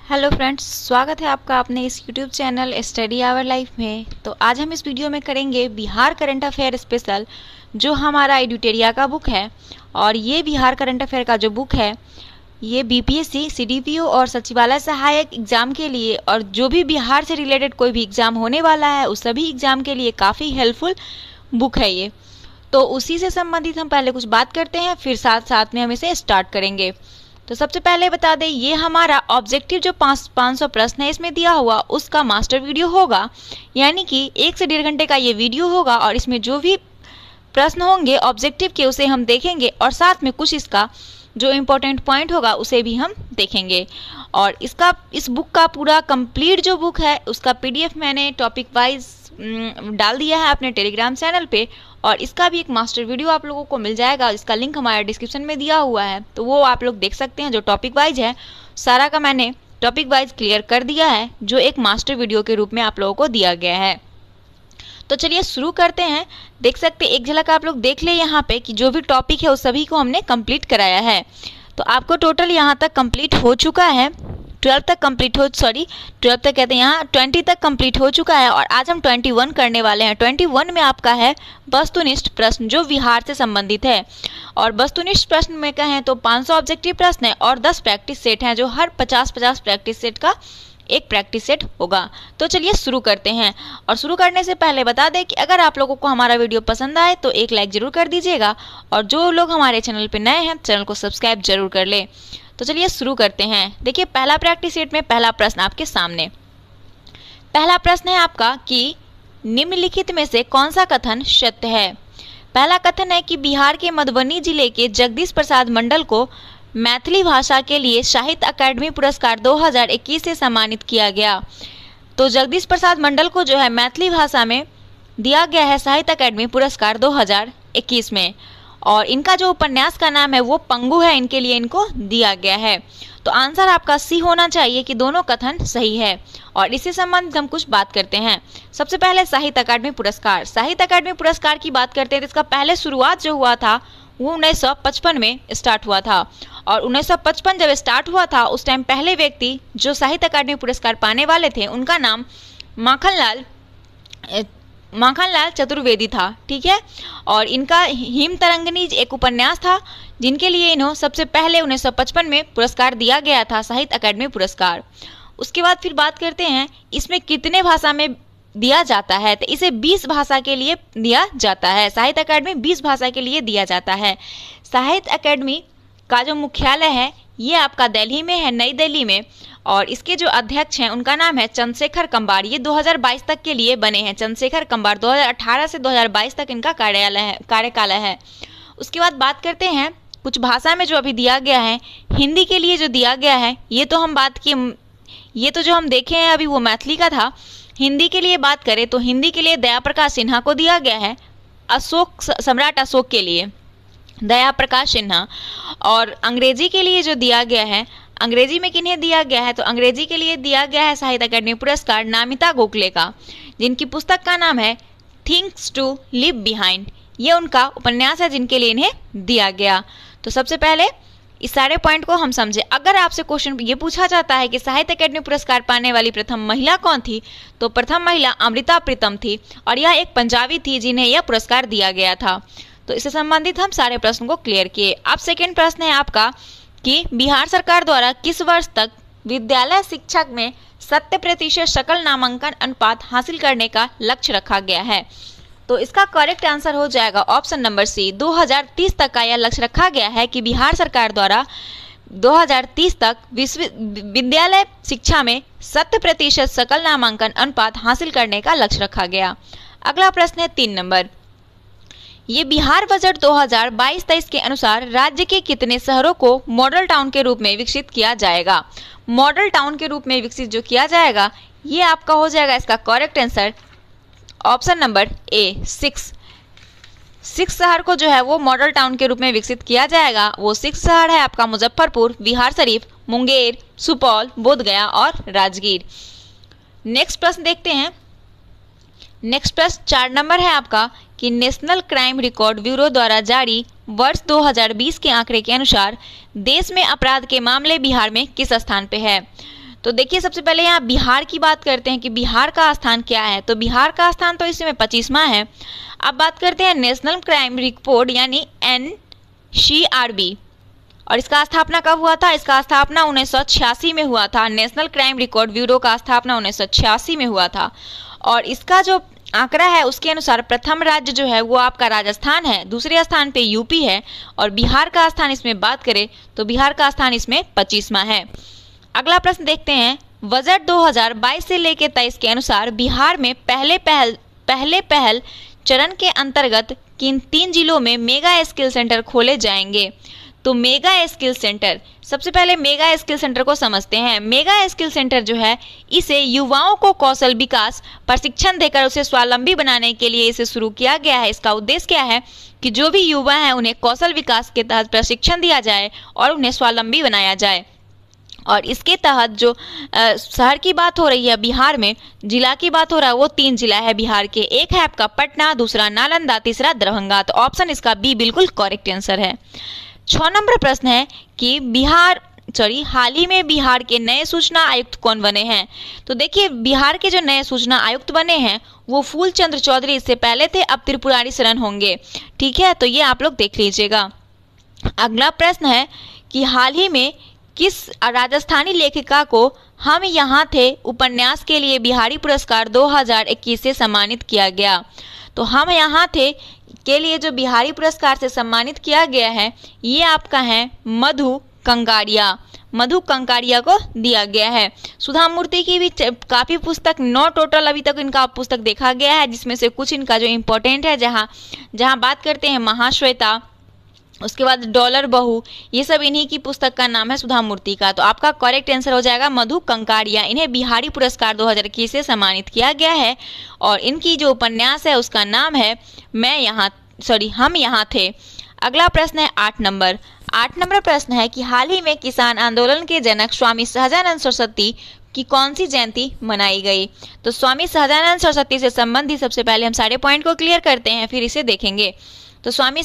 Hello friends, स्वागत है आपका अपने इस YouTube channel study hour life में। तो आज हम इस वीडियो में करेंगे बिहार करंट अफेयर स्पेशल, जो हमारा एडुटेरिया का बुक है। और ये बिहार करंट अफेयर का जो बुक है ये बीपीएससी, सीडीपीओ और सचिवालय सहायक एग्जाम के लिए, और जो भी बिहार से रिलेटेड कोई भी एग्जाम होने वाला है उस सभी एग्जाम के लिए काफ़ी हेल्पफुल बुक है ये। तो उसी से संबंधित हम पहले कुछ बात करते हैं, फिर साथ साथ में हम इसे स्टार्ट करेंगे। तो सबसे पहले बता दें, ये हमारा ऑब्जेक्टिव जो 500 प्रश्न है इसमें दिया हुआ उसका मास्टर वीडियो होगा, यानी कि 1 से 1.5 घंटे का ये वीडियो होगा। और इसमें जो भी प्रश्न होंगे ऑब्जेक्टिव के उसे हम देखेंगे, और साथ में कुछ इसका जो इम्पोर्टेंट पॉइंट होगा उसे भी हम देखेंगे। और इस बुक का पूरा कंप्लीट जो बुक है उसका पीडीएफ मैंने टॉपिक वाइज डाल दिया है अपने टेलीग्राम चैनल पे, और इसका भी एक मास्टर वीडियो आप लोगों को मिल जाएगा। इसका लिंक हमारे डिस्क्रिप्शन में दिया हुआ है, तो वो आप लोग देख सकते हैं। जो टॉपिक वाइज है सारा का मैंने टॉपिक वाइज क्लियर कर दिया है, जो एक मास्टर वीडियो के रूप में आप लोगों को दिया गया है। तो चलिए शुरू करते हैं। देख सकते हैं, एक झलक आप लोग देख ले यहाँ पे कि जो भी टॉपिक है उस सभी को हमने कंप्लीट कराया है। तो आपको टोटल यहाँ तक कंप्लीट हो चुका है, 12 तक कहते हैं, यहाँ 20 तक कंप्लीट हो चुका है। और आज हम 21 करने वाले हैं। 21 में आपका है वस्तुनिष्ठ प्रश्न, जो बिहार से संबंधित है। और वस्तुनिष्ठ प्रश्न में कहें तो 500 ऑब्जेक्टिव प्रश्न है और 10 प्रैक्टिस सेट हैं, जो हर 50-50 प्रैक्टिस सेट का एक प्रैक्टिस सेट होगा। तो चलिए शुरू करते हैं। और शुरू करने से पहले बता दें कि अगर आप लोगों को हमारा वीडियो पसंद आए तो एक लाइक जरूर कर दीजिएगा, और जो लोग हमारे चैनल पर नए हैं चैनल को सब्सक्राइब जरूर कर ले। तो चलिए शुरू करते हैं। देखिए, पहला प्रैक्टिस सेट में पहला प्रश्न आपके सामने। पहला प्रश्न है आपका कि निम्नलिखित में से कौन सा कथन सत्य है। पहला कथन है कि बिहार के मधुबनी जिले के जगदीश प्रसाद मंडल को मैथिली भाषा के लिए साहित्य अकादमी पुरस्कार 2021 से सम्मानित किया गया। तो जगदीश प्रसाद मंडल को जो है मैथिली भाषा में दिया गया है साहित्य अकादमी पुरस्कार 2021 में। और इनका जो उपन्यास का नाम है वो पंगु है, इनके लिए इनको दिया गया है। तो आंसर आपका सी होना चाहिए कि दोनों कथन सही है। और इससे संबंधित हम कुछ बात करते हैं। सबसे पहले साहित्य अकादमी पुरस्कार। साहित्य अकादमी पुरस्कार की बात करते हैं तो इसका पहले शुरुआत जो हुआ था वो 1955 में स्टार्ट हुआ था। और 1955 जब स्टार्ट हुआ था उस टाइम पहले व्यक्ति जो साहित्य अकादमी पुरस्कार पाने वाले थे उनका नाम माखनलाल चतुर्वेदी था, ठीक है। और इनका हिम तरंगिनी एक उपन्यास था जिनके लिए इन्हों सबसे पहले 1955 में पुरस्कार दिया गया था, साहित्य अकादमी पुरस्कार। उसके बाद फिर बात करते हैं इसमें कितने भाषा में दिया जाता है। तो इसे 20 भाषा के लिए दिया जाता है। साहित्य अकादमी 20 भाषा के लिए दिया जाता है। साहित्य अकादमी का जो मुख्यालय है ये आपका दिल्ली में है, नई दिल्ली में। और इसके जो अध्यक्ष हैं उनका नाम है चंद्रशेखर कंबार। ये 2022 तक के लिए बने हैं। चंद्रशेखर कंबार 2018 से 2022 तक इनका कार्यकाल है। उसके बाद बात करते हैं कुछ भाषा में जो अभी दिया गया है। हिंदी के लिए जो दिया गया है ये तो हम बात किए, ये तो जो हम देखे हैं अभी वो मैथिली का था। हिंदी के लिए बात करें तो हिंदी के लिए दया प्रकाश सिन्हा को दिया गया है, सम्राट अशोक के लिए दया प्रकाश सिन्हा। और अंग्रेजी के लिए जो दिया गया है, अंग्रेजी में किन्हें दिया गया है तो अंग्रेजी के लिए दिया गया है साहित्य अकादमी पुरस्कार नामिता गोखले का, जिनकी पुस्तक का नाम है थिंग्स टू लिव बिहाइंड। ये उनका उपन्यास है जिनके लिए इन्हें दिया गया। तो सबसे पहले इस सारे पॉइंट को हम समझे। अगर आपसे क्वेश्चन ये पूछा जाता है कि साहित्य अकादमी पुरस्कार पाने वाली प्रथम महिला कौन थी, तो प्रथम महिला अमृता प्रीतम थी, और यह एक पंजाबी थी जिन्हें यह पुरस्कार दिया गया था। तो इससे संबंधित हम सारे प्रश्न को क्लियर किए। अब सेकेंड प्रश्न है आपका कि बिहार सरकार द्वारा किस वर्ष तक विद्यालय शिक्षक में 100% सकल नामांकन अनुपात हासिल करने का लक्ष्य रखा गया है। तो इसका करेक्ट आंसर हो जाएगा ऑप्शन नंबर सी, 2030 तक का यह लक्ष्य रखा गया है कि बिहार सरकार द्वारा 2030 तक विद्यालय शिक्षा में 100% सकल नामांकन अनुपात हासिल करने का लक्ष्य रखा गया। अगला प्रश्न है 3 नंबर। ये बिहार बजट 2022-23 के अनुसार राज्य के कितने शहरों को मॉडल टाउन के रूप में विकसित किया जाएगा। मॉडल टाउन के रूप में विकसित जो किया जाएगा ये आपका हो जाएगा इसका correct answer option number A, 6 शहर को जो है वो मॉडल टाउन के रूप में विकसित किया जाएगा। वो 6 शहर है आपका मुजफ्फरपुर, बिहार शरीफ, मुंगेर, सुपौल, बोधगया और राजगीर। नेक्स्ट प्रश्न देखते हैं। नेक्स्ट प्रश्न 4 नंबर है आपका कि नेशनल क्राइम रिकॉर्ड ब्यूरो द्वारा जारी वर्ष 2020 के आंकड़े के अनुसार देश में अपराध के मामले बिहार में किस स्थान पे है। तो देखिए सबसे पहले यहाँ बिहार की बात करते हैं कि बिहार का स्थान क्या है। तो बिहार का स्थान तो इसमें 25वां है। अब बात करते हैं नेशनल क्राइम रिपोर्ट यानी NCRB, और इसका स्थापना कब हुआ था? इसका स्थापना 1986 में हुआ था। नेशनल क्राइम रिकॉर्ड ब्यूरो का स्थापना 1986 में हुआ था। और इसका जो आंकड़ा है उसके अनुसार प्रथम राज्य जो है वो आपका राजस्थान है, दूसरे स्थान पे यूपी है, और बिहार का स्थान इसमें बात करें तो बिहार का स्थान इसमें 25वां है। अगला प्रश्न देखते हैं। बजट 2022 से लेकर 23 के अनुसार बिहार में पहले पहल चरण के अंतर्गत किन 3 जिलों में मेगा स्किल सेंटर खोले जाएंगे? तो मेगा स्किल सेंटर, सबसे पहले मेगा स्किल सेंटर को समझते हैं। मेगा स्किल सेंटर जो है इसे युवाओं को कौशल विकास प्रशिक्षण देकर उसे स्वावलंबी बनाने के लिए इसे शुरू किया गया है। इसका उद्देश्य क्या है कि जो भी युवा हैं उन्हें कौशल विकास के तहत प्रशिक्षण दिया जाए और उन्हें स्वावलंबी बनाया जाए। और इसके तहत जो शहर की बात हो रही है बिहार में, जिला की बात हो रहा है, वो 3 जिला है बिहार के। एक है आपका पटना, दूसरा नालंदा, तीसरा दरभंगा। तो ऑप्शन इसका बी बिल्कुल करेक्ट आंसर है। 6 नंबर प्रश्न है कि हाल ही में बिहार के नए सूचना आयुक्त कौन बने हैं? तो देखिए बिहार के जो नए सूचना आयुक्त बने हैं वो फूलचंद्र चौधरी, इससे पहले थे, अब त्रिपुरारी शरण होंगे। ठीक है, तो ये आप लोग देख लीजिएगा। अगला प्रश्न है कि हाल ही में किस राजस्थानी लेखिका को हम यहाँ थे उपन्यास के लिए बिहारी पुरस्कार 2021 से सम्मानित किया गया? तो हम यहाँ थे के लिए जो बिहारी पुरस्कार से सम्मानित किया गया है ये आपका है मधु कंकारिया को दिया गया है। सुधा मूर्ति की भी काफ़ी पुस्तक, 9 टोटल अभी तक इनका पुस्तक देखा गया है, जिसमें से कुछ इनका जो इम्पोर्टेंट है, जहाँ बात करते हैं महाश्वेता, उसके बाद डॉलर बहू, ये सब इन्हीं की पुस्तक का नाम है सुधा मूर्ति का। तो आपका करेक्ट आंसर हो जाएगा मधु कंकारिया। इन्हें बिहारी पुरस्कार 2021 से सम्मानित किया गया है और इनकी जो उपन्यास है उसका नाम है हम यहाँ थे। अगला प्रश्न है 8 नंबर प्रश्न है कि हाल ही में किसान आंदोलन के जनक स्वामी सहजानंद सरस्वती की कौन सी जयंती मनाई गई? तो स्वामी सहजानंद सरस्वती से संबंधित सबसे पहले हम सारे पॉइंट को क्लियर करते हैं, फिर इसे देखेंगे। तो स्वामी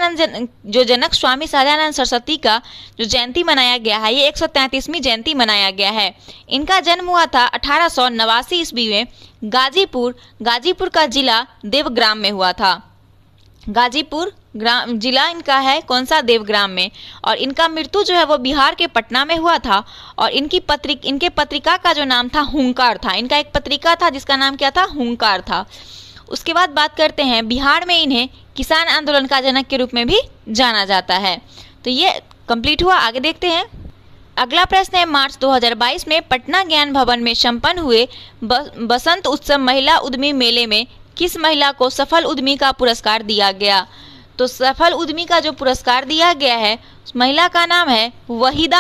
सहजानंद सरस्वती का जो जयंती मनाया गया है ये 133वीं जयंती मनाया गया है। इनका जन्म हुआ था 1889 ईस्वी में गाजीपुर का जिला देवग्राम में हुआ था। गाजीपुर जिला इनका है कौन सा? देवग्राम में। और इनका मृत्यु जो है वो बिहार के पटना में हुआ था। और इनके पत्रिका का जो नाम था हुंकार था। इनका एक पत्रिका था जिसका नाम क्या था? हुंकार था। उसके बाद बात करते हैं बिहार में इन्हें किसान आंदोलन का जनक के रूप में भी जाना जाता है। तो ये कंप्लीट हुआ। आगे देखते हैं। अगला प्रश्न है मार्च 2022 में पटना ज्ञान भवन में संपन्न हुए बसंत उत्सव महिला उद्यमी मेले में किस महिला को सफल उद्यमी का पुरस्कार दिया गया? तो सफल उद्यमी का जो पुरस्कार दिया गया है उस महिला का नाम है वहीदा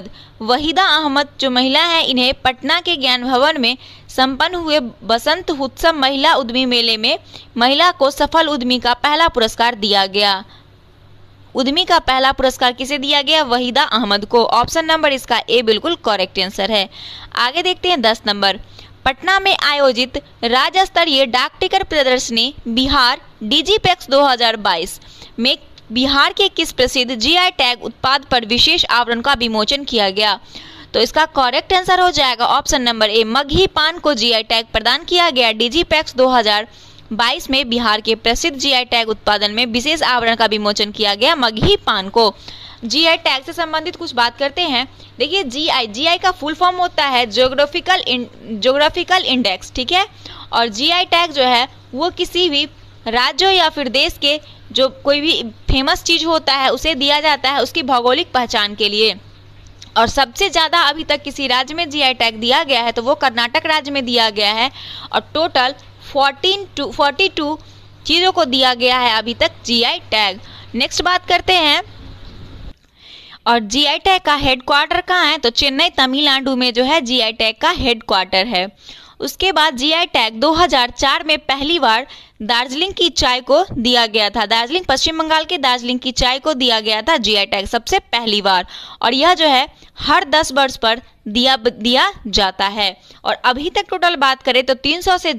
अहमद जो महिला है, इन्हें पटना के ज्ञान भवन में संपन्न हुए बसंत उत्सव महिला उद्यमी मेले में महिला को सफल उद्यमी का पहला पुरस्कार दिया गया। उद्यमी का पहला पुरस्कार किसे दिया गया? वहीदा अहमद को। ऑप्शन नंबर इसका ए बिल्कुल करेक्ट आंसर है। आगे देखते हैं 10 नंबर। पटना में आयोजित राज्य स्तरीय डाक टिकट प्रदर्शनी बिहार डिजीपैक्स 2022 में बिहार के किस प्रसिद्ध जीआई टैग उत्पाद पर विशेष आवरण का विमोचन किया गया? तो इसका करेक्ट आंसर हो जाएगा ऑप्शन नंबर ए, मगही पान को जीआई टैग प्रदान किया गया। डिजीपैक्स 2022 में बिहार के प्रसिद्ध जीआई टैग उत्पादन में विशेष आवरण का विमोचन किया गया मगही पान को। जीआई टैग से संबंधित कुछ बात करते हैं। देखिए जीआई का फुल फॉर्म होता है ज्योग्राफिकल इंडेक्स, ठीक है। और जीआई टैग जो है वो किसी भी राज्य या फिर देश के जो कोई भी फेमस चीज होता है उसे दिया जाता है उसकी भौगोलिक पहचान के लिए। और सबसे ज़्यादा अभी तक किसी राज्य में जीआई टैग दिया गया है तो वो कर्नाटक राज्य में दिया गया है और टोटल 42 चीज़ों को दिया गया है अभी तक जीआई टैग। नेक्स्ट बात करते हैं। और जीआई टैग का हेडक्वार्टर कहाँ है? तो चेन्नई तमिलनाडु में जो है जीआई टैग का हेडक्वार्टर है। उसके बाद जीआई टैग 2004 में पहली बार दार्जिलिंग की चाय को दिया गया था। दार्जिलिंग पश्चिम बंगाल के दार्जिलिंग की चाय को दिया गया था जीआई टैग सबसे पहली बार। और यह जो है हर 10 वर्ष पर दिया जाता है। और अभी तक टोटल बात करें तो 300 से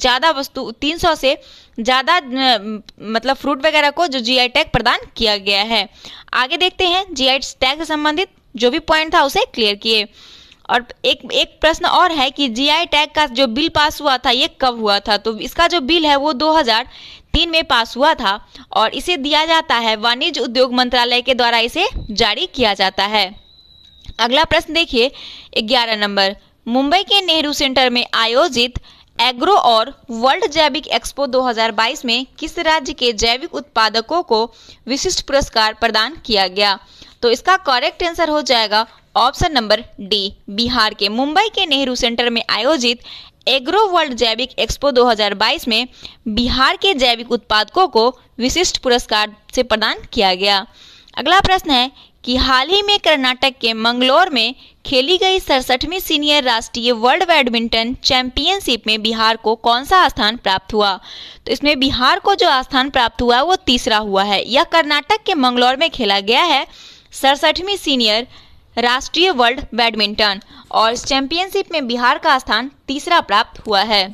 ज़्यादा मतलब फ्रूट वगैरह को जो जीआई टैग प्रदान किया गया है। आगे देखते हैं जीआई टैग से संबंधित जो भी पॉइंट था उसे क्लियर किए। और एक प्रश्न और है कि जीआई टैग का जो बिल पास हुआ था ये कब हुआ था? तो इसका जो बिल है वो 2003 में पास हुआ था और इसे दिया जाता है वाणिज्य उद्योग मंत्रालय के द्वारा इसे जारी किया जाता है। अगला प्रश्न देखिए 11 नंबर, मुंबई के नेहरू सेंटर में आयोजित एग्रो और वर्ल्ड जैविक एक्सपो 2022 में किस राज्य के जैविक उत्पादकों को विशिष्ट पुरस्कार प्रदान किया गया? तो इसका करेक्ट आंसर हो जाएगा ऑप्शन नंबर डी, बिहार के। मुंबई के नेहरू सेंटर में आयोजित एग्रो वर्ल्ड जैविक एक्सपो 2022 में बिहार के जैविक उत्पादकों को विशिष्ट पुरस्कार से प्रदान किया गया। अगला प्रश्न है कि हाल ही में कर्नाटक के मंगलोर में खेली गई 67वीं सीनियर राष्ट्रीय वर्ल्ड बैडमिंटन चैंपियनशिप में बिहार को कौन सा स्थान प्राप्त हुआ? तो इसमें बिहार को जो स्थान प्राप्त हुआ वो तीसरा हुआ है। यह कर्नाटक के मंगलोर में खेला गया है 67वीं सीनियर राष्ट्रीय वर्ल्ड बैडमिंटन और इस चैंपियनशिप में बिहार का स्थान तीसरा प्राप्त हुआ है।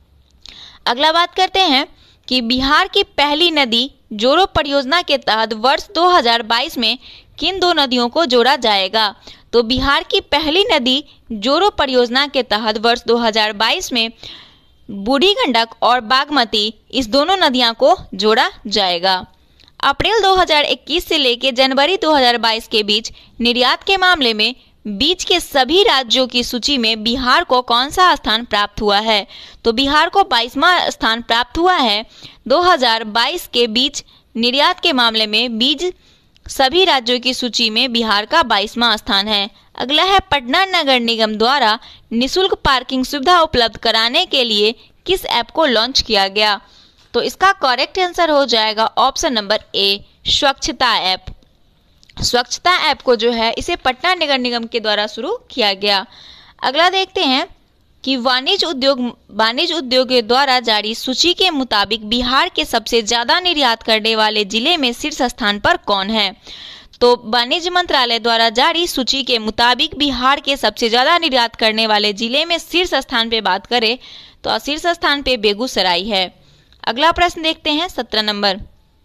अगला बात करते हैं कि बिहार की पहली नदी जोड़ो परियोजना के तहत वर्ष 2022 में किन दो नदियों को जोड़ा जाएगा? तो बिहार की पहली नदी जोड़ो परियोजना के तहत वर्ष 2022 में बूढ़ी गंडक और बागमती इस दोनों नदियों को जोड़ा जाएगा। अप्रैल 2021 से लेकर जनवरी 2022 के बीच निर्यात के मामले में बीच के सभी राज्यों की सूची में बिहार को कौन सा स्थान प्राप्त हुआ है? तो बिहार को 22वां स्थान प्राप्त हुआ है। 2022 के बीच निर्यात के मामले में बीच सभी राज्यों की सूची में बिहार का 22वां स्थान है। अगला है पटना नगर निगम द्वारा निःशुल्क पार्किंग सुविधा उपलब्ध कराने के लिए किस ऐप को लॉन्च किया गया? तो इसका करेक्ट आंसर हो जाएगा ऑप्शन नंबर ए, स्वच्छता ऐप। स्वच्छता ऐप को जो है इसे पटना नगर निगम के द्वारा शुरू किया गया। अगला देखते हैं कि वाणिज्य उद्योग के द्वारा जारी सूची के मुताबिक बिहार के सबसे ज्यादा निर्यात करने वाले जिले में शीर्ष स्थान पर कौन है? तो वाणिज्य मंत्रालय द्वारा जारी सूची के मुताबिक बिहार के सबसे ज्यादा निर्यात करने वाले जिले में शीर्ष स्थान पे बात करें तो शीर्ष स्थान पे बेगूसराय है। अगला प्रश्न देखते हैं 17 नंबर,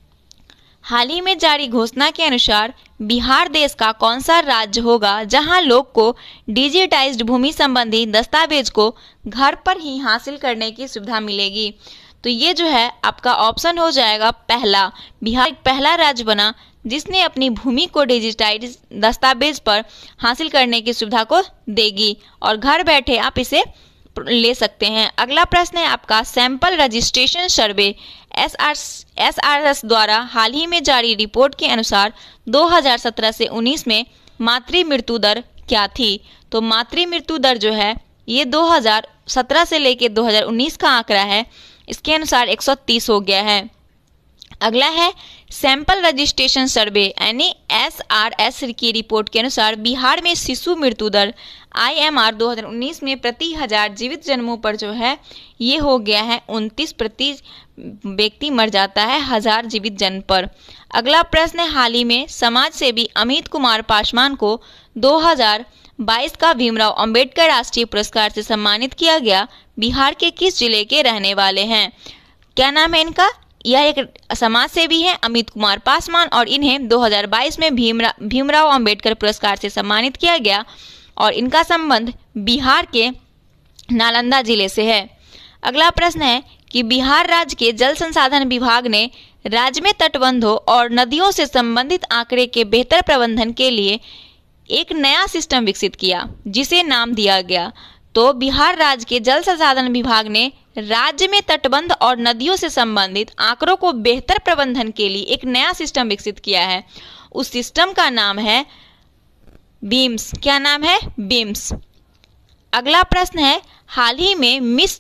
हाल ही में जारी घोषणा के अनुसार बिहार देश का कौन सा राज्य होगा जहां लोग को डिजिटाइज्ड भूमि संबंधी दस्तावेज को घर पर ही हासिल करने की सुविधा मिलेगी? तो ये जो है आपका ऑप्शन हो जाएगा पहला। बिहार पहला राज्य बना जिसने अपनी भूमि को डिजिटाइज दस्तावेज पर हासिल करने की सुविधा को देगी और घर बैठे आप इसे ले सकते हैं। अगला प्रश्न है आपका सैंपल रजिस्ट्रेशन सर्वे SRS द्वारा हाल ही में जारी रिपोर्ट के अनुसार 2017 से 19 में मातृ मृत्यु दर क्या थी? तो मातृ मृत्यु दर जो है ये 2017 से लेकर 2019 का आंकड़ा है, इसके अनुसार 130 हो गया है। अगला है सैंपल रजिस्ट्रेशन सर्वे यानी SRS की रिपोर्ट के अनुसार बिहार में शिशु मृत्यु दर IMR 2019 में प्रति 1000 जीवित जन्मों पर जो है ये हो गया है 29 प्रति व्यक्ति मर जाता है 1000 जीवित जन्म पर। अगला प्रश्न है हाल ही में समाज सेवी अमित कुमार पासवान को 2022 का भीमराव अंबेडकर राष्ट्रीय पुरस्कार से सम्मानित किया गया। बिहार के किस जिले के रहने वाले हैं? क्या नाम है इनका? यह एक समाज सेवी है अमित कुमार पासवान और इन्हें 2022 में भीमराव अंबेडकर पुरस्कार से सम्मानित किया गया और इनका संबंध बिहार के नालंदा जिले से है। अगला प्रश्न है कि बिहार राज्य के जल संसाधन विभाग ने राज्य में तटबंधों और नदियों से संबंधित आंकड़े के बेहतर प्रबंधन के लिए एक नया सिस्टम विकसित किया जिसे नाम दिया गया। तो बिहार राज्य के जल संसाधन विभाग ने राज्य में तटबंध और नदियों से संबंधित आंकड़ों को बेहतर प्रबंधन के लिए एक नया सिस्टम विकसित किया है। उस सिस्टम का नाम है बीम्स। क्या नाम है? बीम्स। अगला प्रश्न है हाल ही में मिस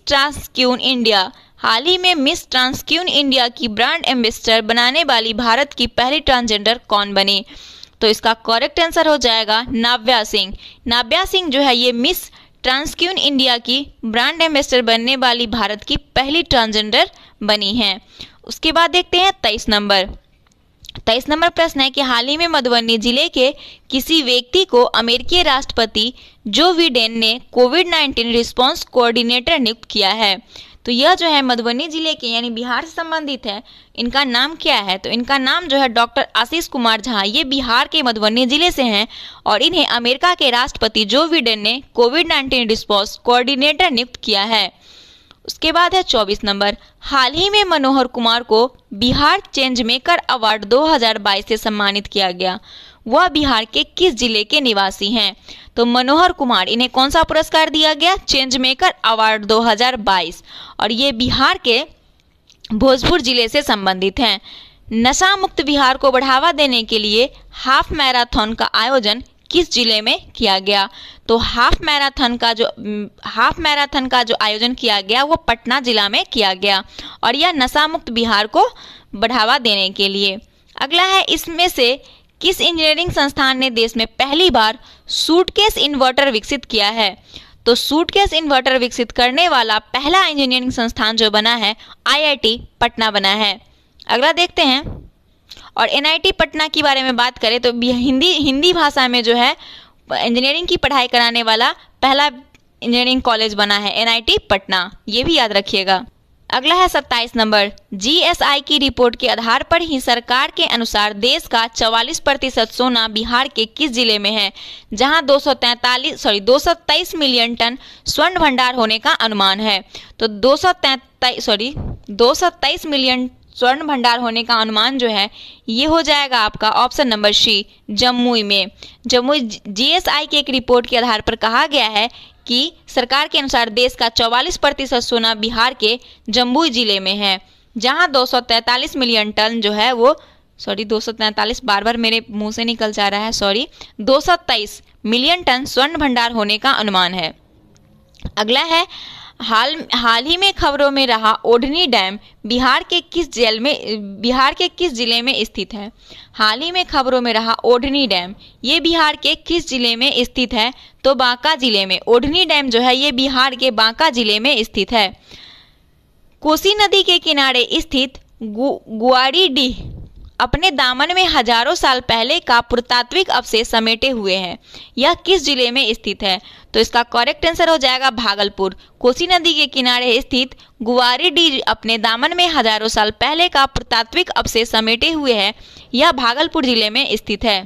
ट्रांसक्यून इंडिया की ब्रांड एम्बेसडर बनाने वाली भारत की पहली ट्रांसजेंडर कौन बनी? तो इसका करेक्ट आंसर हो जाएगा नाव्या सिंह। नाव्या सिंह जो है ये मिस ट्रांसक्यून इंडिया की ब्रांड एम्बेसडर बनने वाली भारत की पहली ट्रांसजेंडर बनी है। उसके बाद देखते हैं 23 नंबर। 23 नंबर प्रश्न है कि हाल ही में मधुबनी जिले के किसी व्यक्ति को अमेरिकी राष्ट्रपति जो बिडेन ने कोविड-19 रिस्पांस कोऑर्डिनेटर नियुक्त किया है। तो यह जो है मधुबनी जिले के यानी बिहार से संबंधित है। इनका नाम क्या है? तो इनका नाम जो है डॉक्टर आशीष कुमार झा। ये बिहार के मधुबनी जिले से हैं और इन्हें अमेरिका के राष्ट्रपति जो बिडेन ने कोविड-19 रिस्पांस कोऑर्डिनेटर नियुक्त किया है। उसके बाद है 24 नंबर, हाल ही में मनोहर कुमार को बिहार चेंज मेकर अवार्ड 2022 से सम्मानित किया गया। वह बिहार के किस जिले के निवासी हैं? तो मनोहर कुमार, इन्हें कौन सा पुरस्कार दिया गया? चेंज मेकर अवार्ड 2022 और ये बिहार के भोजपुर जिले से संबंधित हैं। नशा मुक्त बिहार को बढ़ावा देने के लिए हाफ मैराथन का आयोजन किस जिले में किया गया? तो हाफ मैराथन का जो आयोजन किया गया वो पटना जिला में किया गया और यह नशा मुक्त बिहार को बढ़ावा देने के लिए। अगला है, इसमें से किस इंजीनियरिंग संस्थान ने देश में पहली बार सूटकेस इन्वर्टर विकसित किया है? तो सूटकेस इन्वर्टर विकसित करने वाला पहला इंजीनियरिंग संस्थान जो बना है IIT पटना बना है। अगला देखते हैं, और NIT पटना के बारे में बात करें तो हिंदी भाषा में जो है इंजीनियरिंग की पढ़ाई कराने वाला पहला इंजीनियरिंग कॉलेज बना है NIT पटना, ये भी याद रखिएगा। अगला है 27 नंबर, GSI की रिपोर्ट के आधार पर ही सरकार के अनुसार देश का 44% सोना बिहार के किस जिले में है, जहां 223 मिलियन टन स्वर्ण भंडार होने का अनुमान है। तो 223 मिलियन स्वर्ण भंडार होने का अनुमान जो है ये हो जाएगा आपका ऑप्शन नंबर सी, जमुई में। जमुई GSI की एक रिपोर्ट के आधार पर कहा गया है कि सरकार के अनुसार देश का 44% सोना बिहार के जमुई जिले में है, जहां 243 मिलियन टन जो है वो 243 बार मेरे मुंह से निकल जा रहा है 223 मिलियन टन स्वर्ण भंडार होने का अनुमान है। अगला है, हाल ही में खबरों में रहा ओढ़नी डैम बिहार के किस जिले में स्थित है? हाल ही में खबरों में रहा ओढ़नी डैम ये बिहार के किस जिले में स्थित है? तो बांका जिले में। ओढ़नी डैम जो है ये बिहार के बांका जिले में स्थित है। कोसी नदी के किनारे स्थित गुआरीडीह अपने दामन में हजारों साल पहले का पुरातात्विक अवशेष समेटे हुए है। यह किस जिले में स्थित है? तो इसका करेक्ट आंसर हो जाएगा भागलपुर। कोसी नदी के किनारे स्थित गुआरीडीह अपने दामन में हजारों साल पहले का पुरातात्विक अवशेष समेटे हुए है। यह भागलपुर जिले में स्थित है।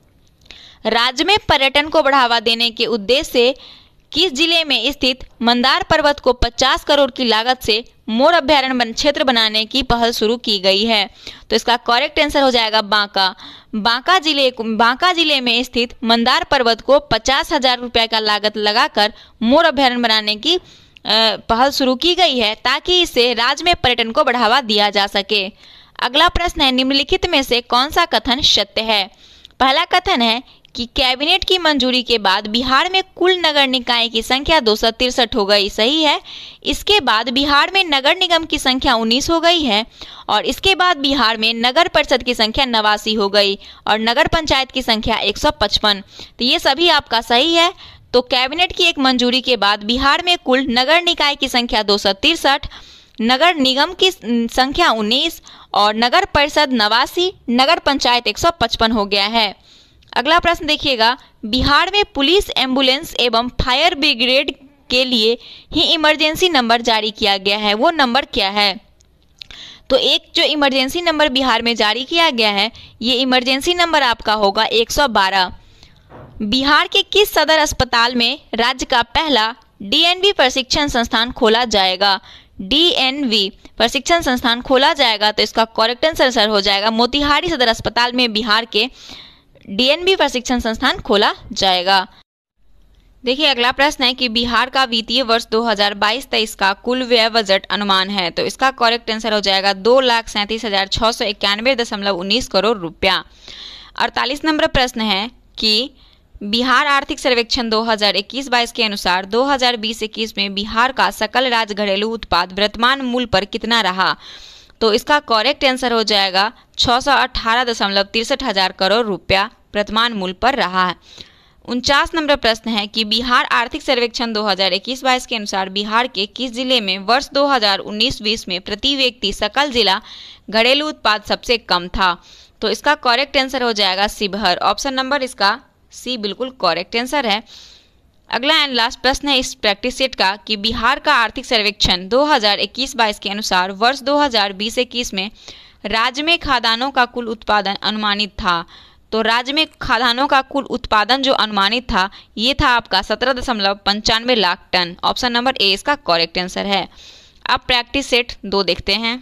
राज्य में पर्यटन को बढ़ावा देने के उद्देश्य से किस जिले में स्थित मंदार पर्वत को 50 करोड़ की लागत से मोर अभ्यारण्य क्षेत्र बनाने की पहल शुरू की गई है? तो इसका करेक्ट आंसर हो जाएगा बांका। बांका जिले में स्थित मंदार पर्वत को 50,000 रुपये का लागत लगाकर मोर अभ्यारण्य बनाने की पहल शुरू की गई है ताकि इससे राज्य में पर्यटन को बढ़ावा दिया जा सके। अगला प्रश्न है, निम्नलिखित में से कौन सा कथन सत्य है? पहला कथन है कि कैबिनेट की मंजूरी के बाद बिहार में कुल नगर निकाय की संख्या 263 हो गई। सही है। इसके बाद बिहार में नगर निगम की संख्या 19 हो गई है और इसके बाद बिहार में नगर परिषद की संख्या 89 हो गई और नगर पंचायत की संख्या 155। तो ये सभी आपका सही है। तो कैबिनेट की एक मंजूरी के बाद बिहार में कुल नगर निकाय की संख्या 263, नगर निगम की संख्या 19 और नगर परिषद 89, नगर पंचायत 155 हो गया है। अगला प्रश्न देखिएगा, बिहार में पुलिस, एम्बुलेंस एवं फायर ब्रिगेड के लिए ही इमरजेंसी नंबर जारी किया गया है, वो नंबर क्या है? तो एक जो इमरजेंसी नंबर बिहार में जारी किया गया है ये इमरजेंसी नंबर आपका होगा 112। बिहार के किस सदर अस्पताल में राज्य का पहला DNV प्रशिक्षण संस्थान खोला जाएगा? DNV प्रशिक्षण संस्थान खोला जाएगा। तो इसका करेक्ट आंसर हो जाएगा मोतिहारी सदर अस्पताल में बिहार के DNV प्रशिक्षण संस्थान खोला जाएगा। देखिए अगला प्रश्न है कि बिहार का वित्तीय वर्ष 2022-23 का कुल व्यय बजट अनुमान है। तो इसका करेक्ट आंसर हो जाएगा 2,37,691.19 करोड़ रुपया। 48 नंबर प्रश्न है कि बिहार आर्थिक सर्वेक्षण 2021-22 के अनुसार 2020-21 में बिहार का सकल राज्य घरेलू उत्पाद वर्तमान मूल्य पर कितना रहा? तो इसका करेक्ट आंसर हो जाएगा 618.63 हजार करोड़ रुपया वर्तमान मूल्य पर रहा है। 49 नंबर प्रश्न है कि बिहार आर्थिक सर्वेक्षण 2021-22 के अनुसार बिहार के किस जिले में वर्ष 2019-20 में प्रति व्यक्ति सकल जिला घरेलू उत्पाद सबसे कम था? तो इसका करेक्ट आंसर हो जाएगा शिवहर। ऑप्शन नंबर इसका सी बिल्कुल करेक्ट आंसर है। अगला एंड लास्ट प्रश्न है इस प्रैक्टिस सेट का कि बिहार का आर्थिक सर्वेक्षण 2021-22 के अनुसार वर्ष 2020-21 में राज्य में खाद्यान्नों का कुल उत्पादन अनुमानित था। तो राज्य में खाद्यान्नों का कुल उत्पादन जो अनुमानित था ये था आपका 17.95 lakh tonne. Option number A इसका करेक्ट आंसर है। अब प्रैक्टिस सेट 2 देखते हैं।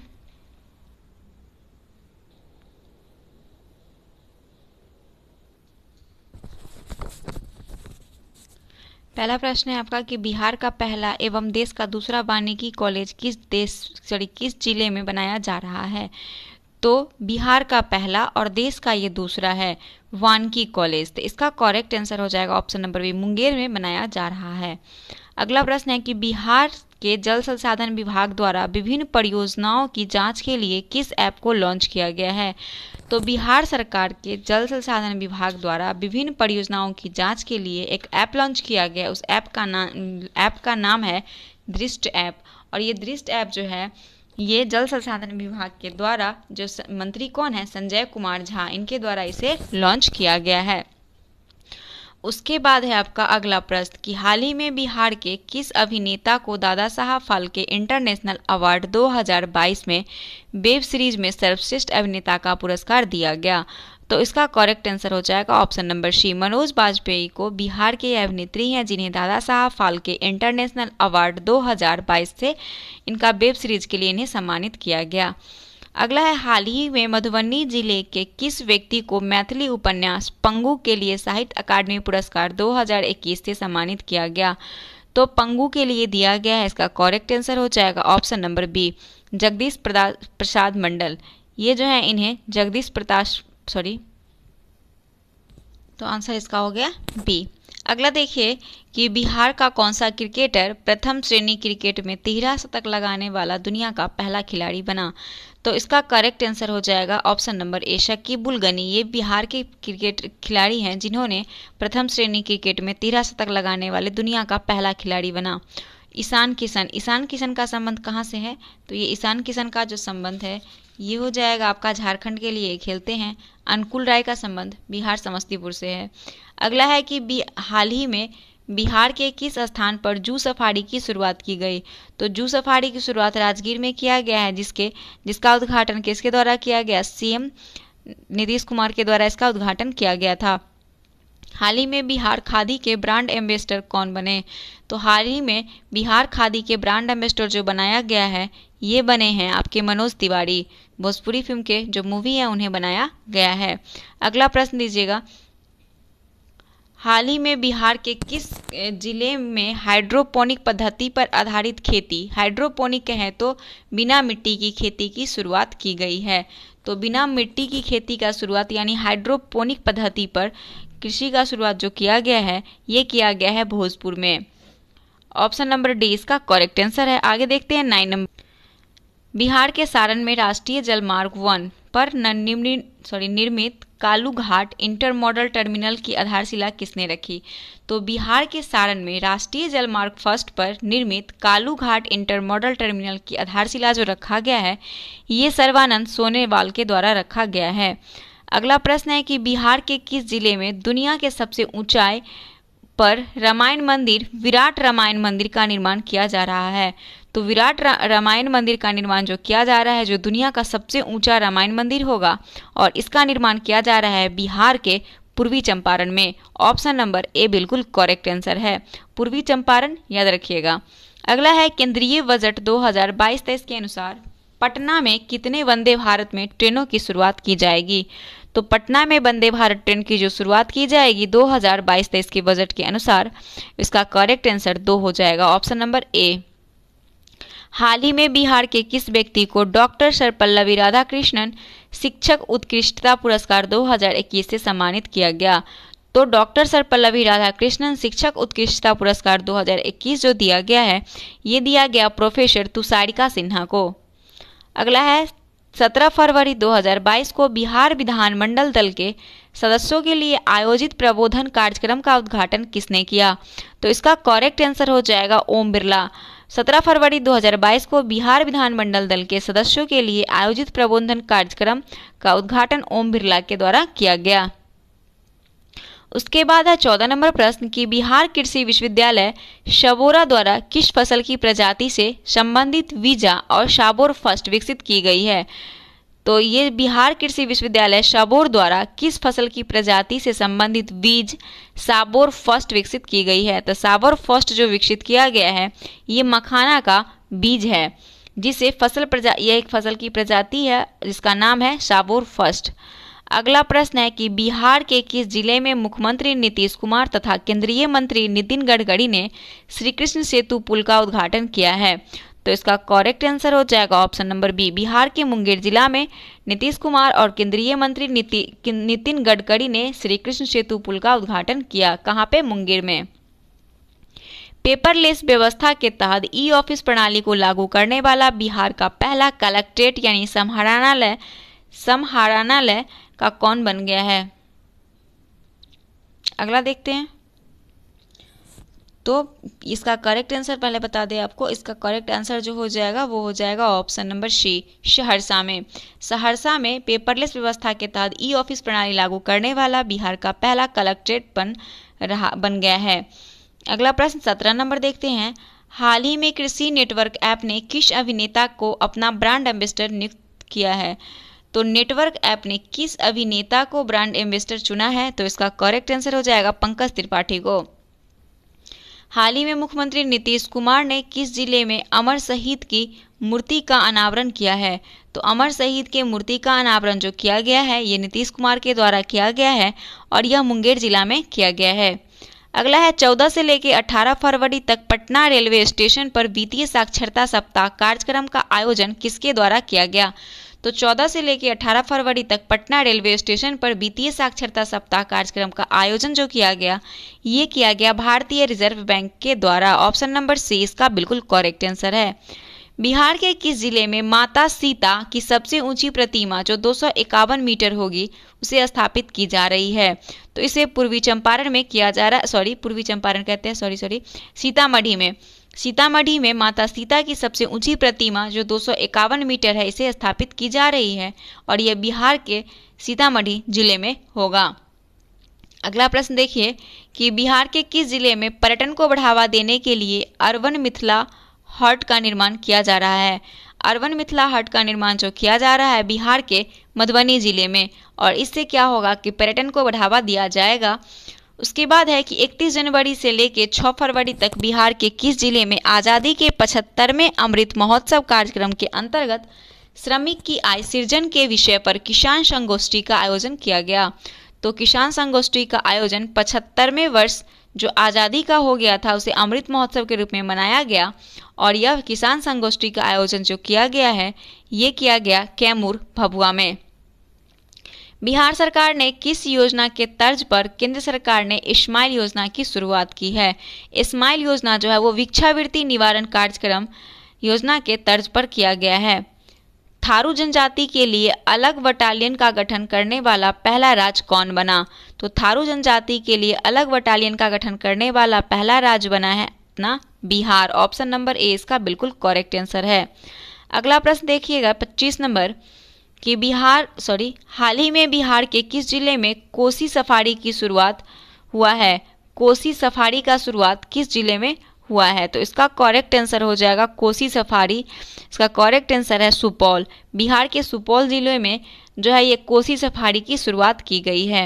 पहला प्रश्न है आपका कि बिहार का पहला एवं देश का दूसरा वानिकी कॉलेज किस जिले में बनाया जा रहा है। तो बिहार का पहला और देश का ये दूसरा है वानिकी कॉलेज। तो इसका करेक्ट आंसर हो जाएगा ऑप्शन नंबर बी, मुंगेर में बनाया जा रहा है। अगला प्रश्न है कि बिहार के जल संसाधन विभाग द्वारा विभिन्न परियोजनाओं की जांच के लिए किस ऐप को लॉन्च किया गया है। तो बिहार सरकार के जल संसाधन विभाग द्वारा विभिन्न परियोजनाओं की जांच के लिए एक ऐप लॉन्च किया गया। उस ऐप का नाम है दृष्ट ऐप। और ये दृष्ट ऐप जो है ये जल संसाधन विभाग के द्वारा जो मंत्री कौन है, संजय कुमार झा, इनके द्वारा इसे लॉन्च किया गया है। उसके बाद है आपका अगला प्रश्न कि हाल ही में बिहार के किस अभिनेता को दादा साहब फाल्के इंटरनेशनल अवार्ड 2022 में वेब सीरीज में सर्वश्रेष्ठ अभिनेता का पुरस्कार दिया गया। तो इसका करेक्ट आंसर हो जाएगा option number C, Manoj Bajpayee को बिहार के अभिनेत्री हैं जिन्हें दादा साहब फाल्के इंटरनेशनल अवार्ड 2022 से इनका वेब सीरीज के लिए इन्हें सम्मानित किया गया। अगला है हाल ही में मधुबनी जिले के किस व्यक्ति को मैथिली उपन्यास पंगु के लिए साहित्य अकादमी पुरस्कार 2021 से सम्मानित किया गया। तो पंगु के लिए दिया गया है, इसका करेक्ट आंसर हो जाएगा option number B, Jagdish Prasad Mandal. ये जो है इन्हें तो आंसर इसका हो गया बी। अगला देखिए कि बिहार का कौन सा क्रिकेटर प्रथम श्रेणी क्रिकेट में 13 शतक लगाने वाला दुनिया का पहला खिलाड़ी बना। तो इसका करेक्ट आंसर हो जाएगा option number A, Shakibul Gani. ये बिहार के क्रिकेट खिलाड़ी हैं जिन्होंने प्रथम श्रेणी क्रिकेट में 13 शतक लगाने वाले दुनिया का पहला खिलाड़ी बना। ईशान किशन का संबंध कहाँ से है। तो ये ईशान किशन का जो संबंध है ये हो जाएगा आपका झारखंड के लिए खेलते हैं। अनुकूल राय का संबंध बिहार समस्तीपुर से है। अगला है कि हाल ही में बिहार के किस स्थान पर जू सफारी की शुरुआत की गई। तो जू सफारी की शुरुआत राजगीर में किया गया है जिसका उद्घाटन किसके द्वारा किया गया, सीएम नीतीश कुमार के द्वारा इसका उद्घाटन किया गया था। हाल ही में बिहार खादी के ब्रांड एम्बेसडर कौन बने। तो हाल ही में बिहार खादी के ब्रांड एम्बेसडर जो बनाया गया है ये बने हैं आपके मनोज तिवारी। भोजपुरी फिल्म के जो मूवी है उन्हें बनाया गया है। अगला प्रश्न दीजिएगा, हाल ही में बिहार के किस जिले में हाइड्रोपोनिक पद्धति पर आधारित खेती, हाइड्रोपोनिक कहें तो बिना मिट्टी की खेती की शुरुआत की गई है। तो बिना मिट्टी की खेती का शुरुआत यानी हाइड्रोपोनिक पद्धति पर कृषि का शुरुआत जो किया गया है ये किया गया है भोजपुर में। ऑप्शन नंबर डी इसका करेक्ट आंसर है। आगे देखते हैं 9 नंबर, बिहार के सारण में राष्ट्रीय जलमार्ग 1 पर निर्मित कालू घाट इंटरमॉडल टर्मिनल की आधारशिला किसने रखी। तो बिहार के सारण में राष्ट्रीय जलमार्ग 1 पर निर्मित कालू घाट इंटरमॉडल टर्मिनल की आधारशिला जो रखा गया है ये सर्वानंद सोनोवाल के द्वारा रखा गया है। अगला प्रश्न है कि बिहार के किस जिले में दुनिया के सबसे ऊंचाई पर विराट रामायण मंदिर का निर्माण किया जा रहा है। तो विराट रामायण मंदिर का निर्माण जो किया जा रहा है जो दुनिया का सबसे ऊंचा रामायण मंदिर होगा और इसका निर्माण किया जा रहा है बिहार के पूर्वी चंपारण में। ऑप्शन नंबर ए बिल्कुल करेक्ट आंसर है, पूर्वी चंपारण याद रखिएगा। अगला है केंद्रीय बजट 2022-23 के अनुसार पटना में कितने वंदे भारत में ट्रेनों की शुरुआत की जाएगी। तो पटना में वंदे भारत ट्रेन की जो शुरुआत की जाएगी 2022-23 के बजट के अनुसार इसका करेक्ट आंसर 2 हो जाएगा, ऑप्शन नंबर ए। हाल ही में बिहार के किस व्यक्ति को डॉक्टर सर्वपल्लवी राधाकृष्णन शिक्षक उत्कृष्टता पुरस्कार 2021 से सम्मानित किया गया। तो डॉक्टर सर्वपल्लवी राधाकृष्णन शिक्षक उत्कृष्टता पुरस्कार 2021 जो दिया गया है ये दिया गया प्रोफेसर तुषारिका सिन्हा को। अगला है 17 फरवरी 2022 को बिहार विधानमंडल दल के सदस्यों के लिए आयोजित प्रबोधन कार्यक्रम का उद्घाटन किसने किया। तो इसका करेक्ट आंसर हो जाएगा ओम बिरला। 17 फरवरी 2022 को बिहार विधानमंडल दल के सदस्यों के लिए आयोजित प्रबोधन कार्यक्रम का उद्घाटन ओम बिरला के द्वारा किया गया। उसके बाद है 14 नंबर प्रश्न कि बिहार कृषि विश्वविद्यालय शबोरा द्वारा किस फसल की प्रजाति से संबंधित वीजा और शाबोर फर्स्ट विकसित की गई है। तो ये बिहार कृषि विश्वविद्यालय शाबोर द्वारा किस फसल की प्रजाति से संबंधित बीज शाबोर फर्स्ट विकसित की गई है। तो शाबोर फर्स्ट जो विकसित किया गया है ये मखाना का बीज है, जिसे यह एक फसल की प्रजाति है जिसका नाम है शाबोर फर्स्ट। अगला प्रश्न है कि बिहार के किस जिले में मुख्यमंत्री नीतीश कुमार तथा केंद्रीय मंत्री नितिन गडकरी ने श्री कृष्ण सेतु पुल का उद्घाटन किया है। तो इसका करेक्ट आंसर हो जाएगा ऑप्शन नंबर बी। बिहार के मुंगेर जिला में नीतीश कुमार और केंद्रीय मंत्री नितिन गडकरी ने श्री कृष्ण सेतु पुल का उद्घाटन किया। कहाँ पे? मुंगेर में। पेपरलेस व्यवस्था के तहत ई ऑफिस प्रणाली को लागू करने वाला बिहार का पहला कलेक्ट्रेट यानी समाहरणालय का कौन बन गया है? अगला देखते हैं। तो इसका करेक्ट आंसर पहले बता दें आपको, इसका करेक्ट आंसर जो हो जाएगा वो हो जाएगा ऑप्शन नंबर सी, सहरसा में। सहरसा में पेपरलेस व्यवस्था के तहत ई ऑफिस प्रणाली लागू करने वाला बिहार का पहला कलेक्ट्रेट बन गया है। अगला प्रश्न 17 नंबर देखते हैं। हाल ही में कृषि नेटवर्क ऐप ने किस अभिनेता को अपना ब्रांड एम्बेसडर नियुक्त किया है? तो नेटवर्क ऐप ने किस अभिनेता को ब्रांड एम्बेसडर चुना है? तो इसका करेक्ट आंसर हो जाएगा पंकज त्रिपाठी को। हाल ही में मुख्यमंत्री नीतीश कुमार ने किस जिले में अमर शहीद की मूर्ति का अनावरण किया है? तो अमर शहीद के मूर्ति का अनावरण जो किया गया है ये नीतीश कुमार के द्वारा किया गया है और यह मुंगेर जिला में किया गया है। अगला है 14 से लेकर 18 फरवरी तक पटना रेलवे स्टेशन पर वित्तीय साक्षरता सप्ताह कार्यक्रम का आयोजन किसके द्वारा किया गया? तो 14 से लेकर 18 फरवरी तक पटना रेलवे स्टेशन पर वित्तीय साक्षरता सप्ताह कार्यक्रम का आयोजन जो किया गया ये किया गया भारतीय रिजर्व बैंक के द्वारा। ऑप्शन नंबर सी इसका बिल्कुल करेक्ट आंसर है। बिहार के किस जिले में माता सीता की सबसे ऊंची प्रतिमा जो 251 मीटर होगी उसे स्थापित की जा रही है? तो इसे पूर्वी चंपारण में किया जा रहा है, पूर्वी चंपारण कहते हैं, सीतामढ़ी में माता सीता की सबसे ऊंची प्रतिमा जो 251 मीटर है इसे स्थापित की जा रही है और यह बिहार के सीतामढ़ी जिले में होगा। अगला प्रश्न देखिए कि बिहार के किस जिले में पर्यटन को बढ़ावा देने के लिए अर्बन मिथिला हट का निर्माण किया जा रहा है? अर्बन मिथिला हट का निर्माण जो किया जा रहा है बिहार के मधुबनी जिले में और इससे क्या होगा कि पर्यटन को बढ़ावा दिया जाएगा। उसके बाद है कि 31 जनवरी से लेकर 6 फरवरी तक बिहार के किस जिले में आज़ादी के 75वें अमृत महोत्सव कार्यक्रम के अंतर्गत श्रमिक की आय सृजन के विषय पर किसान संगोष्ठी का आयोजन किया गया? तो किसान संगोष्ठी का आयोजन 75वें वर्ष जो आज़ादी का हो गया था उसे अमृत महोत्सव के रूप में मनाया गया और यह किसान संगोष्ठी का आयोजन जो किया गया है ये किया गया कैमूर भभुआ में। बिहार सरकार ने किस योजना के तर्ज पर केंद्र सरकार ने स्माइल योजना की शुरुआत की है? स्माइल योजना जो है वो भिक्षावृत्ति निवारण कार्यक्रम योजना के तर्ज पर किया गया है। थारू जनजाति के लिए अलग बटालियन का गठन करने वाला पहला राज्य कौन बना? तो थारू जनजाति के लिए अलग बटालियन का गठन करने वाला पहला राज्य बना है अपना बिहार। ऑप्शन नंबर ए इसका बिल्कुल करेक्ट आंसर है। अगला प्रश्न देखिएगा 25 नंबर कि हाल ही में बिहार के किस जिले में कोसी सफारी की शुरुआत हुआ है? कोसी सफारी का शुरुआत किस जिले में हुआ है? तो इसका करेक्ट आंसर हो जाएगा कोसी सफारी। इसका करेक्ट आंसर है सुपौल। बिहार के सुपौल जिले में जो है ये कोसी सफारी की शुरुआत की गई है।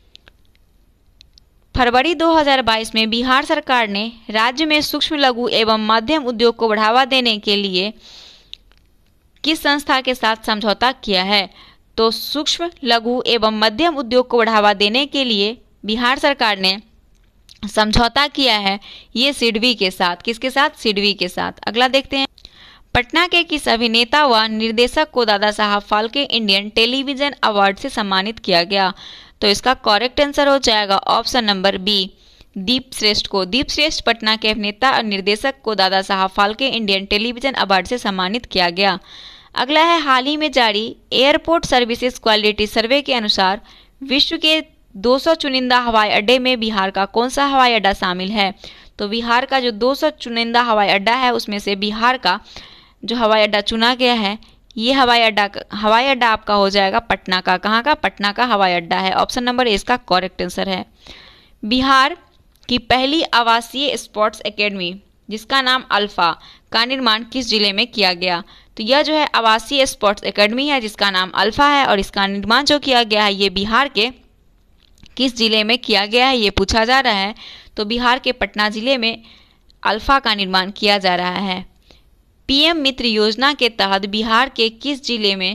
फरवरी 2022 में बिहार सरकार ने राज्य में सूक्ष्म लघु एवं मध्यम उद्योग को बढ़ावा देने के लिए किस संस्था के साथ समझौता किया है? तो सूक्ष्म लघु एवं मध्यम उद्योग को बढ़ावा देने के लिए बिहार सरकार ने समझौता किया है ये सिडबी के साथ। किसके साथ? सिडबी के साथ। अगला देखते हैं। पटना के किस अभिनेता व निर्देशक को Dada Saheb Phalke Indian television award से सम्मानित किया गया? तो इसका करेक्ट आंसर हो जाएगा ऑप्शन नंबर बी, दीप श्रेष्ठ को। दीप श्रेष्ठ पटना के अभिनेता और निर्देशक को Dada Saheb Phalke Indian television award से सम्मानित किया गया। अगला है हाल ही में जारी एयरपोर्ट सर्विसेज क्वालिटी सर्वे के अनुसार विश्व के 200 चुनिंदा हवाई अड्डे में बिहार का कौन सा हवाई अड्डा शामिल है? तो बिहार का जो 200 चुनिंदा हवाई अड्डा है उसमें से बिहार का जो हवाई अड्डा चुना गया है, ये हवाई अड्डा आपका हो जाएगा पटना का। कहाँ का? पटना का हवाई अड्डा है। ऑप्शन नंबर ए इसका करेक्ट आंसर है। बिहार की पहली आवासीय स्पोर्ट्स एकेडमी जिसका नाम अल्फा का निर्माण किस जिले में किया गया? तो यह जो है आवासीय स्पोर्ट्स एकेडमी है जिसका नाम अल्फा है और इसका निर्माण जो किया गया है ये बिहार के किस जिले में किया गया है ये पूछा जा रहा है। तो बिहार के पटना जिले में अल्फा का निर्माण किया जा रहा है। पीएम मित्र योजना के तहत बिहार के किस जिले में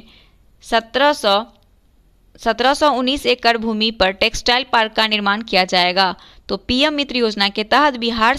1719 एकड़ भूमि पर टेक्सटाइल पार्क का निर्माण किया जाएगा? तो पीएम मित्र योजना के तहत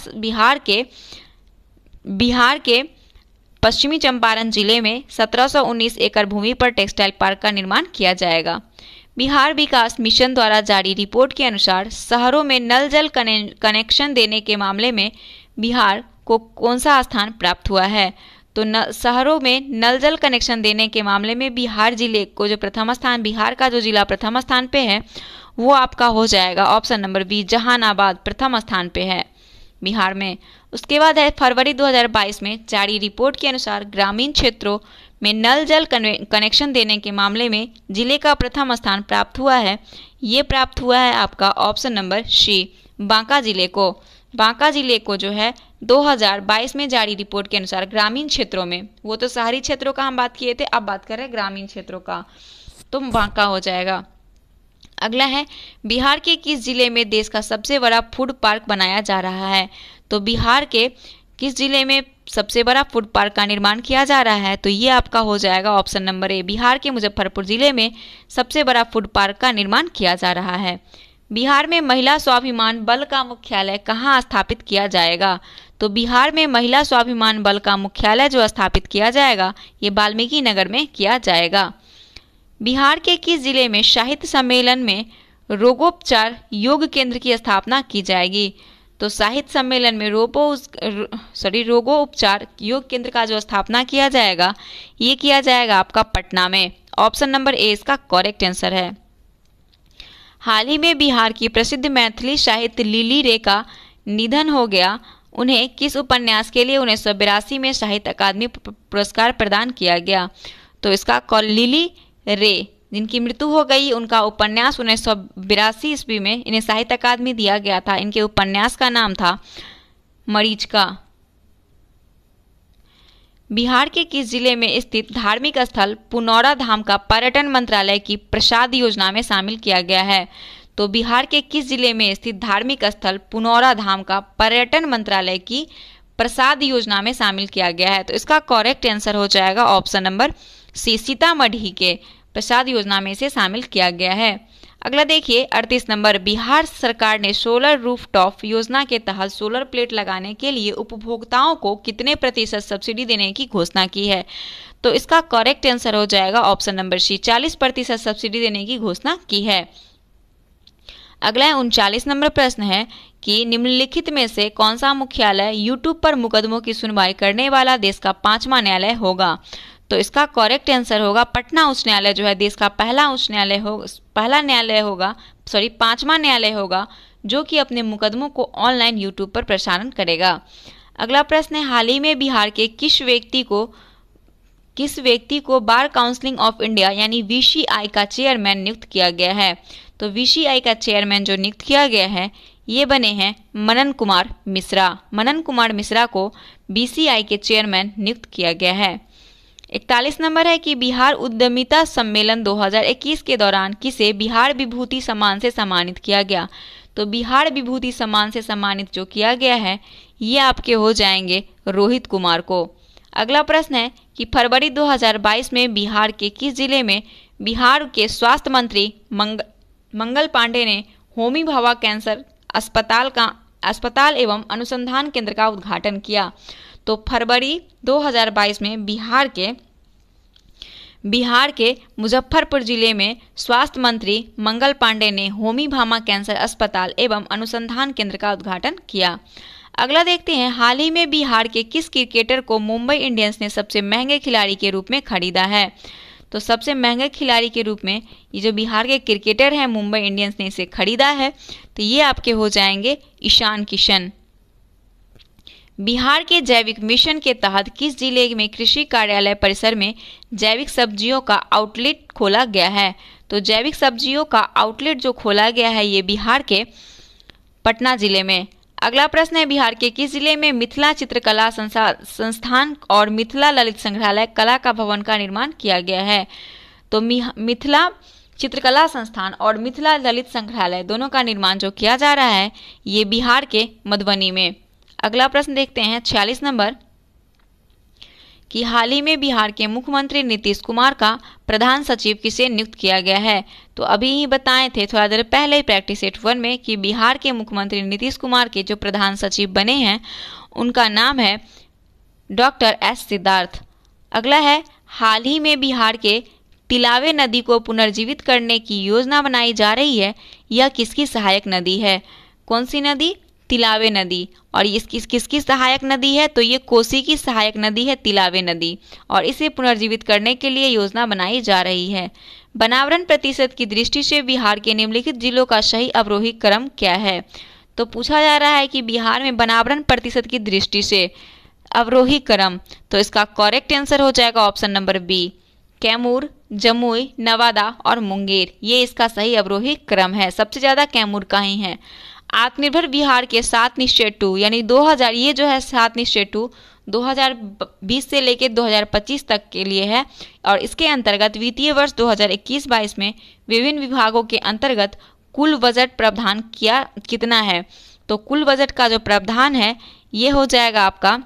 बिहार के पश्चिमी चंपारण जिले में 1719 एकड़ भूमि पर टेक्सटाइल पार्क का निर्माण किया जाएगा। बिहार विकास मिशन द्वारा जारी रिपोर्ट के अनुसार शहरों में नल जल कनेक्शन देने के मामले में बिहार को कौन सा स्थान प्राप्त हुआ है? तो शहरों में नल जल कनेक्शन देने के मामले में बिहार जिले को जो प्रथम स्थान, बिहार का जो जिला प्रथम स्थान पे है वो आपका हो जाएगा ऑप्शन नंबर बी, जहानाबाद प्रथम स्थान पे है बिहार में। उसके बाद है फरवरी 2022 में जारी रिपोर्ट के अनुसार ग्रामीण क्षेत्रों में नल जल कनेक्शन देने के मामले में जिले का प्रथम स्थान प्राप्त हुआ है। ये प्राप्त हुआ है आपका ऑप्शन नंबर सी, बांका जिले को। बांका जिले को जो है 2022 में जारी रिपोर्ट के अनुसार ग्रामीण क्षेत्रों में, वो तो शहरी क्षेत्रों का हम बात किए थे, अब बात कर रहे हैं ग्रामीण क्षेत्रों का, तो बांका हो जाएगा। अगला है बिहार के किस जिले में देश का सबसे बड़ा फूड पार्क बनाया जा रहा है? तो बिहार के किस जिले में सबसे बड़ा फूड पार्क का निर्माण किया जा रहा है? तो ये आपका हो जाएगा ऑप्शन नंबर ए, बिहार के मुजफ्फरपुर जिले में सबसे बड़ा फूड पार्क का निर्माण किया जा रहा है। बिहार में महिला स्वाभिमान बल का मुख्यालय कहाँ स्थापित किया जाएगा? तो बिहार में महिला स्वाभिमान बल का मुख्यालय जो स्थापित किया जाएगा ये वाल्मीकि नगर में किया जाएगा। बिहार के किस जिले में साहित्य सम्मेलन में रोगोपचार योग केंद्र की स्थापना की जाएगी? तो साहित्य सम्मेलन में रोगोपचार योग केंद्र का जो स्थापना किया जाएगा ये किया जाएगा आपका पटना में। ऑप्शन नंबर ए इसका करेक्ट आंसर है। हाल ही में बिहार की प्रसिद्ध मैथिली साहित्य लिली रे का निधन हो गया। उन्हें किस उपन्यास के लिए 1982 में साहित्य अकादमी पुरस्कार प्रदान किया गया? तो इसका लिली रे जिनकी मृत्यु हो गई, उनका उपन्यास 1982 ईस्वी में इन्हें साहित्य अकादमी दिया गया था। इनके उपन्यास का नाम था मरीचिका। बिहार के किस जिले में स्थित धार्मिक स्थल पुनौरा धाम का पर्यटन मंत्रालय की प्रसाद योजना में शामिल किया गया है? तो बिहार के किस जिले में स्थित धार्मिक स्थल पुनौरा धाम का पर्यटन मंत्रालय की प्रसाद योजना में शामिल किया गया है? तो इसका करेक्ट आंसर हो जाएगा ऑप्शन नंबर सी, सीतामढ़ी के प्रसाद योजना में इसे शामिल किया गया है। अगला देखिए 38 नंबर, बिहार सरकार ने सोलर रूफटॉप योजना के तहत सोलर प्लेट लगाने के लिए उपभोक्ताओं को कितने प्रतिशत सब्सिडी देने की घोषणा की है? तो इसका करेक्ट आंसर हो जाएगा ऑप्शन नंबर सी, 40% सब्सिडी देने की घोषणा की है। अगला 39 नंबर प्रश्न है कि निम्नलिखित में से कौन सा मुख्यालय यूट्यूब पर मुकदमों की सुनवाई करने वाला देश का 5वां न्यायालय होगा? तो इसका करेक्ट आंसर होगा पटना उच्च न्यायालय जो है देश का पहला न्यायालय होगा 5वां न्यायालय होगा जो कि अपने मुकदमों को ऑनलाइन यूट्यूब पर प्रसारण करेगा। अगला प्रश्न है हाल ही में बिहार के किस व्यक्ति को बार काउंसिल ऑफ इंडिया यानी VCI का चेयरमैन नियुक्त किया गया है? तो VCI का चेयरमैन जो नियुक्त किया गया है ये बने हैं मनन कुमार मिश्रा। मनन कुमार मिश्रा को VCI के चेयरमैन नियुक्त किया गया है। 41 नंबर है कि बिहार उद्यमिता सम्मेलन 2021 के दौरान किसे बिहार विभूति सम्मान से सम्मानित किया गया? तो बिहार विभूति सम्मान से सम्मानित जो किया गया है ये आपके हो जाएंगे रोहित कुमार को। अगला प्रश्न है कि फरवरी 2022 में बिहार के किस जिले में बिहार के स्वास्थ्य मंत्री मंगल पांडे ने होमी भाभा कैंसर अस्पताल एवं अनुसंधान केंद्र का उद्घाटन किया? तो फरवरी 2022 में बिहार के मुजफ्फरपुर जिले में स्वास्थ्य मंत्री मंगल पांडे ने होमी भाभा कैंसर अस्पताल एवं अनुसंधान केंद्र का उद्घाटन किया। अगला देखते हैं हाल ही में बिहार के किस क्रिकेटर को मुंबई इंडियंस ने सबसे महंगे खिलाड़ी के रूप में खरीदा है? तो सबसे महंगे खिलाड़ी के रूप में ये जो बिहार के क्रिकेटर हैं मुंबई इंडियंस ने इसे खरीदा है तो ये आपके हो जाएंगे ईशान किशन। बिहार के जैविक मिशन के तहत किस जिले में कृषि कार्यालय परिसर में जैविक सब्जियों का आउटलेट खोला गया है? तो जैविक सब्जियों का आउटलेट जो खोला गया है ये बिहार के पटना जिले में। अगला प्रश्न है, बिहार के किस जिले में मिथिला चित्रकला संस्थान और मिथिला ललित संग्रहालय कला का भवन का निर्माण किया गया है? तो मिथिला चित्रकला संस्थान और मिथिला ललित संग्रहालय दोनों का निर्माण जो किया जा रहा है ये बिहार के मधुबनी में। अगला प्रश्न देखते हैं 46 नंबर कि हाल ही में बिहार के मुख्यमंत्री नीतीश कुमार का प्रधान सचिव किसे नियुक्त किया गया है? तो अभी ही बताए थे थोड़ा देर पहले ही प्रैक्टिस सेट 1 में कि बिहार के मुख्यमंत्री नीतीश कुमार के जो प्रधान सचिव बने हैं उनका नाम है डॉक्टर एस सिद्धार्थ। अगला है, हाल ही में बिहार के तिलावे नदी को पुनर्जीवित करने की योजना बनाई जा रही है, यह किसकी सहायक नदी है? कौन सी नदी? तिलावे नदी। और ये किसकी सहायक नदी है? तो ये कोसी की सहायक नदी है तिलावे नदी, और इसे पुनर्जीवित करने के लिए योजना बनाई जा रही है। बनावरण प्रतिशत की दृष्टि से बिहार के निम्नलिखित जिलों का सही अवरोही क्रम क्या है? तो पूछा जा रहा है कि बिहार में बनावरण प्रतिशत की दृष्टि से अवरोही क्रम, तो इसका करेक्ट आंसर हो जाएगा option number B, Kaimur, Jamui, Nawada और मुंगेर। ये इसका सही अवरोही क्रम है। सबसे ज्यादा कैमूर का ही है। आत्मनिर्भर बिहार के 7 निश्चय 2 यानी 2000, ये जो है 7 निश्चय 2 2020 से लेकर 2025 तक के लिए है, और इसके अंतर्गत वित्तीय वर्ष 2021-22 में विभिन्न विभागों के अंतर्गत कुल बजट प्रावधान कितना है? तो कुल बजट का जो प्रावधान है ये हो जाएगा आपका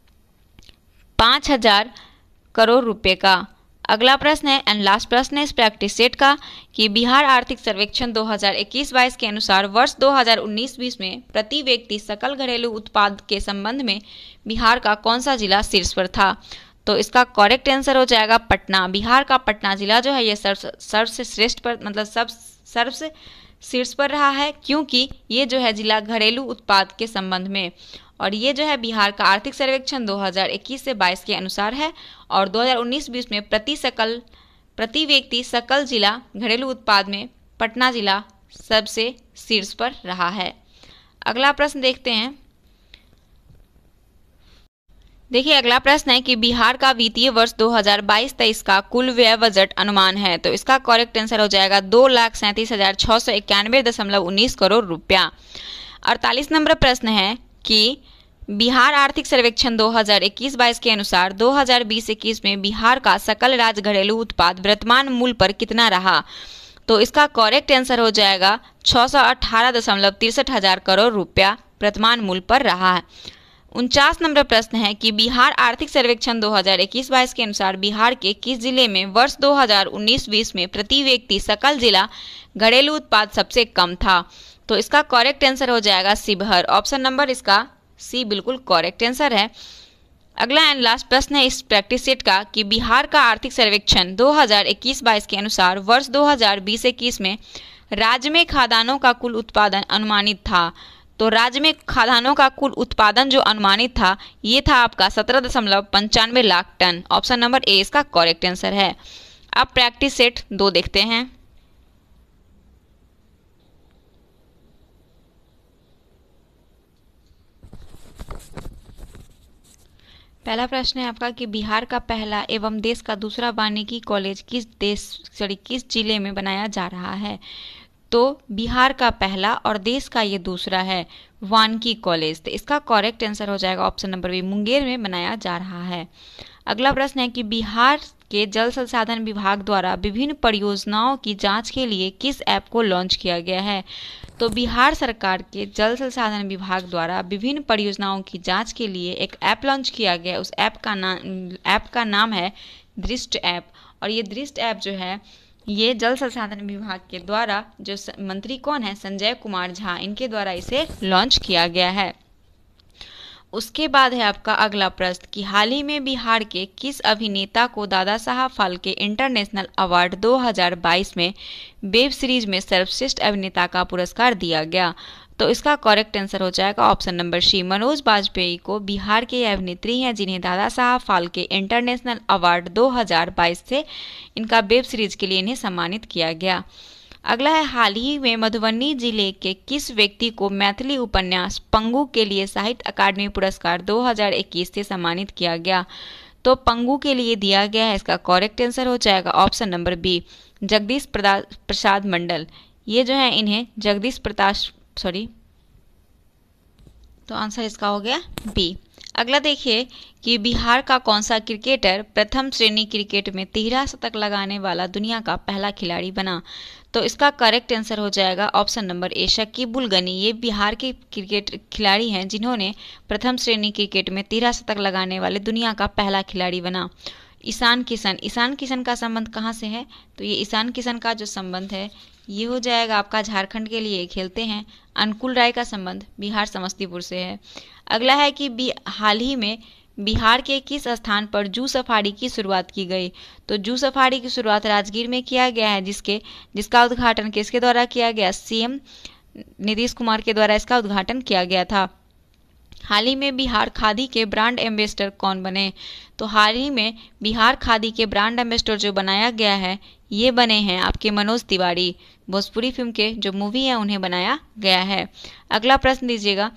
5000 करोड़ रुपए का। अगला प्रश्न है एंड लास्ट प्रश्न है इस प्रैक्टिस सेट का कि बिहार आर्थिक सर्वेक्षण 2021-22 के अनुसार वर्ष 2019-20 में प्रति व्यक्ति सकल घरेलू उत्पाद के संबंध में बिहार का कौन सा जिला शीर्ष पर था? तो इसका करेक्ट आंसर हो जाएगा पटना। बिहार का पटना जिला जो है ये सर्वश्रेष्ठ श्रेष्ठ पर मतलब सर्वश्रेष्ठ शीर्ष पर रहा है, क्योंकि ये जो है जिला घरेलू उत्पाद के संबंध में, और ये जो है बिहार का आर्थिक सर्वेक्षण 2021 से 22 के अनुसार है, और 2019-20 में प्रति व्यक्ति सकल जिला घरेलू उत्पाद में पटना जिला सबसे शीर्ष पर रहा है। अगला प्रश्न देखते हैं। देखिए अगला प्रश्न है कि बिहार का वित्तीय वर्ष 2022-23 का कुल व्यय बजट अनुमान है, तो इसका करेक्ट आंसर हो जाएगा 2,37,691.19 करोड़ रुपया। 48 नंबर प्रश्न है कि बिहार आर्थिक सर्वेक्षण 2021-22 के अनुसार 2020-21 में बिहार का सकल राज्य घरेलू उत्पाद वर्तमान मूल्य पर कितना रहा? तो इसका करेक्ट आंसर हो जाएगा 618.63 हजार करोड़ रुपया वर्तमान मूल्य पर रहा है। 49 नंबर प्रश्न है कि बिहार आर्थिक सर्वेक्षण 2021-22 के अनुसार बिहार के किस जिले में वर्ष 2019-20 में प्रति व्यक्ति सकल जिला घरेलू उत्पाद सबसे कम था? तो इसका करेक्ट आंसर हो जाएगा शिवहर। ऑप्शन नंबर इसका सी बिल्कुल करेक्ट आंसर है। अगला एंड लास्ट प्रश्न है इस प्रैक्टिस सेट का कि बिहार का आर्थिक सर्वेक्षण 2021-22 के अनुसार वर्ष 2020-21 में राज्य में खाद्यान्नों का कुल उत्पादन अनुमानित था। तो राज्य में खाद्यान्नों का कुल उत्पादन जो अनुमानित था ये था आपका 17.95 lakh tonne. Option number A इसका करेक्ट आंसर है। अब प्रैक्टिस सेट 2 देखते हैं। पहला प्रश्न है आपका कि बिहार का पहला एवं देश का दूसरा वानिकी कॉलेज किस जिले में बनाया जा रहा है? तो बिहार का पहला और देश का ये दूसरा है वानिकी कॉलेज, तो इसका करेक्ट आंसर हो जाएगा ऑप्शन नंबर बी, मुंगेर में बनाया जा रहा है। अगला प्रश्न है कि बिहार के जल संसाधन विभाग द्वारा विभिन्न परियोजनाओं की जांच के लिए किस ऐप को लॉन्च किया गया है? तो बिहार सरकार के जल संसाधन विभाग द्वारा विभिन्न परियोजनाओं की जांच के लिए एक ऐप लॉन्च किया गया। उस ऐप का नाम है दृष्ट ऐप, और ये दृष्ट ऐप जो है ये जल संसाधन विभाग के द्वारा जो मंत्री कौन है संजय कुमार झा, इनके द्वारा इसे लॉन्च किया गया है। उसके बाद है आपका अगला प्रश्न कि हाल ही में बिहार के किस अभिनेता को दादा साहब फाल्के इंटरनेशनल अवार्ड 2022 में वेब सीरीज में सर्वश्रेष्ठ अभिनेता का पुरस्कार दिया गया? तो इसका करेक्ट आंसर हो जाएगा option number C, Manoj Bajpayee को बिहार के अभिनेत्री हैं जिन्हें दादा साहब फाल्के इंटरनेशनल अवार्ड 2022 से इनका वेब सीरीज के लिए इन्हें सम्मानित किया गया। अगला है, हाल ही में मधुबनी जिले के किस व्यक्ति को मैथिली उपन्यास पंगु के लिए साहित्य अकादमी पुरस्कार 2021 से सम्मानित किया गया? तो पंगु के लिए दिया गया है, इसका करेक्ट आंसर हो जाएगा option number B, Jagdish Prasad Mandal. ये जो है इन्हें जगदीश तो आंसर इसका हो गया बी। अगला देखिए कि बिहार का कौन सा क्रिकेटर प्रथम श्रेणी क्रिकेट में 13 शतक लगाने वाला दुनिया का पहला खिलाड़ी बना? तो इसका करेक्ट आंसर हो जाएगा option number A, Shakibul Gani. ये बिहार के क्रिकेट खिलाड़ी हैं जिन्होंने प्रथम श्रेणी क्रिकेट में 13 शतक लगाने वाले दुनिया का पहला खिलाड़ी बना। ईशान किशन का संबंध कहाँ से है? तो ये ईशान किशन का जो संबंध है ये हो जाएगा आपका झारखंड के लिए खेलते हैं। अनुकूल राय का संबंध बिहार समस्तीपुर से है। अगला है कि हाल ही में बिहार के किस स्थान पर जू सफारी की शुरुआत की गई? तो जू सफारी की शुरुआत राजगीर में किया गया है, जिसका उद्घाटन किसके द्वारा किया गया? सीएम नीतीश कुमार के द्वारा इसका उद्घाटन किया गया था। हाल ही में बिहार खादी के ब्रांड एम्बेसडर कौन बने? तो हाल ही में बिहार खादी के ब्रांड एम्बेसडर जो बनाया गया है ये बने हैं आपके मनोज तिवारी। भोजपुरी फिल्म के जो मूवी है उन्हें बनाया गया है। अगला प्रश्न दीजिएगा,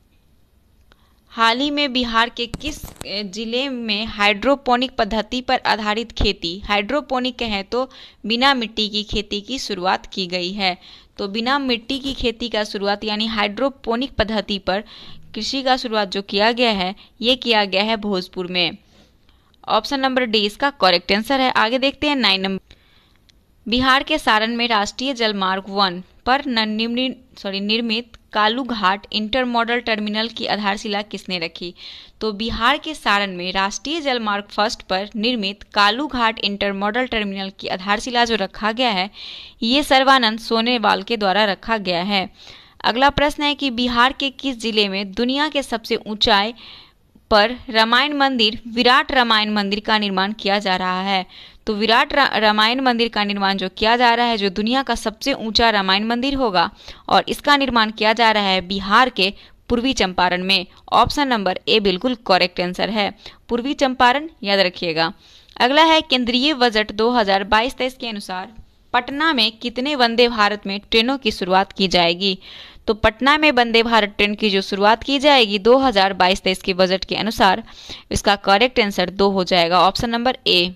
हाल ही में बिहार के किस जिले में हाइड्रोपोनिक पद्धति पर आधारित खेती, हाइड्रोपोनिक कहें तो बिना मिट्टी की खेती की शुरुआत की गई है? तो बिना मिट्टी की खेती का शुरुआत यानी हाइड्रोपोनिक पद्धति पर कृषि का शुरुआत जो किया गया है ये किया गया है भोजपुर में। ऑप्शन नंबर डी इसका करेक्ट आंसर है। आगे देखते हैं 9 नंबर, बिहार के सारण में राष्ट्रीय जलमार्ग 1 पर निर्मित कालू घाट इंटरमॉडल टर्मिनल की आधारशिला किसने रखी? तो बिहार के सारण में राष्ट्रीय जलमार्ग 1 पर निर्मित कालू घाट इंटरमॉडल टर्मिनल की आधारशिला जो रखा गया है ये सर्बानंद सोनोवाल के द्वारा रखा गया है। अगला प्रश्न है कि बिहार के किस जिले में दुनिया के सबसे ऊंचाई पर रामायण मंदिर विराट रामायण मंदिर का निर्माण किया जा रहा है? तो विराट रामायण मंदिर का निर्माण जो किया जा रहा है, जो दुनिया का सबसे ऊंचा रामायण मंदिर होगा, और इसका निर्माण किया जा रहा है बिहार के पूर्वी चंपारण में। ऑप्शन नंबर ए बिल्कुल करेक्ट आंसर है, पूर्वी चंपारण, याद रखिएगा। अगला है, केंद्रीय बजट 2022-23 के अनुसार पटना में कितने वंदे भारत में ट्रेनों की शुरुआत की जाएगी? तो पटना में वंदे भारत ट्रेन की जो शुरुआत की जाएगी 2022-23 के बजट के अनुसार, इसका करेक्ट आंसर 2 हो जाएगा, ऑप्शन नंबर ए।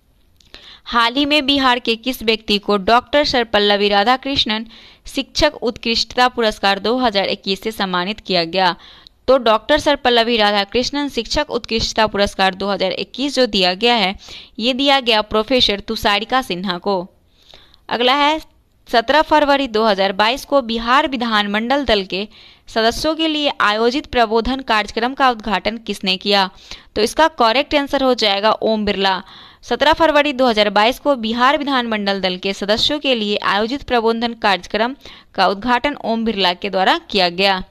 हाल ही में बिहार के किस व्यक्ति को डॉक्टर सर्वपल्लवी राधाकृष्णन शिक्षक उत्कृष्टता पुरस्कार 2021 से सम्मानित किया गया? तो डॉक्टर सर्वपल्लवी राधाकृष्णन शिक्षक उत्कृष्टता पुरस्कार 2021 जो दिया गया है ये दिया गया प्रोफेसर तुषारिका सिन्हा को। अगला है, 17 फरवरी 2022 को बिहार विधानमंडल दल के सदस्यों के लिए आयोजित प्रबोधन कार्यक्रम का उद्घाटन किसने किया? तो इसका करेक्ट आंसर हो जाएगा ओम बिरला। 17 फरवरी 2022 को बिहार विधानमंडल दल के सदस्यों के लिए आयोजित प्रबोधन कार्यक्रम का उद्घाटन ओम बिरला के द्वारा किया गया।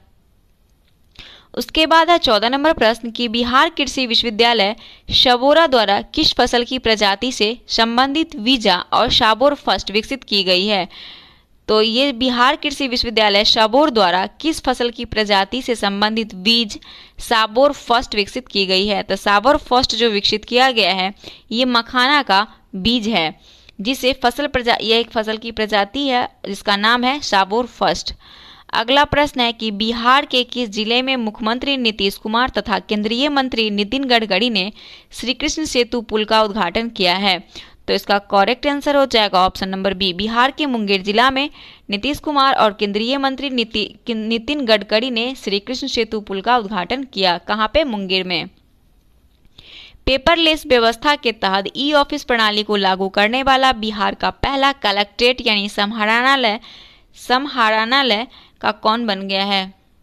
उसके बाद है 14 नंबर प्रश्न कि बिहार कृषि विश्वविद्यालय शाबोरा द्वारा किस फसल की प्रजाति से संबंधित वीजा और शाबोर फर्स्ट विकसित की गई है? तो ये बिहार कृषि विश्वविद्यालय शाबोर द्वारा किस फसल की प्रजाति से संबंधित बीज शाबोर फर्स्ट विकसित की गई है? तो शाबोर फर्स्ट जो विकसित किया गया है ये मखाना का बीज है, जिसे यह एक फसल की प्रजाति है जिसका नाम है शाबोर फर्स्ट। अगला प्रश्न है कि बिहार के किस जिले में मुख्यमंत्री नीतीश कुमार तथा केंद्रीय मंत्री नितिन गडकरी ने श्री कृष्ण सेतु पुल का उद्घाटन किया है? तो इसका करेक्ट आंसर हो जाएगा ऑप्शन नंबर बी, बिहार के मुंगेर जिला में नीतीश कुमार और केंद्रीय मंत्री नितिन गडकरी ने श्री कृष्ण सेतु पुल का उद्घाटन किया। कहाँ पे? मुंगेर में। पेपरलेस व्यवस्था के तहत ई ऑफिस प्रणाली को लागू करने वाला बिहार का पहला कलेक्ट्रेट यानी समाहरणालय का कौन बन गया है?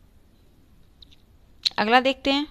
अगला देखते हैं।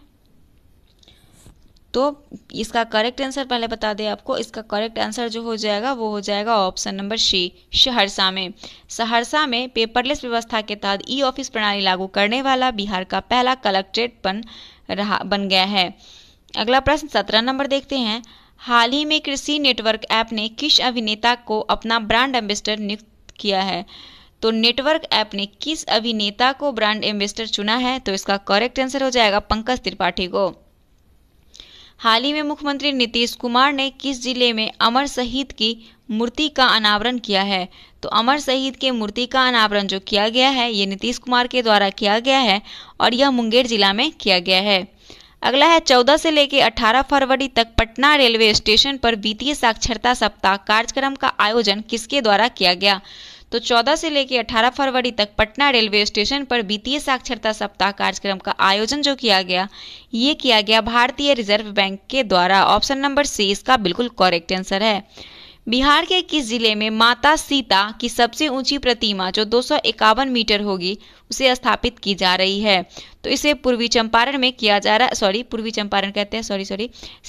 तो इसका करेक्ट आंसर पहले बता दें आपको, इसका करेक्ट आंसर जो हो जाएगा वो हो जाएगा ऑप्शन नंबर सी, सहरसा में। सहरसा में पेपरलेस व्यवस्था के तहत ई ऑफिस प्रणाली लागू करने वाला बिहार का पहला कलेक्ट्रेट बन गया है। अगला प्रश्न 17 नंबर देखते हैं। हाल ही में कृषि नेटवर्क ऐप ने किस अभिनेता को अपना ब्रांड एम्बेसडर नियुक्त किया है? तो नेटवर्क ऐप ने किस अभिनेता को ब्रांड एम्बेसडर चुना है? तो इसका करेक्ट आंसर हो जाएगा पंकज त्रिपाठी को। हाल ही में मुख्यमंत्री नीतीश कुमार ने किस जिले में अमर शहीद की मूर्ति का अनावरण किया है? तो अमर शहीद के मूर्ति का अनावरण जो किया गया है ये नीतीश कुमार के द्वारा किया गया है और यह मुंगेर जिला में किया गया है। अगला है 14 से लेकर 18 फरवरी तक पटना रेलवे स्टेशन पर वित्तीय साक्षरता सप्ताह कार्यक्रम का आयोजन किसके द्वारा किया गया? तो 14 से लेकर 18 फरवरी तक पटना रेलवे स्टेशन पर वित्तीय साक्षरता सप्ताह कार्यक्रम का आयोजन जो किया गया ये किया गया भारतीय रिजर्व बैंक के द्वारा। ऑप्शन नंबर सी इसका बिल्कुल करेक्ट आंसर है। बिहार के किस जिले में माता सीता की सबसे ऊंची प्रतिमा जो 251 मीटर होगी उसे स्थापित की जा रही है? तो इसे पूर्वी चंपारण में किया जा रहा है, पूर्वी चंपारण कहते हैं,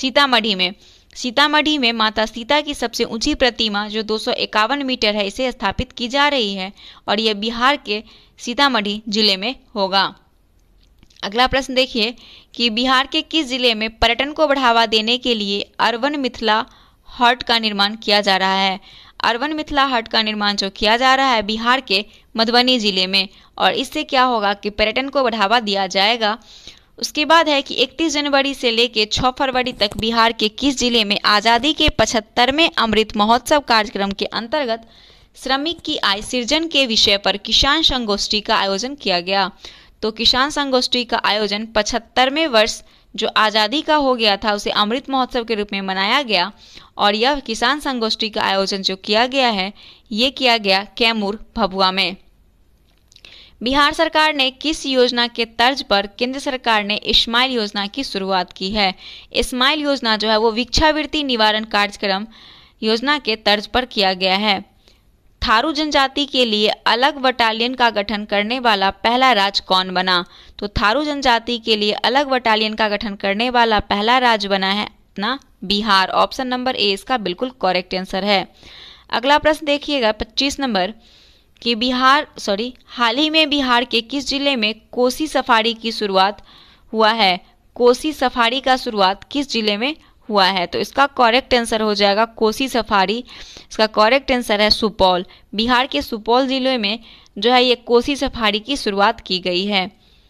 सीतामढ़ी में माता सीता की सबसे ऊंची प्रतिमा जो 251 मीटर है इसे स्थापित की जा रही है और यह बिहार के सीतामढ़ी जिले में होगा। अगला प्रश्न देखिए कि बिहार के किस जिले में पर्यटन को बढ़ावा देने के लिए अर्बन मिथिला हट का निर्माण किया जा रहा है? अर्बन मिथिला हट का निर्माण जो किया जा रहा है बिहार के मधुबनी जिले में और इससे क्या होगा कि पर्यटन को बढ़ावा दिया जाएगा। उसके बाद है कि 31 जनवरी से लेकर 6 फरवरी तक बिहार के किस जिले में आज़ादी के 75वें अमृत महोत्सव कार्यक्रम के अंतर्गत श्रमिक की आय सृजन के विषय पर किसान संगोष्ठी का आयोजन किया गया? तो किसान संगोष्ठी का आयोजन 75वें वर्ष जो आज़ादी का हो गया था उसे अमृत महोत्सव के रूप में मनाया गया और यह किसान संगोष्ठी का आयोजन जो किया गया है ये किया गया कैमूर भभुआ में। बिहार सरकार ने किस योजना के तर्ज पर केंद्र सरकार ने स्माइल योजना की शुरुआत की है? स्माइल योजना जो है वो भिक्षावृत्ति निवारण कार्यक्रम योजना के तर्ज पर किया गया है। थारू जनजाति के लिए अलग बटालियन का गठन करने वाला पहला राज्य कौन बना? तो थारू जनजाति के लिए अलग बटालियन का गठन करने वाला पहला राज्य बना है अपना बिहार। ऑप्शन नंबर ए इसका बिल्कुल करेक्ट आंसर है। अगला प्रश्न देखिएगा 25 नंबर कि हाल ही में बिहार के किस जिले में कोसी सफारी की शुरुआत हुआ है? कोसी सफारी का शुरुआत किस जिले में हुआ है? तो इसका करेक्ट आंसर हो जाएगा कोसी सफारी। इसका करेक्ट आंसर है सुपौल। बिहार के सुपौल जिले में जो है ये कोसी सफारी की शुरुआत की गई है।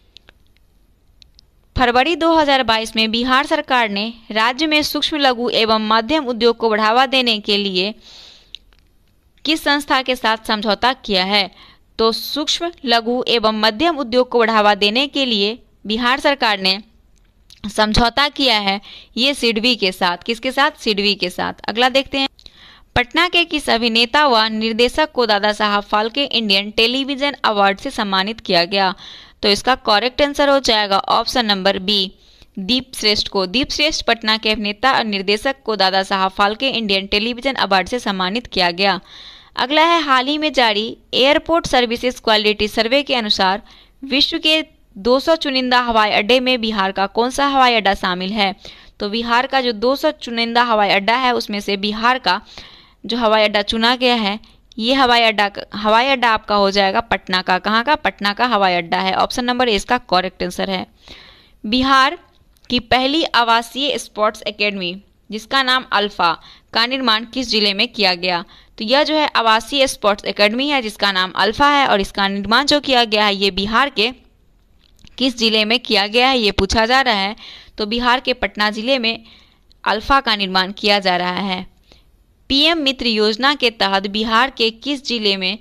फरवरी 2022 में बिहार सरकार ने राज्य में सूक्ष्म लघु एवं मध्यम उद्योग को बढ़ावा देने के लिए किस संस्था के साथ समझौता किया है? तो सूक्ष्म लघु एवं मध्यम उद्योग को बढ़ावा देने के लिए बिहार सरकार ने समझौता किया है ये सिडबी के साथ। किसके साथ? सिडबी के साथ। अगला देखते हैं पटना के किस अभिनेता व निर्देशक को Dada Saheb Phalke Indian television award से सम्मानित किया गया? तो इसका करेक्ट आंसर हो जाएगा ऑप्शन नंबर बी दीप श्रेष्ठ को। दीप श्रेष्ठ पटना के अभिनेता और निर्देशक को Dada Saheb Phalke Indian television award से सम्मानित किया गया। अगला है हाल ही में जारी एयरपोर्ट सर्विसेज क्वालिटी सर्वे के अनुसार विश्व के 200 चुनिंदा हवाई अड्डे में बिहार का कौन सा हवाई अड्डा शामिल है? तो बिहार का जो 200 चुनिंदा हवाई अड्डा है उसमें से बिहार का जो हवाई अड्डा चुना गया है ये हवाई अड्डा आपका हो जाएगा पटना का। कहाँ का? पटना का हवाई अड्डा है। ऑप्शन नंबर ए इसका करेक्ट आंसर है। बिहार की पहली आवासीय स्पोर्ट्स एकेडमी जिसका नाम अल्फा का निर्माण किस जिले में किया गया? तो यह जो है आवासीय स्पोर्ट्स एकेडमी है जिसका नाम अल्फा है और इसका निर्माण जो किया गया है ये बिहार के किस जिले में किया गया है ये पूछा जा रहा है। तो बिहार के पटना जिले में अल्फा का निर्माण किया जा रहा है। पीएम मित्र योजना के तहत बिहार के किस जिले में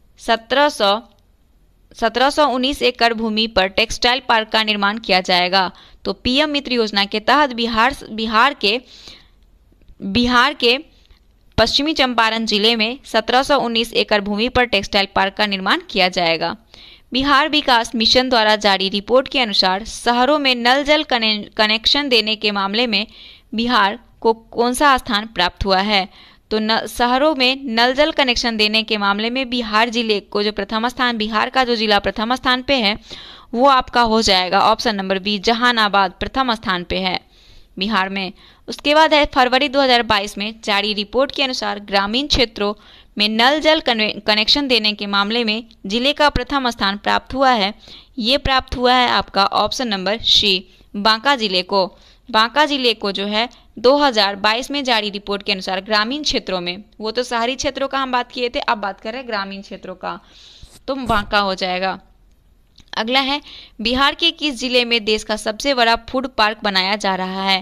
1719 एकड़ भूमि पर टेक्सटाइल पार्क का निर्माण किया जाएगा? तो पीएम मित्र योजना के तहत बिहार के पश्चिमी चंपारण जिले में 1719 एकड़ भूमि पर टेक्सटाइल पार्क का निर्माण किया जाएगा। बिहार विकास मिशन द्वारा जारी रिपोर्ट के अनुसार शहरों में नल जल कनेक्शन देने के मामले में बिहार को कौन सा स्थान प्राप्त हुआ है? तो शहरों में नल जल कनेक्शन देने के मामले में बिहार जिले को जो प्रथम स्थान, बिहार का जो जिला प्रथम स्थान पे है वो आपका हो जाएगा ऑप्शन नंबर बी जहानाबाद प्रथम स्थान पे है बिहार में। उसके बाद है फरवरी 2022 में जारी रिपोर्ट के अनुसार ग्रामीण क्षेत्रों में नल जल कनेक्शन देने के मामले में जिले का प्रथम स्थान प्राप्त हुआ है। ये प्राप्त हुआ है आपका ऑप्शन नंबर सी बांका जिले को। बांका जिले को जो है 2022 में जारी रिपोर्ट के अनुसार ग्रामीण क्षेत्रों में, वो तो शहरी क्षेत्रों का हम बात किए थे, अब बात कर रहे हैं ग्रामीण क्षेत्रों का, तो बांका हो जाएगा। अगला है बिहार के किस जिले में देश का सबसे बड़ा फूड पार्क बनाया जा रहा है?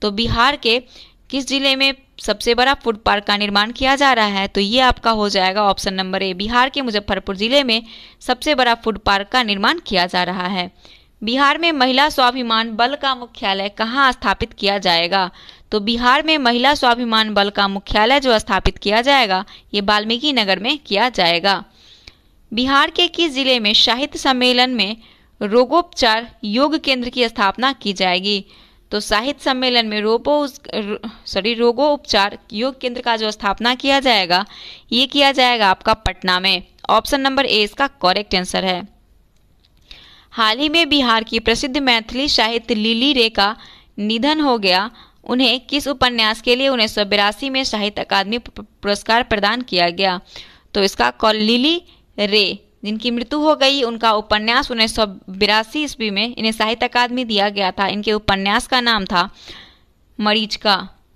तो बिहार के किस जिले में सबसे बड़ा फूड पार्क का निर्माण किया जा रहा है? तो ये आपका हो जाएगा ऑप्शन नंबर ए, बिहार के मुजफ्फरपुर जिले में सबसे बड़ा फूड पार्क का निर्माण किया जा रहा है। बिहार में महिला स्वाभिमान बल का मुख्यालय कहाँ स्थापित किया जाएगा? तो बिहार में महिला स्वाभिमान बल का मुख्यालय जो स्थापित किया जाएगा ये वाल्मीकि नगर में किया जाएगा। बिहार के किस जिले में साहित्य सम्मेलन में रोगोपचार योग केंद्र की स्थापना की जाएगी? तो साहित्य सम्मेलन में रोगोपचार योग केंद्र का जो स्थापना किया जाएगा ये किया जाएगा आपका पटना में। ऑप्शन नंबर ए इसका करेक्ट आंसर है। हाल ही में बिहार की प्रसिद्ध मैथिली साहित्य लिली रे का निधन हो गया। उन्हें किस उपन्यास के लिए 1982 में साहित्य अकादमी पुरस्कार प्रदान किया गया? तो इसका लिली रे जिनकी मृत्यु हो गई उनका उपन्यास 1982 ईस्वी में इन्हें साहित्य अकादमी दिया गया था। इनके उपन्यास का नाम था मरीचिका।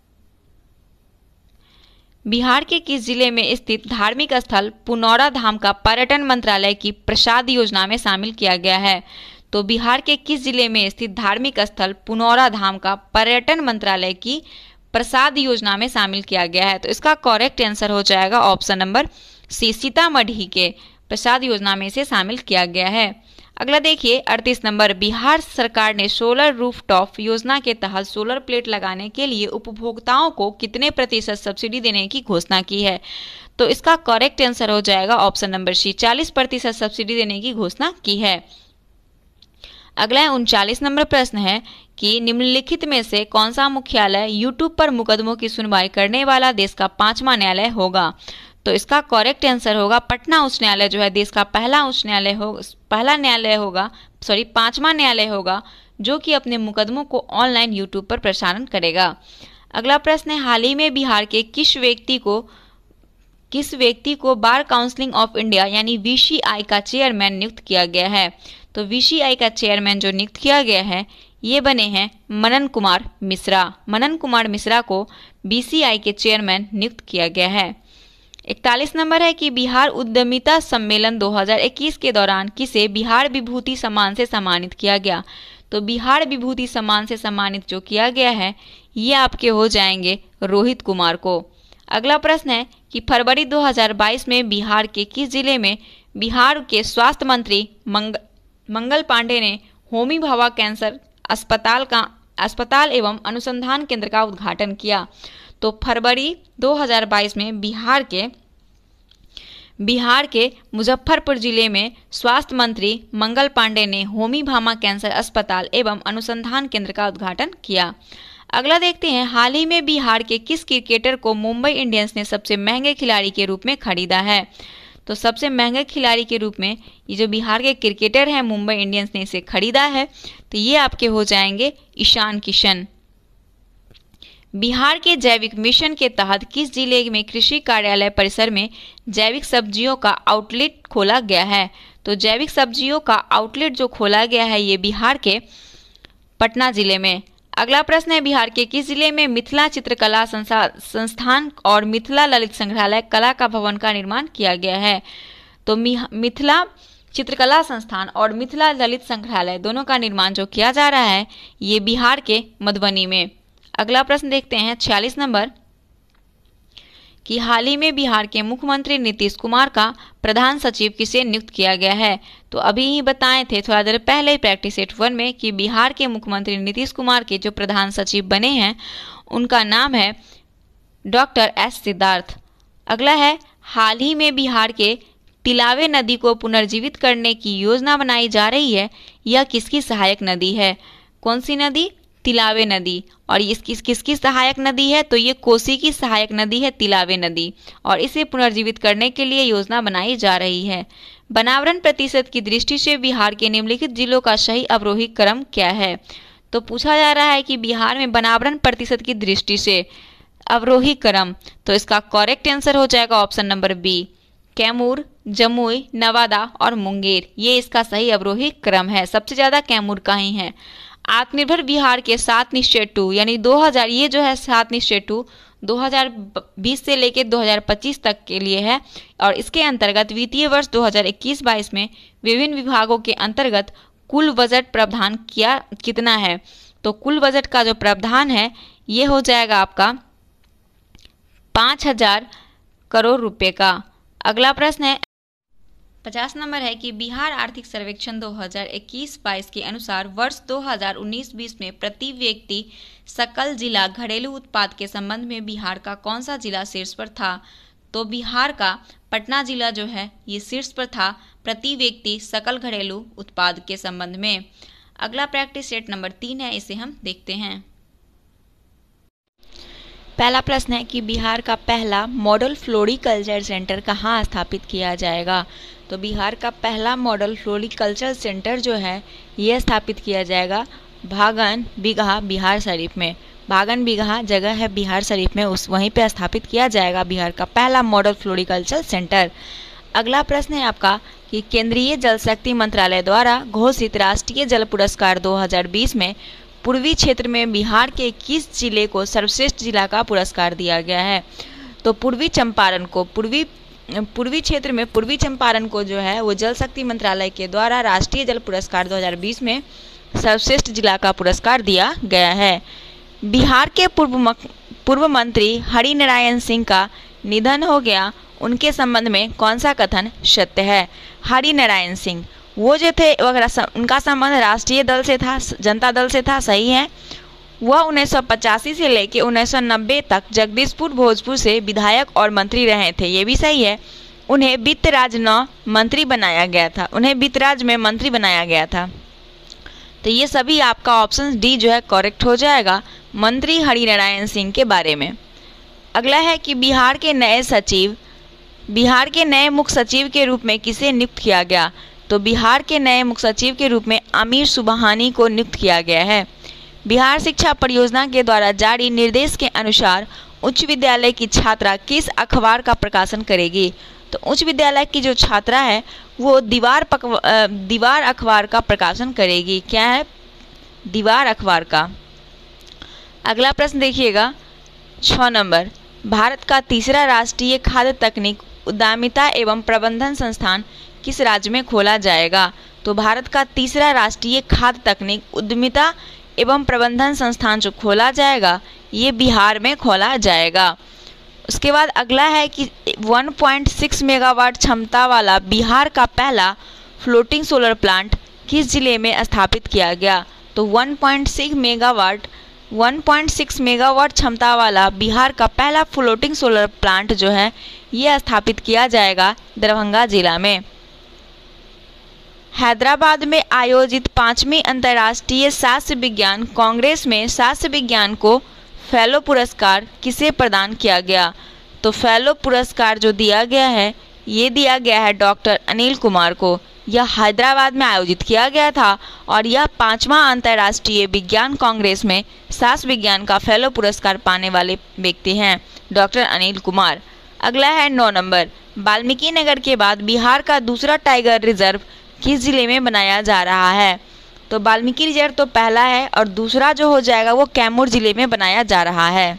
बिहार के किस जिले में स्थित धार्मिक स्थल पुनौरा धाम का पर्यटन मंत्रालय की प्रसाद योजना में शामिल किया गया है? तो बिहार के किस जिले में स्थित धार्मिक स्थल पुनौरा धाम का पर्यटन मंत्रालय की प्रसाद योजना में शामिल किया गया है? तो इसका करेक्ट आंसर हो जाएगा ऑप्शन नंबर सी, सीतामढ़ी के प्रसाद योजना में इसे शामिल किया गया है। अगला देखिए 38 नंबर, बिहार सरकार ने सोलर रूफटॉप योजना के तहत सोलर प्लेट लगाने के लिए उपभोक्ताओं को कितने प्रतिशत सब्सिडी देने की घोषणा की है? तो इसका करेक्ट आंसर हो जाएगा ऑप्शन नंबर सी, 40% सब्सिडी देने की घोषणा की है। अगला 39 नंबर प्रश्न है कि निम्नलिखित में से कौन सा मुख्यालय यूट्यूब पर मुकदमों की सुनवाई करने वाला देश का 5वां न्यायालय होगा? तो इसका करेक्ट आंसर होगा पटना उच्च न्यायालय जो है देश का पहला न्यायालय होगा 5वां न्यायालय होगा जो कि अपने मुकदमों को ऑनलाइन यूट्यूब पर प्रसारण करेगा। अगला प्रश्न है, हाल ही में बिहार के किस व्यक्ति को बार काउंसिल ऑफ इंडिया यानी VCI का चेयरमैन नियुक्त किया गया है? तो VCI का चेयरमैन जो नियुक्त किया गया है ये बने हैं मनन कुमार मिश्रा। मनन कुमार मिश्रा को VCI के चेयरमैन नियुक्त किया गया है। 41 नंबर है कि बिहार उद्यमिता सम्मेलन 2021 के दौरान किसे बिहार विभूति सम्मान से सम्मानित किया गया? तो बिहार विभूति सम्मान से सम्मानित जो किया गया है ये आपके हो जाएंगे रोहित कुमार को। अगला प्रश्न है कि फरवरी 2022 में बिहार के किस जिले में बिहार के स्वास्थ्य मंत्री मंगल पांडे ने होमी भाभा कैंसर अस्पताल एवं अनुसंधान केंद्र का उद्घाटन किया? तो फरवरी 2022 में बिहार के मुजफ्फरपुर जिले में स्वास्थ्य मंत्री मंगल पांडे ने होमी भाभा कैंसर अस्पताल एवं अनुसंधान केंद्र का उद्घाटन किया। अगला देखते हैं, हाल ही में बिहार के किस क्रिकेटर को मुंबई इंडियंस ने सबसे महंगे खिलाड़ी के रूप में खरीदा है? तो सबसे महंगे खिलाड़ी के रूप में ये जो बिहार के क्रिकेटर हैं मुंबई इंडियंस ने इसे खरीदा है तो ये आपके हो जाएंगे ईशान किशन। बिहार के जैविक मिशन के तहत किस जिले में कृषि कार्यालय परिसर में जैविक सब्जियों का आउटलेट खोला गया है? तो जैविक सब्जियों का आउटलेट जो खोला गया है ये बिहार के पटना जिले में। अगला प्रश्न है, बिहार के किस जिले में मिथिला चित्रकला संस्थान और मिथिला ललित संग्रहालय कला का भवन का निर्माण किया गया है? तो मिथिला चित्रकला संस्थान और मिथिला ललित संग्रहालय दोनों का निर्माण जो किया जा रहा है ये बिहार के मधुबनी में। अगला प्रश्न देखते हैं 46 नंबर कि हाल ही में बिहार के मुख्यमंत्री नीतीश कुमार का प्रधान सचिव किसे नियुक्त किया गया है? तो अभी ही बताए थे थोड़ा देर पहले ही प्रैक्टिस सेट 1 में कि बिहार के मुख्यमंत्री नीतीश कुमार के जो प्रधान सचिव बने हैं उनका नाम है डॉक्टर एस सिद्धार्थ। अगला है, हाल ही में बिहार के तिलावे नदी को पुनर्जीवित करने की योजना बनाई जा रही है, यह किसकी सहायक नदी है? कौन सी नदी? तिलावे नदी। और ये किसकी सहायक नदी है? तो ये कोसी की सहायक नदी है तिलावे नदी और इसे पुनर्जीवित करने के लिए योजना बनाई जा रही है। बनावरण प्रतिशत की दृष्टि से बिहार के निम्नलिखित जिलों का सही अवरोही क्रम क्या है? तो पूछा जा रहा है कि बिहार में बनावरण प्रतिशत की दृष्टि से अवरोही क्रम, तो इसका करेक्ट आंसर हो जाएगा option number B, Kaimur, Jamui, Nawada और मुंगेर। ये इसका सही अवरोही क्रम है। सबसे ज्यादा कैमूर का ही है। आत्मनिर्भर बिहार के 7 निश्चय 2 यानी 2000 ये जो है 7 निश्चय 2 2020 से लेकर 2025 तक के लिए है और इसके अंतर्गत वित्तीय वर्ष 2021-22 में विभिन्न विभागों के अंतर्गत कुल बजट प्रावधान कितना है? तो कुल बजट का जो प्रावधान है ये हो जाएगा आपका 5,000 करोड़ रुपए का। अगला प्रश्न है 50 नंबर है कि बिहार आर्थिक सर्वेक्षण 2021-22 के अनुसार वर्ष 2019-20 में प्रति व्यक्ति सकल जिला घरेलू उत्पाद के संबंध में बिहार का कौन सा जिला शीर्ष पर था? तो बिहार का पटना जिला जो है ये शीर्ष पर था प्रति व्यक्ति सकल घरेलू उत्पाद के संबंध में। अगला प्रैक्टिस सेट नंबर 3 है, इसे हम देखते हैं। पहला प्रश्न है कि बिहार का पहला मॉडल फ्लोरिकल्चर सेंटर कहाँ स्थापित किया जाएगा? तो बिहार का पहला मॉडल फ्लोरिकल्चर सेंटर जो है ये स्थापित किया जाएगा भागन बिगहा बिहार शरीफ में। भागन बिगहा जगह है बिहार शरीफ में, उस वहीं पे स्थापित किया जाएगा बिहार का पहला मॉडल फ्लोरिकल्चर सेंटर। अगला प्रश्न है आपका कि केंद्रीय जल शक्ति मंत्रालय द्वारा घोषित राष्ट्रीय जल पुरस्कार 2020 में पूर्वी क्षेत्र में बिहार के किस जिले को सर्वश्रेष्ठ जिला का पुरस्कार दिया गया है? तो पूर्वी क्षेत्र में पूर्वी चंपारण को जो है वो जल शक्ति मंत्रालय के द्वारा राष्ट्रीय जल पुरस्कार 2020 में सर्वश्रेष्ठ जिला का पुरस्कार दिया गया है। बिहार के पूर्व मंत्री हरिनारायण सिंह का निधन हो गया, उनके संबंध में कौन सा कथन सत्य है? हरिनारायण सिंह वो जो थे उनका संबंध राष्ट्रीय दल से था, जनता दल से था, सही है। वह 1985 से लेकर 1990 तक जगदीशपुर भोजपुर से विधायक और मंत्री रहे थे, ये भी सही है। उन्हें वित्त राज्य में मंत्री बनाया गया था। तो ये सभी आपका ऑप्शन डी जो है करेक्ट हो जाएगा, मंत्री हरिनारायण सिंह के बारे में। अगला है कि बिहार के नए मुख्य सचिव के रूप में किसे नियुक्त किया गया? तो बिहार के नए मुख्य सचिव के रूप में आमिर सुबहानी को नियुक्त किया गया है। बिहार शिक्षा परियोजना के द्वारा जारी निर्देश के अनुसार उच्च विद्यालय की छात्रा किस अखबार का प्रकाशन करेगी? तो उच्च विद्यालय की जो छात्रा है वो दीवार अखबार का प्रकाशन करेगी। क्या है? दीवार अखबार का। अगला प्रश्न देखिएगा 6 नंबर, भारत का तीसरा राष्ट्रीय खाद्य तकनीक उद्यमिता एवं प्रबंधन संस्थान किस राज्य में खोला जाएगा? तो भारत का तीसरा राष्ट्रीय खाद्य तकनीक उद्यमिता एवं प्रबंधन संस्थान जो खोला जाएगा ये बिहार में खोला जाएगा। उसके बाद अगला है कि 1.6 मेगावाट क्षमता वाला बिहार का पहला फ्लोटिंग सोलर प्लांट किस जिले में स्थापित किया गया? तो 1.6 मेगावाट क्षमता वाला बिहार का पहला फ्लोटिंग सोलर प्लांट जो है ये स्थापित किया जाएगा दरभंगा जिला में। हैदराबाद में आयोजित 5वीं अंतर्राष्ट्रीय शास्त्र विज्ञान कांग्रेस में शास्त्र विज्ञान को फेलो पुरस्कार किसे प्रदान किया गया? तो फेलो पुरस्कार जो दिया गया है ये दिया गया है डॉक्टर अनिल कुमार को। यह हैदराबाद में आयोजित किया गया था और यह 5वां अंतर्राष्ट्रीय विज्ञान कांग्रेस में शास्त्र विज्ञान का फेलो पुरस्कार पाने वाले व्यक्ति हैं डॉक्टर अनिल कुमार। अगला है 9 नंबर, वाल्मीकि नगर के बाद बिहार का दूसरा टाइगर रिजर्व किस जिले में बनाया जा रहा है? तो वाल्मीकि रिजर्व तो पहला है और दूसरा जो हो जाएगा वो कैमूर जिले में बनाया जा रहा है।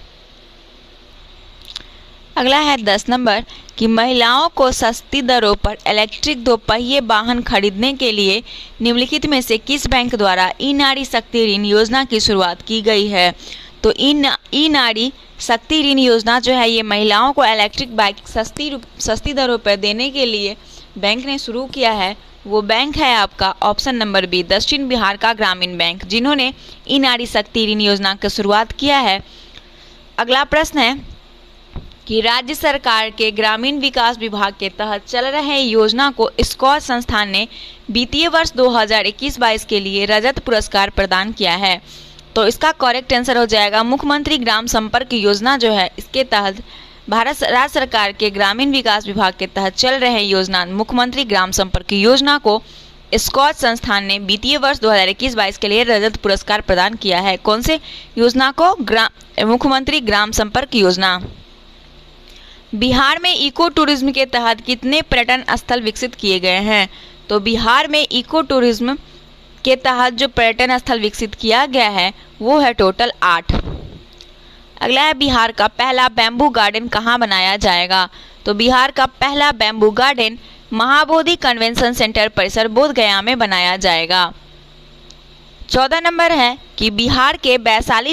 अगला है 10 नंबर कि महिलाओं को सस्ती दरों पर इलेक्ट्रिक 2 पहिए वाहन खरीदने के लिए निम्नलिखित में से किस बैंक द्वारा ई नारी शक्ति ऋण योजना की शुरुआत की गई है? तो ई नारी शक्ति ऋण योजना जो है ये महिलाओं को इलेक्ट्रिक बाइक सस्ती दरों पर देने के लिए बैंक ने शुरू किया है। वो बैंक है आपका ऑप्शन नंबर बी, दक्षिण बिहार का ग्रामीण बैंक, जिन्होंने ई नारी शक्ति ऋण योजना की शुरुआत किया है। अगला प्रश्न है कि राज्य सरकार के ग्रामीण विकास विभाग के तहत चल रहे योजना को स्कॉच संस्थान ने वित्तीय वर्ष 2021-22 के लिए रजत पुरस्कार प्रदान किया है। तो इसका करेक्ट आंसर हो जाएगा मुख्यमंत्री ग्राम संपर्क योजना जो है इसके तहत भारत राज्य सरकार के ग्रामीण विकास विभाग के तहत चल रहे योजना मुख्यमंत्री ग्राम संपर्क योजना को स्कॉच संस्थान ने वित्तीय वर्ष 2021-22 के लिए रजत पुरस्कार प्रदान किया है। कौन से योजना को? मुख्यमंत्री ग्राम संपर्क योजना। बिहार में इको टूरिज्म के तहत कितने पर्यटन स्थल विकसित किए गए हैं? तो बिहार में इको टूरिज्म के तहत जो पर्यटन स्थल विकसित किया गया है वो है टोटल 8। अगला है बिहार का पहला बैम्बू गार्डन कहाँ बनाया जाएगा? तो बिहार का पहला bamboo garden Mahabodhi convention centre परिसर बोधगया में बनाया जाएगा। 14 नंबर है कि बिहार के वैशाली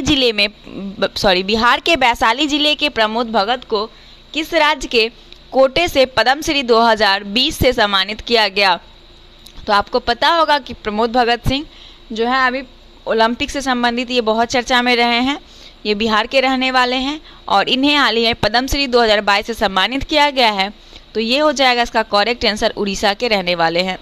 जिले के प्रमोद भगत को किस राज्य के कोटे से पद्मश्री 2020 से सम्मानित किया गया। तो आपको पता होगा कि प्रमोद भगत सिंह जो है अभी ओलंपिक से संबंधित ये बहुत चर्चा में रहे हैं। ये बिहार के रहने वाले हैं और इन्हें हाल ही में पद्मश्री 2022 से सम्मानित किया गया है। तो ये हो जाएगा इसका करेक्ट आंसर, उड़ीसा के रहने वाले हैं।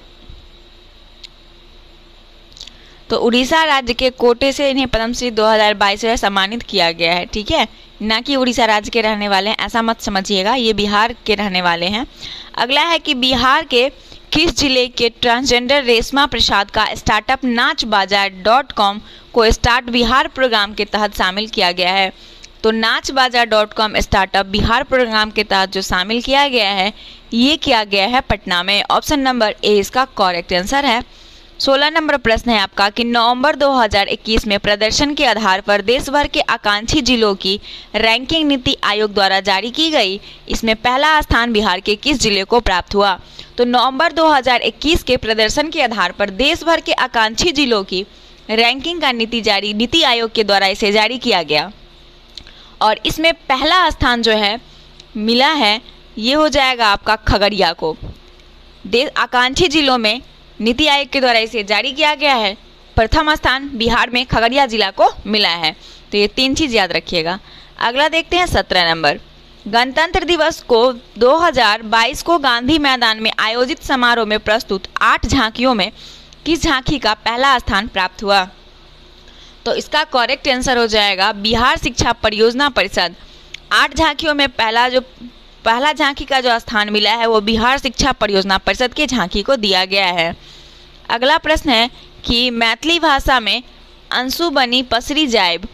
तो उड़ीसा राज्य के कोटे से इन्हें पद्मश्री 2022 से सम्मानित किया गया है, ठीक है, ना कि उड़ीसा राज्य के रहने वाले हैं, ऐसा मत समझिएगा, ये बिहार के रहने वाले हैं। अगला है कि बिहार के किस जिले के ट्रांसजेंडर रेशमा प्रसाद का स्टार्टअप नाचबाजार.com को स्टार्ट बिहार प्रोग्राम के तहत शामिल किया गया है। तो नाचबाजार.com स्टार्टअप बिहार प्रोग्राम के तहत जो शामिल किया गया है ये किया गया है पटना में। ऑप्शन नंबर ए इसका करेक्ट आंसर है। 16 नंबर प्रश्न है आपका कि नवंबर 2021 में प्रदर्शन के आधार पर देश भर के आकांक्षी जिलों की रैंकिंग नीति आयोग द्वारा जारी की गई। इसमें पहला स्थान बिहार के किस जिले को प्राप्त हुआ। तो नवंबर 2021 के प्रदर्शन के आधार पर देश भर के आकांक्षी जिलों की रैंकिंग का नीति आयोग के द्वारा इसे जारी किया गया और इसमें पहला स्थान जो है मिला है ये हो जाएगा आपका खगड़िया को। आकांक्षी जिलों में नीति आयोग के द्वारा इसे जारी किया गया है। प्रथम स्थान बिहार में खगड़िया जिला को मिला है। तो ये 3 चीज़ याद रखिएगा। अगला देखते हैं 17 नंबर। गणतंत्र दिवस को 2022 को गांधी मैदान में आयोजित समारोह में प्रस्तुत 8 झांकियों में किस झांकी का पहला स्थान प्राप्त हुआ। तो इसका करेक्ट आंसर हो जाएगा बिहार शिक्षा परियोजना परिषद। 8 झांकियों में पहला झांकी का जो स्थान मिला है वो बिहार शिक्षा परियोजना परिषद के झांकी को दिया गया है। अगला प्रश्न है कि मैथिली भाषा में आंसू बनी पसरी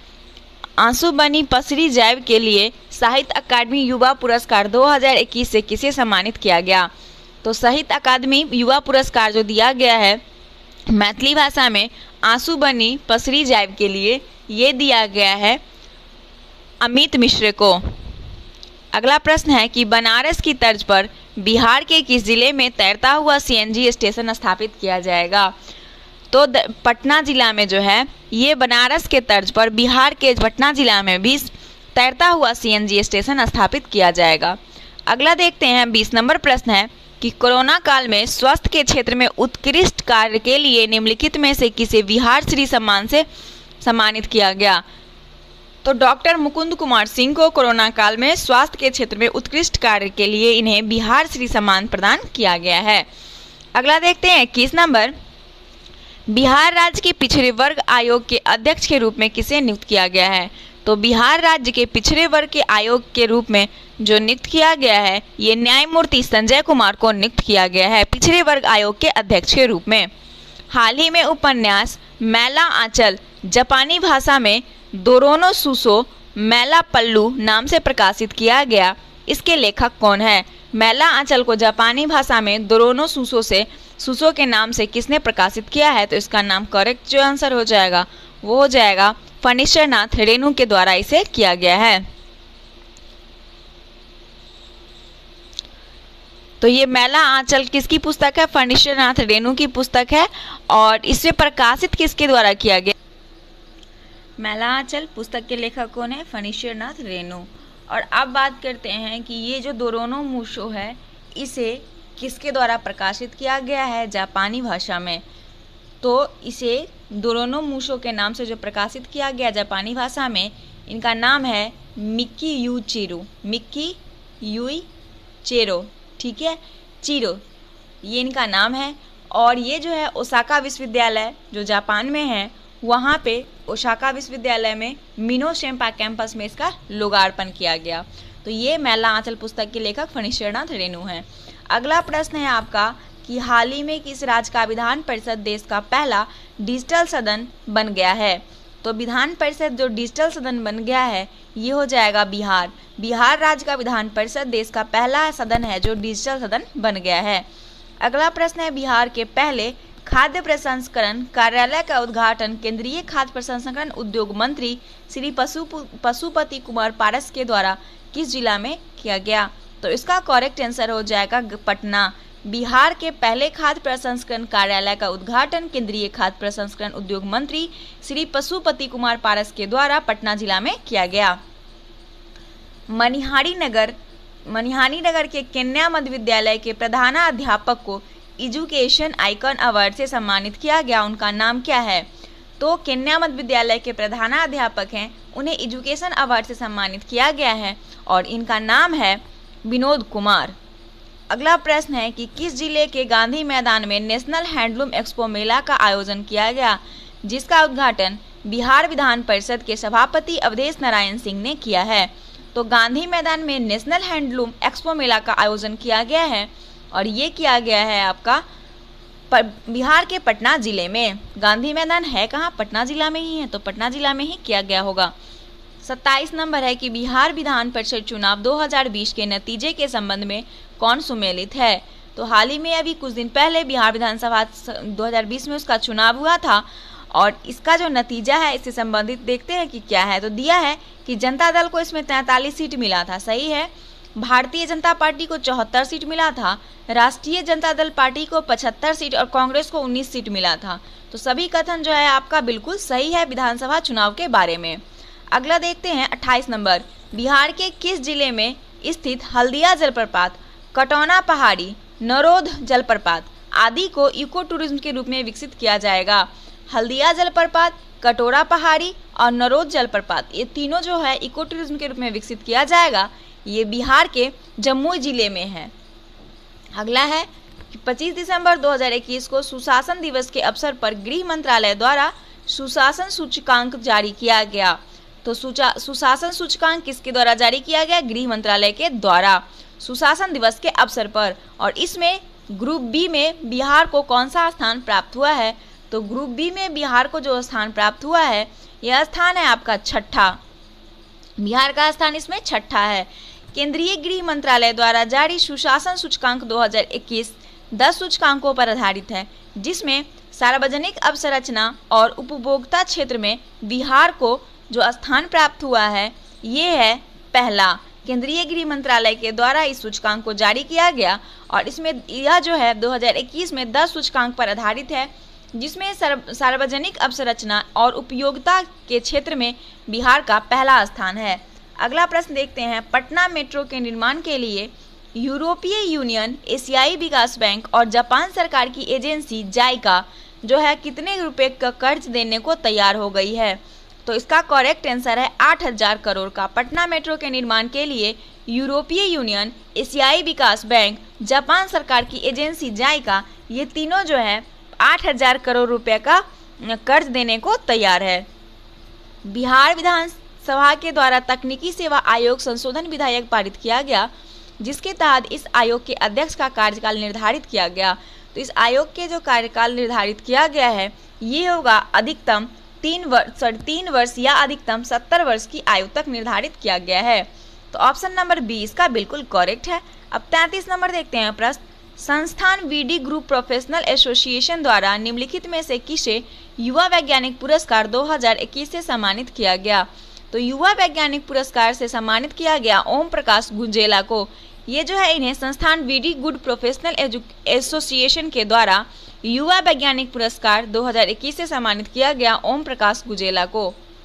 जाइब के लिए साहित्य अकादमी युवा पुरस्कार 2021 से किसे सम्मानित किया गया। तो साहित्य अकादमी युवा पुरस्कार जो दिया गया है मैथिली भाषा में आंसू बनी पसरी जाइब के लिए ये दिया गया है अमित मिश्र को। अगला प्रश्न है कि बनारस की तर्ज पर बिहार के किस जिले में तैरता हुआ सीएनजी स्टेशन स्थापित किया जाएगा। तो पटना जिला में जो है ये बनारस के तर्ज पर बिहार के पटना जिला में भी तैरता हुआ सीएनजी स्टेशन स्थापित किया जाएगा। अगला देखते हैं 20 नंबर प्रश्न है कि कोरोना काल में स्वास्थ्य के क्षेत्र में उत्कृष्ट कार्य के लिए निम्नलिखित में से किसे बिहार श्री सम्मान से सम्मानित किया गया। तो डॉक्टर मुकुंद कुमार सिंह को कोरोना काल में स्वास्थ्य के क्षेत्र में उत्कृष्ट कार्य के लिए इन्हें बिहार श्री सम्मान प्रदान किया गया है। अगला देखते हैं 21 नंबर। बिहार राज्य के पिछड़े वर्ग आयोग के अध्यक्ष के रूप में किसे नियुक्त किया गया है। तो बिहार राज्य के पिछड़े वर्ग के आयोग के रूप में जो नियुक्त किया गया है ये न्यायमूर्ति संजय कुमार को नियुक्त किया गया है पिछड़े वर्ग आयोग के अध्यक्ष के रूप में। हाल ही में उपन्यास मैला आंचल जापानी भाषा में दोरोनो सुसो मैला पल्लू नाम से प्रकाशित किया गया, इसके लेखक कौन है। मैला आंचल को जापानी भाषा में दोरोनो सुसो के नाम से किसने प्रकाशित किया है। तो इसका नाम करेक्ट जो आंसर हो जाएगा वो हो जाएगा फणीश्वर नाथ रेणु के द्वारा इसे किया गया है। तो ये मैला आंचल किसकी पुस्तक है, फणीश्वर नाथ रेणु की पुस्तक है और इसे प्रकाशित किसके द्वारा किया गया। मैला आंचल पुस्तक के लेखक कौन है, फणीश्वर नाथ रेणु। और अब बात करते हैं कि ये जो दोरोनो मुशो है इसे किसके द्वारा प्रकाशित किया गया है, जापानी भाषा में। तो इसे दोरोनो मुशो के नाम से जो प्रकाशित किया गया जापानी भाषा में, इनका नाम है मिकी यूई चेरो, ठीक है, चीरो ये इनका नाम है। और ये जो है ओसाका विश्वविद्यालय जो जापान में है वहाँ पे ओसाका विश्वविद्यालय में मिनोशेम्पा कैंपस में इसका लोकार्पण किया गया। तो ये मैला आंचल पुस्तक के लेखक फणीश्वर नाथ रेणु हैं। अगला प्रश्न है आपका कि हाल ही में किस राज्य का विधान परिषद देश का पहला डिजिटल सदन बन गया है। तो विधान परिषद जो डिजिटल सदन बन गया है ये हो जाएगा बिहार राज्य का विधान परिषद देश का पहला सदन है जो डिजिटल सदन बन गया है। अगला प्रश्न है बिहार के पहले खाद्य प्रसंस्करण कार्यालय का उद्घाटन केंद्रीय खाद्य प्रसंस्करण उद्योग मंत्री श्री पशुपति कुमार पारस के द्वारा किस जिला में किया गया। तो इसका करेक्ट आंसर हो जाएगा पटना। बिहार के पहले खाद्य प्रसंस्करण कार्यालय का उद्घाटन केंद्रीय खाद्य प्रसंस्करण उद्योग मंत्री श्री पशुपति कुमार पारस के द्वारा पटना जिला में किया गया। मनिहारी नगर के कन्या मध्य विद्यालय के प्रधानाध्यापक को एजुकेशन आइकन अवार्ड से सम्मानित किया गया। उनका नाम क्या है? तो कन्या मध्य विद्यालय के प्रधानाध्यापक हैं, उन्हें एजुकेशन अवार्ड से सम्मानित किया गया है और इनका नाम है विनोद कुमार। अगला प्रश्न है कि किस जिले के गांधी मैदान में नेशनल हैंडलूम एक्सपो मेला का आयोजन किया गया, जिसका उद्घाटन बिहार विधान परिषद के सभापति अवधेश नारायण सिंह ने किया है। तो गांधी मैदान में नेशनल हैंडलूम एक्सपो मेला का आयोजन किया गया है और ये किया गया है आपका बिहार के पटना जिले में। गांधी मैदान है कहाँ? पटना जिला में ही है, तो पटना जिला में ही किया गया होगा। 27 नंबर है कि बिहार विधान परिषद चुनाव 2020 के नतीजे के संबंध में कौन सुमेलित है? तो हाल ही में अभी कुछ दिन पहले बिहार विधानसभा 2020 में उसका चुनाव हुआ था और इसका जो नतीजा है इससे संबंधित देखते हैं कि क्या है। तो दिया है कि जनता दल को इसमें 43 सीट मिला था, सही है। भारतीय जनता पार्टी को 74 सीट मिला था, राष्ट्रीय जनता दल पार्टी को 75 सीट और कांग्रेस को 19 सीट मिला था। तो सभी कथन जो है आपका बिल्कुल सही है विधानसभा चुनाव के बारे में। अगला देखते हैं 28 नंबर, बिहार के किस जिले में स्थित हल्दिया जलप्रपात, कटौना पहाड़ी, नरोद जलप्रपात आदि को इको टूरिज्म के रूप में विकसित किया जाएगा? हल्दिया जलप्रपात, कटोरा पहाड़ी और नरोद जलप्रपात, ये तीनों जो है इको टूरिज्म के रूप में विकसित किया जाएगा। ये बिहार के जमुई जिले में है। अगला है कि 25 दिसंबर 2021 को सुशासन दिवस के अवसर पर गृह मंत्रालय द्वारा सुशासन सूचकांक जारी किया गया। तो सुशासन सूचकांक किसके द्वारा जारी किया गया? गृह मंत्रालय के द्वारा सुशासन दिवस के अवसर पर। और इसमें ग्रुप बी में बिहार को कौन सा स्थान प्राप्त हुआ है? तो ग्रुप बी में बिहार को जो स्थान प्राप्त हुआ है यह स्थान है आपका छठा। बिहार का स्थान इसमें छठा है। केंद्रीय गृह मंत्रालय द्वारा जारी सुशासन सूचकांक 2021 10 सूचकांकों पर आधारित है, जिसमें सार्वजनिक अवसंरचना और उपभोक्ता क्षेत्र में बिहार को जो स्थान प्राप्त हुआ है ये है पहला। केंद्रीय गृह मंत्रालय के द्वारा इस सूचकांक को जारी किया गया और इसमें यह जो है 2021 में 10 सूचकांक पर आधारित है, जिसमें सार्वजनिक अवसंरचना और उपयोगिता के क्षेत्र में बिहार का पहला स्थान है। अगला प्रश्न देखते हैं, पटना मेट्रो के निर्माण के लिए यूरोपीय यूनियन, एशियाई विकास बैंक और जापान सरकार की एजेंसी जाइका जो है कितने रुपए का कर्ज देने को तैयार हो गई है? तो इसका करेक्ट आंसर है 8000 करोड़ का। पटना मेट्रो के निर्माण के लिए यूरोपीय यूनियन, एशियाई विकास बैंक, जापान सरकार की एजेंसी जाइका, ये तीनों जो है 8000 करोड़ रुपए का कर्ज देने को तैयार है। बिहार विधानसभा के द्वारा तकनीकी सेवा आयोग संशोधन विधेयक पारित किया गया, जिसके तहत इस आयोग के अध्यक्ष का कार्यकाल निर्धारित किया गया। तो इस आयोग के जो कार्यकाल निर्धारित किया गया है ये होगा अधिकतम 3 वर्ष या अधिकतम 70 वर्ष की आयु तक निर्धारित किया गया है। तो ऑप्शन नंबर बी इसका बिल्कुल करेक्ट है। अब 33 नंबर देखते हैं प्रश्न, संस्थान वीडी ग्रुप प्रोफेशनल एसोसिएशन द्वारा निम्नलिखित में से किसे युवा वैज्ञानिक पुरस्कार 2021 से सम्मानित किया गया? तो युवा वैज्ञानिक पुरस्कार से सम्मानित किया गया ओम प्रकाश गुंजेला को। ये जो है इन्हें संस्थान वीडी गुड प्रोफेशनल एसोसिएशन के द्वारा युवा वैज्ञानिक पुरस्कार 2021 से सम्मानित किया गया ओम प्रकाश गुंजेला को।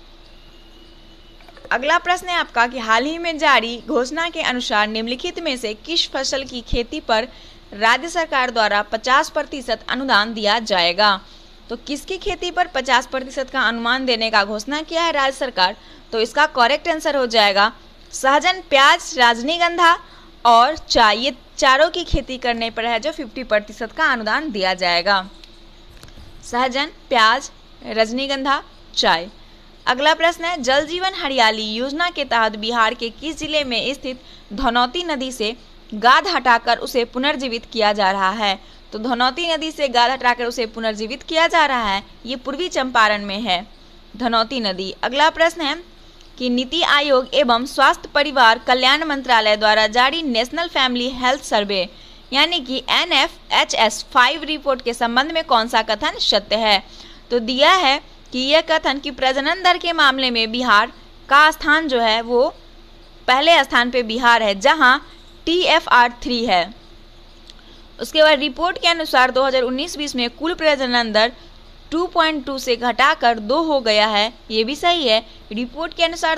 अगला प्रश्न है आपका कि हाल ही में जारी घोषणा के अनुसार निम्नलिखित में से किस फसल की खेती पर राज्य सरकार द्वारा 50% अनुदान दिया जाएगा? तो किसकी खेती पर 50% का अनुमान देने का घोषणा किया है राज्य सरकार? तो इसका करेक्ट आंसर हो जाएगा सहजन, प्याज, रजनीगंधा और चाय, ये चारों की खेती करने पर है जो 50% का अनुदान दिया जाएगा। सहजन, प्याज, रजनीगंधा, चाय। अगला प्रश्न है, जल जीवन हरियाली योजना के तहत बिहार के किस जिले में स्थित धनौती नदी से गाद हटाकर उसे पुनर्जीवित किया जा रहा है? तो धनौती नदी से गाद हटाकर उसे पुनर्जीवित किया जा रहा है, ये पूर्वी चंपारण में है धनौती नदी। अगला प्रश्न है कि नीति आयोग एवं स्वास्थ्य परिवार कल्याण मंत्रालय द्वारा जारी नेशनल फैमिली हेल्थ सर्वे यानी कि NFHS 5 रिपोर्ट के संबंध में कौन सा कथन सत्य है? तो दिया है कि यह कथन कि प्रजनन दर के मामले में बिहार का स्थान जो है वो पहले स्थान पे बिहार है, जहां TFR 3 है। उसके बाद रिपोर्ट के अनुसार 2019-20 में कुल प्रजनन दर 2.2 से घटाकर 2 हो गया है, ये भी सही है। रिपोर्ट के अनुसार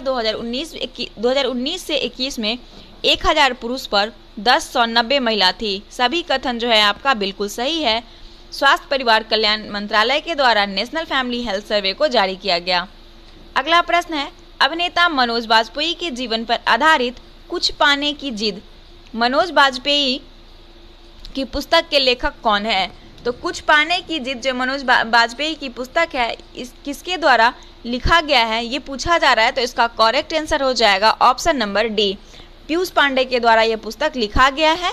2019 से 21 में 1000 पुरुष पर 1090 महिला थी। सभी कथन जो है आपका बिल्कुल सही है। स्वास्थ्य परिवार कल्याण मंत्रालय के द्वारा नेशनल फैमिली हेल्थ सर्वे को जारी किया गया। अगला प्रश्न है, अभिनेता मनोज बाजपेयी के जीवन पर आधारित कुछ पाने की जिद मनोज बाजपेयी की पुस्तक के लेखक कौन है? तो कुछ पाने की जिद जो मनोज बाजपेयी की पुस्तक है, इस किसके द्वारा लिखा गया है ये पूछा जा रहा है। तो इसका करेक्ट आंसर हो जाएगा option number D, Piyush Pandey के द्वारा यह पुस्तक लिखा गया है।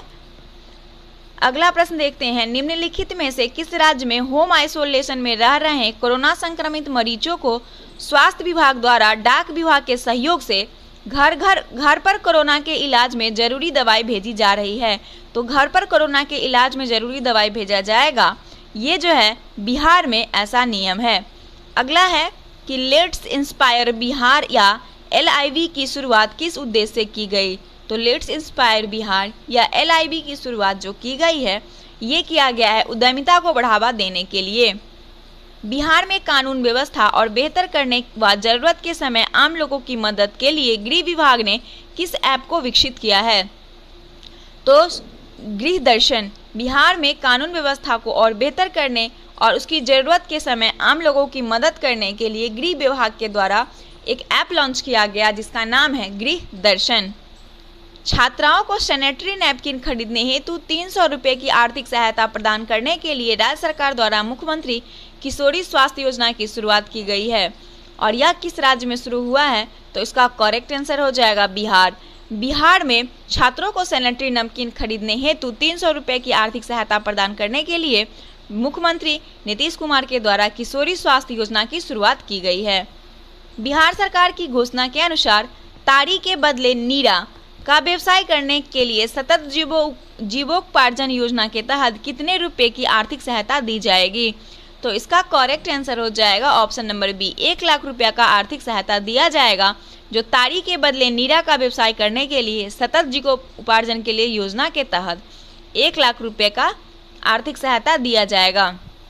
अगला प्रश्न देखते हैं, निम्नलिखित में से किस राज्य में होम आइसोलेशन में रह रहे कोरोना संक्रमित मरीजों को स्वास्थ्य विभाग द्वारा डाक विभाग के सहयोग से घर पर कोरोना के इलाज में जरूरी दवाई भेजी जा रही है? तो घर पर कोरोना के इलाज में जरूरी दवाई भेजा जाएगा, ये जो है बिहार में ऐसा नियम है। अगला है कि लेट्स इंस्पायर बिहार या LIV की शुरुआत किस उद्देश्य से की गई? तो लेट्स इंस्पायर बिहार या LIV की शुरुआत जो की गई है ये किया गया है उद्यमिता को बढ़ावा देने के लिए। बिहार में कानून व्यवस्था और बेहतर करने व जरूरत के समय आम लोगों की मदद के लिए गृह विभाग ने किस ऐप को विकसित किया है? तो गृह दर्शन बिहार में कानून व्यवस्था को और बेहतर करने और उसकी जरूरत के समय आम लोगों की मदद करने के लिए गृह विभाग के द्वारा एक ऐप लॉन्च किया गया जिसका नाम है गृह दर्शन। छात्राओं को सैनिटरी नैपकिन खरीदने हेतु 300 रुपये की आर्थिक सहायता प्रदान करने के लिए राज्य सरकार द्वारा मुख्यमंत्री किशोरी स्वास्थ्य योजना की शुरुआत की गई है। और यह किस राज्य में शुरू हुआ है? तो इसका करेक्ट आंसर हो जाएगा बिहार। बिहार में छात्रों को सैनिटरी नैपकिन खरीदने हेतु 300 रुपये की आर्थिक सहायता प्रदान करने के लिए मुख्यमंत्री नीतीश कुमार के द्वारा किशोरी स्वास्थ्य योजना की शुरुआत की गई है। बिहार सरकार की घोषणा के अनुसार ताड़ी के बदले नीरा का व्यवसाय करने के लिए सतत जीवोपार्जन योजना के तहत कितने रुपए की आर्थिक सहायता दी जाएगी? तो इसका करेक्ट आंसर हो जाएगा ऑप्शन नंबर बी, 1 लाख रुपया का आर्थिक सहायता दिया जाएगा जो ताड़ी के बदले नीरा का व्यवसाय करने के लिए सतत जीवोपार्जन के लिए योजना के तहत 1 लाख रुपये का आर्थिक सहायता दिया जाएगा।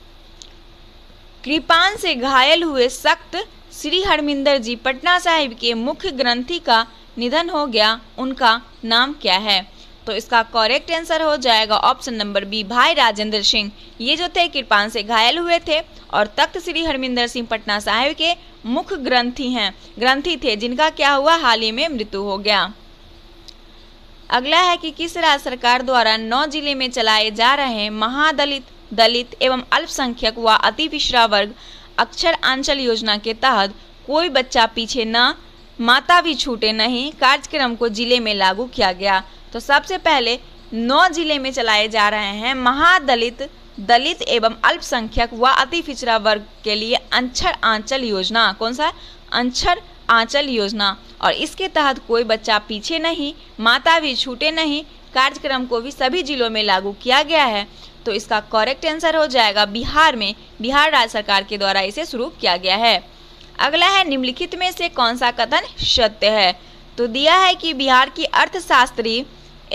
कृपान से घायल हुए सख्त श्री हरमिंदर जी पटना साहिब के मुख्य ग्रंथी का निधन हो गया, उनका नाम क्या है? तो इसका करेक्ट आंसर हो जाएगा ऑप्शन नंबर बी, भाई राजेंद्र सिंह। ये जो थे कृपान से घायल हुए थे और तख्त श्री हरमिंदर सिंह पटना साहिब के मुख्य ग्रंथी थे जिनका क्या हुआ, हाल ही में मृत्यु हो गया। अगला है कि किस राज्य सरकार द्वारा 9 जिले में चलाए जा रहे महादलित, दलित एवं अल्पसंख्यक व अति पिछड़ा वर्ग अक्षर आंचल योजना के तहत कोई बच्चा पीछे न, माता भी छूटे नहीं कार्यक्रम को जिले में लागू किया गया? तो सबसे पहले 9 जिले में चलाए जा रहे हैं महादलित, दलित एवं अल्पसंख्यक व अति पिछड़ा वर्ग के लिए अक्षर आंचल योजना। कौन सा? अक्षर आंचल योजना। और इसके तहत कोई बच्चा पीछे नहीं, माता भी छूटे नहीं कार्यक्रम को भी सभी जिलों में लागू किया गया है। तो इसका करेक्ट आंसर हो जाएगा बिहार में, बिहार राज्य सरकार के द्वारा इसे शुरू किया गया है। अगला है निम्नलिखित में से कौन सा कथन सत्य है? तो दिया है कि बिहार की अर्थशास्त्री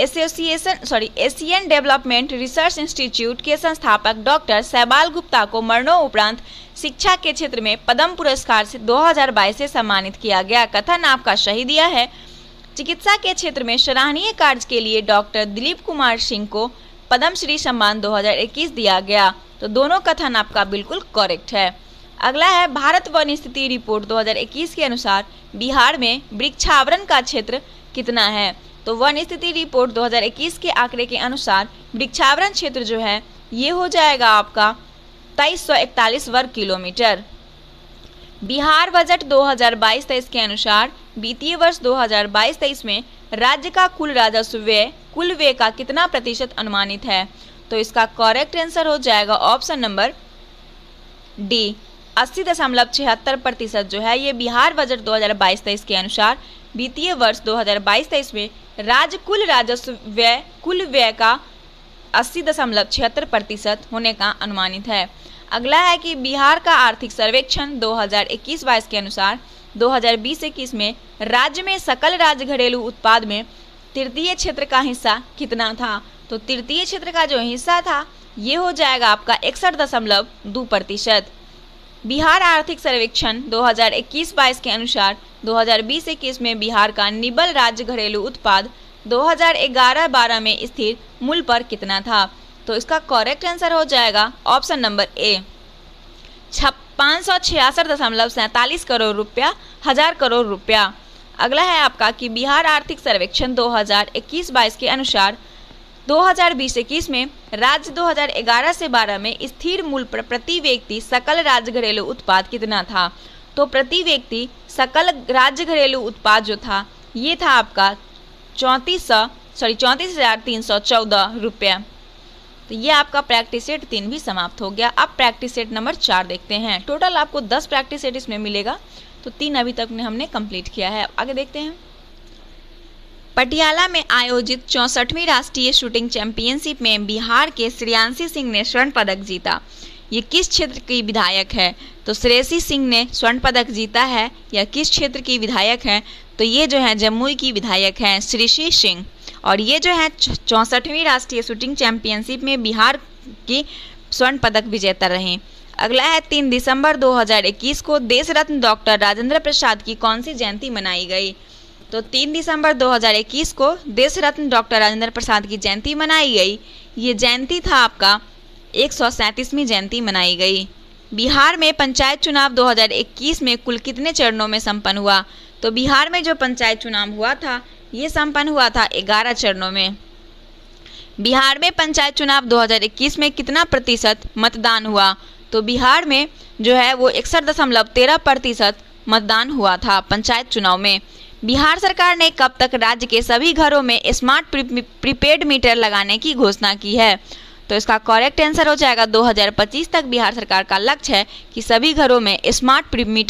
एशियन डेवलपमेंट रिसर्च इंस्टीट्यूट के संस्थापक डॉक्टर शैवाल गुप्ता को मरणोपरांत शिक्षा के क्षेत्र में पद्म पुरस्कार से 2022 से सम्मानित किया गया। कथन आपका सही दिया है। चिकित्सा के क्षेत्र में सराहनीय कार्य के लिए डॉक्टर दिलीप कुमार सिंह को पद्मश्री सम्मान 2021 दिया गया। तो दोनों कथन आपका बिल्कुल करेक्ट है। अगला है भारत वन स्थिति रिपोर्ट 2021 के अनुसार बिहार में वृक्षावरण का क्षेत्र कितना है? तो वन स्थिति रिपोर्ट 2021 के आंकड़े के अनुसार वृक्षावरण क्षेत्र जो है ये हो जाएगा आपका 2341 वर्ग किलोमीटर। बिहार बजट 2022-23 के अनुसार वित्तीय वर्ष 2022-23 में राज्य का कुल राजस्व व्यय का कितना प्रतिशत अनुमानित है? तो इसका करेक्ट आंसर हो जाएगा ऑप्शन नंबर डी, 80.76% जो है ये बिहार बजट 2022-23 के अनुसार वित्तीय वर्ष 2022-23 में राज्य कुल व्यय का 80.76% होने का अनुमानित है। अगला है कि बिहार का आर्थिक सर्वेक्षण 2021-22 के अनुसार 2020-21 में राज्य में सकल राज्य घरेलू उत्पाद में तृतीय क्षेत्र का हिस्सा कितना था? तो तृतीय क्षेत्र का जो हिस्सा था ये हो जाएगा आपका 61.2%। बिहार आर्थिक सर्वेक्षण 2021-22 के अनुसार 2020-21 में बिहार का निबल राज्य घरेलू उत्पाद 2011-12 में स्थिर मूल्य पर कितना था? तो इसका करेक्ट आंसर हो जाएगा ऑप्शन नंबर ए, 566.47 करोड़ रुपया, 1000 करोड़ रुपया। अगला है आपका कि बिहार आर्थिक सर्वेक्षण 2021-22 के अनुसार 2020-21 में राज्य 2011 से 12 में स्थिर मूल्य पर प्रति व्यक्ति सकल राज्य घरेलू उत्पाद कितना था? तो प्रति व्यक्ति सकल राज्य घरेलू उत्पाद जो था ये था आपका 34,314 रुपया। तो ये आपका प्रैक्टिस सेट 3 भी समाप्त हो गया। अब प्रैक्टिस सेट नंबर 4 देखते हैं। टोटल आपको 10 प्रैक्टिस सेट इसमें मिलेगा, तो 3 अभी तक हमने कंप्लीट किया है। आगे देखते हैं। पटियाला में आयोजित 64वीं राष्ट्रीय शूटिंग चैंपियनशिप में बिहार के श्रेयांशी सिंह ने स्वर्ण पदक जीता। ये किस क्षेत्र की विधायक है? तो श्रेयसी सिंह ने स्वर्ण पदक जीता है। यह किस क्षेत्र की विधायक है? तो ये जो है जमुई की विधायक हैं श्रेयसी सिंह। और ये जो है 64वीं राष्ट्रीय शूटिंग चैंपियनशिप में बिहार की स्वर्ण पदक विजेता रहे। अगला है 3 दिसंबर 2021 को देश रत्न डॉक्टर राजेंद्र प्रसाद की कौन सी जयंती मनाई गई? तो 3 दिसंबर 2021 को देश रत्न डॉक्टर राजेंद्र प्रसाद की जयंती मनाई गई। ये जयंती था आपका 137वीं जयंती मनाई गई। बिहार में पंचायत चुनाव 2021 में कुल कितने चरणों में संपन्न हुआ? तो बिहार में जो पंचायत चुनाव हुआ था ये संपन्न हुआ था 11 चरणों में। बिहार में पंचायत चुनाव 2021 में कितना प्रतिशत मतदान हुआ? तो बिहार में जो है वो 61.13% मतदान हुआ था पंचायत चुनाव में। बिहार सरकार ने कब तक राज्य के सभी घरों में स्मार्ट प्रीपेड मीटर लगाने की घोषणा की है? तो इसका करेक्ट आंसर हो जाएगा 2025 तक बिहार सरकार का लक्ष्य है कि सभी घरों में स्मार्ट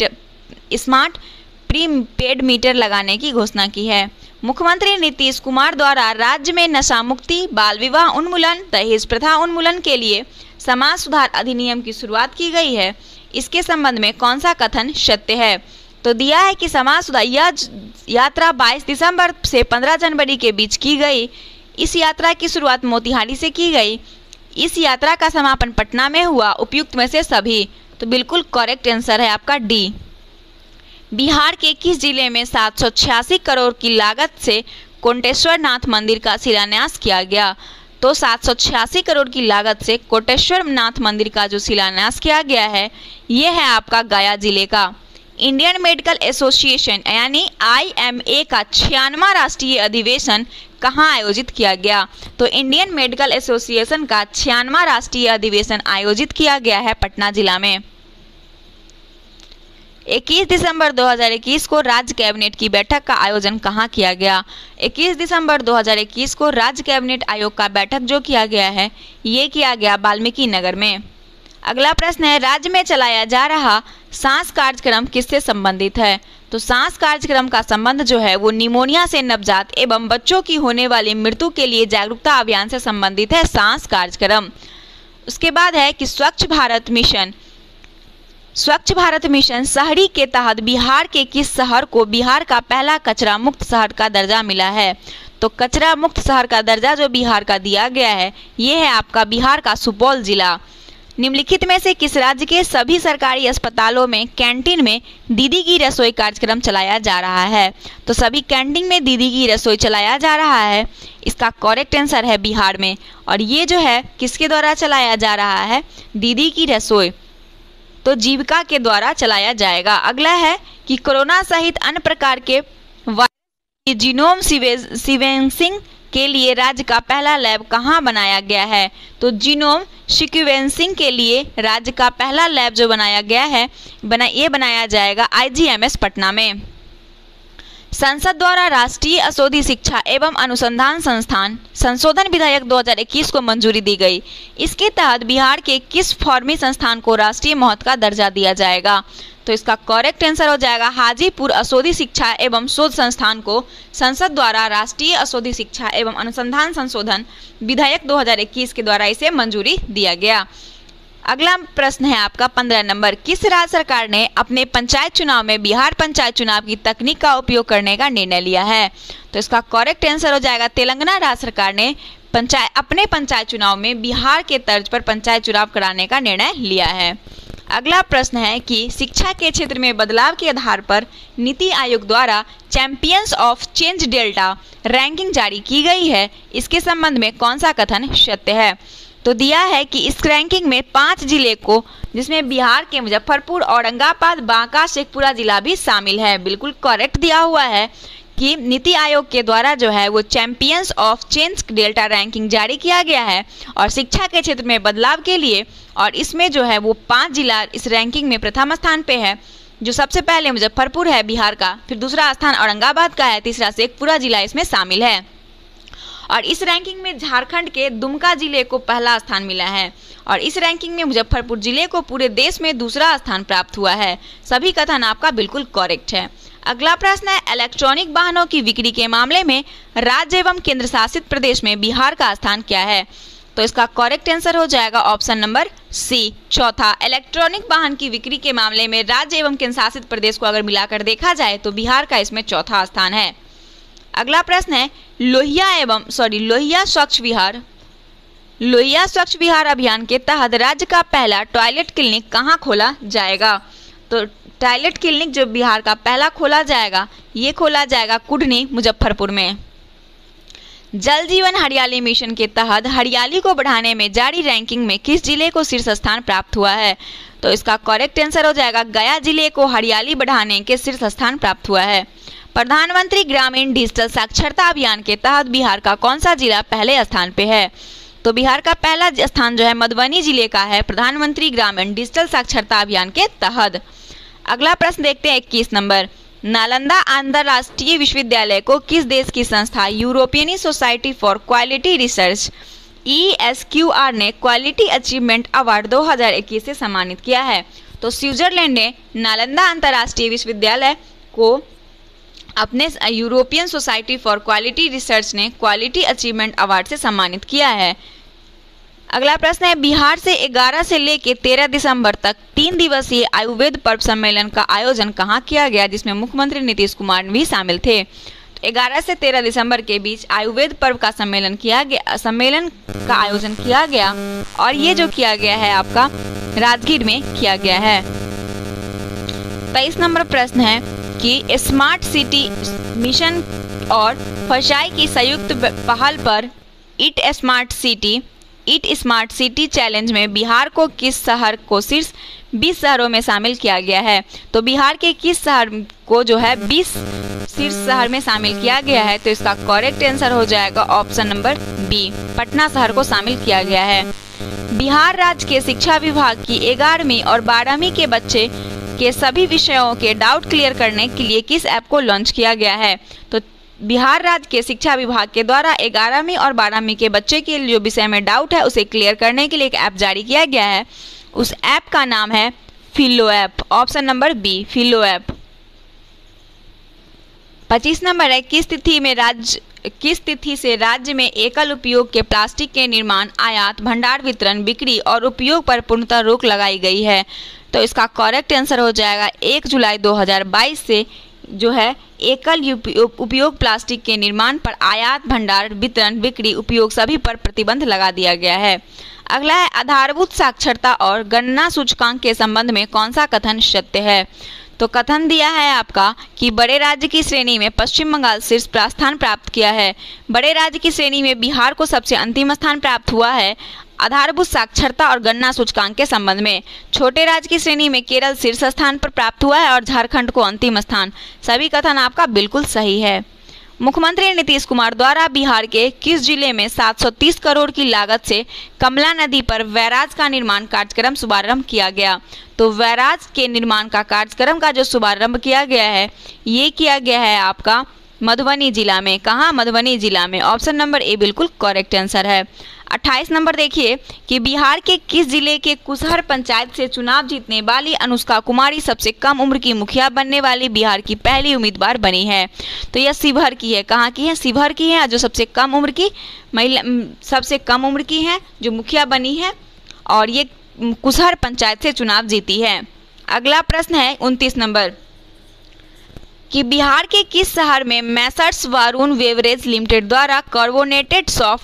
प्रीपेड मीटर लगाने की घोषणा की है। मुख्यमंत्री नीतीश कुमार द्वारा राज्य में नशा मुक्ति, बाल विवाह उन्मूलन, दहेज प्रथा उन्मूलन के लिए समाज सुधार अधिनियम की शुरुआत की गई है। इसके संबंध में कौन सा कथन सत्य है? तो दिया है कि समाज सुधार यात्रा 22 दिसंबर से 15 जनवरी के बीच की गई। इस यात्रा की शुरुआत मोतिहारी से की गई। इस यात्रा का समापन पटना में हुआ। उपयुक्त में से सभी। तो बिल्कुल करेक्ट आंसर है आपका डी। बिहार के किस जिले में 786 करोड़ की लागत से कोटेश्वर नाथ मंदिर का शिलान्यास किया गया? तो 786 करोड़ की लागत से कोटेश्वर नाथ मंदिर का जो शिलान्यास किया गया है ये है आपका गया जिले का। इंडियन मेडिकल एसोसिएशन यानी IMA का 96वां राष्ट्रीय अधिवेशन कहाँ आयोजित किया गया? तो इंडियन मेडिकल एसोसिएशन का 96वां राष्ट्रीय अधिवेशन आयोजित किया गया है पटना जिला में। 21 दिसंबर 2021 को राज्य कैबिनेट की बैठक का आयोजन कहाँ किया गया? 21 दिसंबर 2021 को राज्य कैबिनेट आयोग का बैठक जो किया गया है ये किया गया वाल्मीकि नगर में। अगला प्रश्न है राज्य में चलाया जा रहा सांस कार्यक्रम किससे संबंधित है? तो सांस कार्यक्रम का संबंध जो है वो निमोनिया से नवजात एवं बच्चों की होने वाली मृत्यु के लिए जागरूकता अभियान से संबंधित है सांस कार्यक्रम। उसके बाद है कि स्वच्छ भारत मिशन शहरी के तहत बिहार के किस शहर को बिहार का पहला कचरा मुक्त शहर का दर्जा मिला है? तो कचरा मुक्त शहर का दर्जा जो बिहार का दिया गया है ये है आपका बिहार का सुपौल जिला। निम्नलिखित में से किस राज्य के सभी सरकारी अस्पतालों में कैंटीन में दीदी की रसोई कार्यक्रम चलाया जा रहा है? तो सभी कैंटीन में दीदी की रसोई चलाया जा रहा है। इसका करेक्ट आंसर है बिहार में। और ये जो है किसके द्वारा चलाया जा रहा है दीदी की रसोई? तो जीविका के द्वारा चलाया जाएगा। अगला है कि कोरोना सहित अन्य प्रकार के वायरस की जीनोम सीक्वेंसिंग के लिए राज्य का पहला लैब कहाँ बनाया गया है? तो जीनोम सीक्वेंसिंग के लिए राज्य का पहला लैब जो बनाया गया है ये बनाया जाएगा IGMS पटना में। संसद द्वारा राष्ट्रीय औषधि शिक्षा एवं अनुसंधान संस्थान संशोधन विधेयक 2021 को मंजूरी दी गई। इसके तहत बिहार के किस फॉर्मी संस्थान को राष्ट्रीय महत्व का दर्जा दिया जाएगा? तो इसका करेक्ट आंसर हो जाएगा हाजीपुर औषधि शिक्षा एवं शोध संस्थान को संसद द्वारा राष्ट्रीय औषधि शिक्षा एवं अनुसंधान संशोधन विधेयक 2021 के द्वारा इसे मंजूरी दिया गया। अगला प्रश्न है आपका 15 नंबर। किस राज्य सरकार ने अपने पंचायत चुनाव में बिहार पंचायत चुनाव की तकनीक का उपयोग करने का निर्णय लिया है? तो इसका करेक्ट आंसर हो जाएगा तेलंगाना राज्य सरकार ने अपने पंचायत चुनाव में बिहार के तर्ज पर पंचायत चुनाव कराने का निर्णय लिया है। अगला प्रश्न है कि शिक्षा के क्षेत्र में बदलाव के आधार पर नीति आयोग द्वारा champions of change delta ranking जारी की गई है, इसके संबंध में कौन सा कथन सत्य है? तो दिया है कि इस रैंकिंग में 5 जिले को, जिसमें बिहार के मुजफ्फरपुर, औरंगाबाद, बांका, शेखपुरा जिला भी शामिल है। बिल्कुल करेक्ट दिया हुआ है कि नीति आयोग के द्वारा जो है वो champions of change delta ranking जारी किया गया है और शिक्षा के क्षेत्र में बदलाव के लिए, और इसमें जो है वो 5 जिला इस रैंकिंग में प्रथम स्थान पे है, जो सबसे पहले मुजफ्फरपुर है बिहार का, फिर दूसरा स्थान औरंगाबाद का है, तीसरा शेखपुरा जिला इसमें शामिल है। और इस रैंकिंग में झारखंड के दुमका जिले को पहला स्थान मिला है और इस रैंकिंग में मुजफ्फरपुर जिले को पूरे देश में दूसरा स्थान प्राप्त हुआ है। सभी कथन आपका बिल्कुल करेक्ट है। अगला प्रश्न है, इलेक्ट्रॉनिक वाहनों की बिक्री के मामले में राज्य एवं केंद्र शासित प्रदेश में बिहार का स्थान क्या है? तो इसका करेक्ट आंसर हो जाएगा ऑप्शन नंबर सी, चौथा। इलेक्ट्रॉनिक वाहन की बिक्री के मामले में राज्य एवं केंद्र शासित प्रदेश को अगर मिलाकर देखा जाए तो बिहार का इसमें चौथा स्थान है। अगला प्रश्न है, लोहिया स्वच्छ विहार अभियान के तहत राज्य का पहला टॉयलेट क्लिनिक कहाँ खोला जाएगा? तो टॉयलेट क्लिनिक जो बिहार का पहला खोला जाएगा, ये खोला जाएगा कुढ़नी, मुजफ्फरपुर में। जल जीवन हरियाली मिशन के तहत हरियाली को बढ़ाने में जारी रैंकिंग में किस जिले को शीर्ष स्थान प्राप्त हुआ है? तो इसका करेक्ट आंसर हो जाएगा गया जिले को हरियाली बढ़ाने के शीर्ष स्थान प्राप्त हुआ है। प्रधानमंत्री ग्रामीण डिजिटल साक्षरता अभियान के तहत बिहार का कौन सा जिला पहले स्थान पे है? तो बिहार का पहला स्थान जो है मधुबनी जिले का है, प्रधानमंत्री ग्रामीण डिजिटल साक्षरता अभियान के तहत। अगला प्रश्न देखते हैं 21 नंबर, नालंदा अंतरराष्ट्रीय विश्वविद्यालय को किस देश की संस्था European society for quality research ESQR ने क्वालिटी अचीवमेंट अवार्ड 2021 से सम्मानित किया है? तो स्विट्जरलैंड ने नालंदा अंतरराष्ट्रीय विश्वविद्यालय को अपने European society for quality research ने क्वालिटी अचीवमेंट अवार्ड से सम्मानित किया है। अगला प्रश्न है, बिहार से 11 से लेकर 13 दिसंबर तक 3 दिवसीय आयुर्वेद पर्व सम्मेलन का आयोजन कहाँ किया गया, जिसमें मुख्यमंत्री नीतीश कुमार भी शामिल थे? तो 11 से 13 दिसंबर के बीच आयुर्वेद पर्व का सम्मेलन का आयोजन किया गया और ये जो किया गया है आपका राजगीर में किया गया है। 23 नंबर प्रश्न है कि स्मार्ट सिटी मिशन और फसाई की संयुक्त पहल पर ईट स्मार्ट सिटी चैलेंज में बिहार को किस शहर को शीर्ष 20 शहरों में शामिल किया गया है? तो बिहार के किस शहर को जो है 20 शीर्ष शहर में शामिल किया गया है? तो इसका करेक्ट आंसर हो जाएगा ऑप्शन नंबर बी, पटना शहर को शामिल किया गया है। बिहार राज्य के शिक्षा विभाग की 11वीं और 12वीं के बच्चे के सभी विषयों के डाउट क्लियर करने के लिए किस ऐप को लॉन्च किया गया है? तो बिहार राज्य के शिक्षा विभाग के द्वारा 11वीं और 12वीं के बच्चे के जो विषय में डाउट है उसे क्लियर करने के लिए एक ऐप जारी किया गया है। उस ऐप का नाम है Filo app, option number B, Filo app. 25 number है, किस तिथि से राज्य में एकल उपयोग के प्लास्टिक के निर्माण, आयात, भंडार, वितरण, बिक्री और उपयोग पर पूर्णतः रोक लगाई गई है? तो इसका करेक्ट आंसर हो जाएगा 1 जुलाई 2022 से जो है एकल उपयोग प्लास्टिक के निर्माण पर आयात, भंडार, वितरण, बिक्री, उपयोग सभी पर प्रतिबंध लगा दिया गया है। अगला है, आधारभूत साक्षरता और गणना सूचकांक के संबंध में कौन सा कथन सत्य है? तो कथन दिया है आपका कि बड़े राज्य की श्रेणी में पश्चिम बंगाल शीर्ष स्थान प्राप्त किया है, बड़े राज्य की श्रेणी में बिहार को सबसे अंतिम स्थान प्राप्त हुआ है आधारभूत साक्षरता और गणना सूचकांक के संबंध में, छोटे राज्य की श्रेणी में केरल शीर्ष स्थान पर प्राप्त हुआ है और झारखंड को अंतिम स्थान। सभी कथन आपका बिल्कुल सही है। मुख्यमंत्री नीतीश कुमार द्वारा बिहार के किस जिले में 730 करोड़ की लागत से कमला नदी पर बैराज का निर्माण कार्यक्रम शुभारंभ किया गया? तो बैराज के निर्माण का कार्यक्रम का जो शुभारंभ किया गया है ये किया गया है आपका मधुबनी जिला में। कहाँ? मधुबनी जिला में। ऑप्शन नंबर ए बिल्कुल करेक्ट आंसर है। 28 नंबर देखिए कि बिहार के किस जिले के कुशहर पंचायत से चुनाव जीतने वाली अनुष्का कुमारी सबसे कम उम्र की मुखिया बनने वाली बिहार की पहली उम्मीदवार बनी है? तो यह शिवहर की है। कहाँ की है? शिवहर की है, जो सबसे कम उम्र की महिला है जो मुखिया बनी है और ये कुशहर पंचायत से चुनाव जीती है। अगला प्रश्न है 29 नंबर कि बिहार के किस शहर में मैसर्स वारुण बेवरेज लिमिटेड द्वारा कार्बोनेटेड सॉफ्ट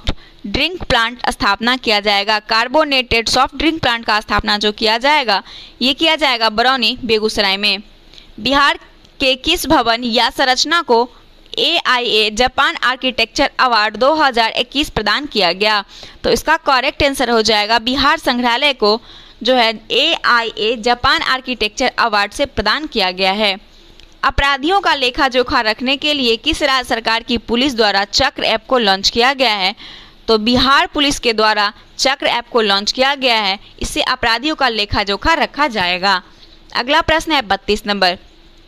ड्रिंक प्लांट स्थापना किया जाएगा। कार्बोनेटेड सॉफ्ट ड्रिंक प्लांट का स्थापना जो किया जाएगा ये किया जाएगा बरौनी बेगूसराय में। बिहार के किस भवन या संरचना को AIA जापान आर्किटेक्चर अवार्ड 2021 प्रदान किया गया? तो इसका करेक्ट आंसर हो जाएगा बिहार संग्रहालय को जो है AIA जापान आर्किटेक्चर अवार्ड से प्रदान किया गया है। अपराधियों का लेखा जोखा रखने के लिए किस राज्य सरकार की पुलिस द्वारा चक्र ऐप को लॉन्च किया गया है? तो बिहार पुलिस के द्वारा चक्र ऐप को लॉन्च किया गया है। इससे अपराधियों का लेखा जोखा रखा जाएगा। अगला प्रश्न है 32 नंबर।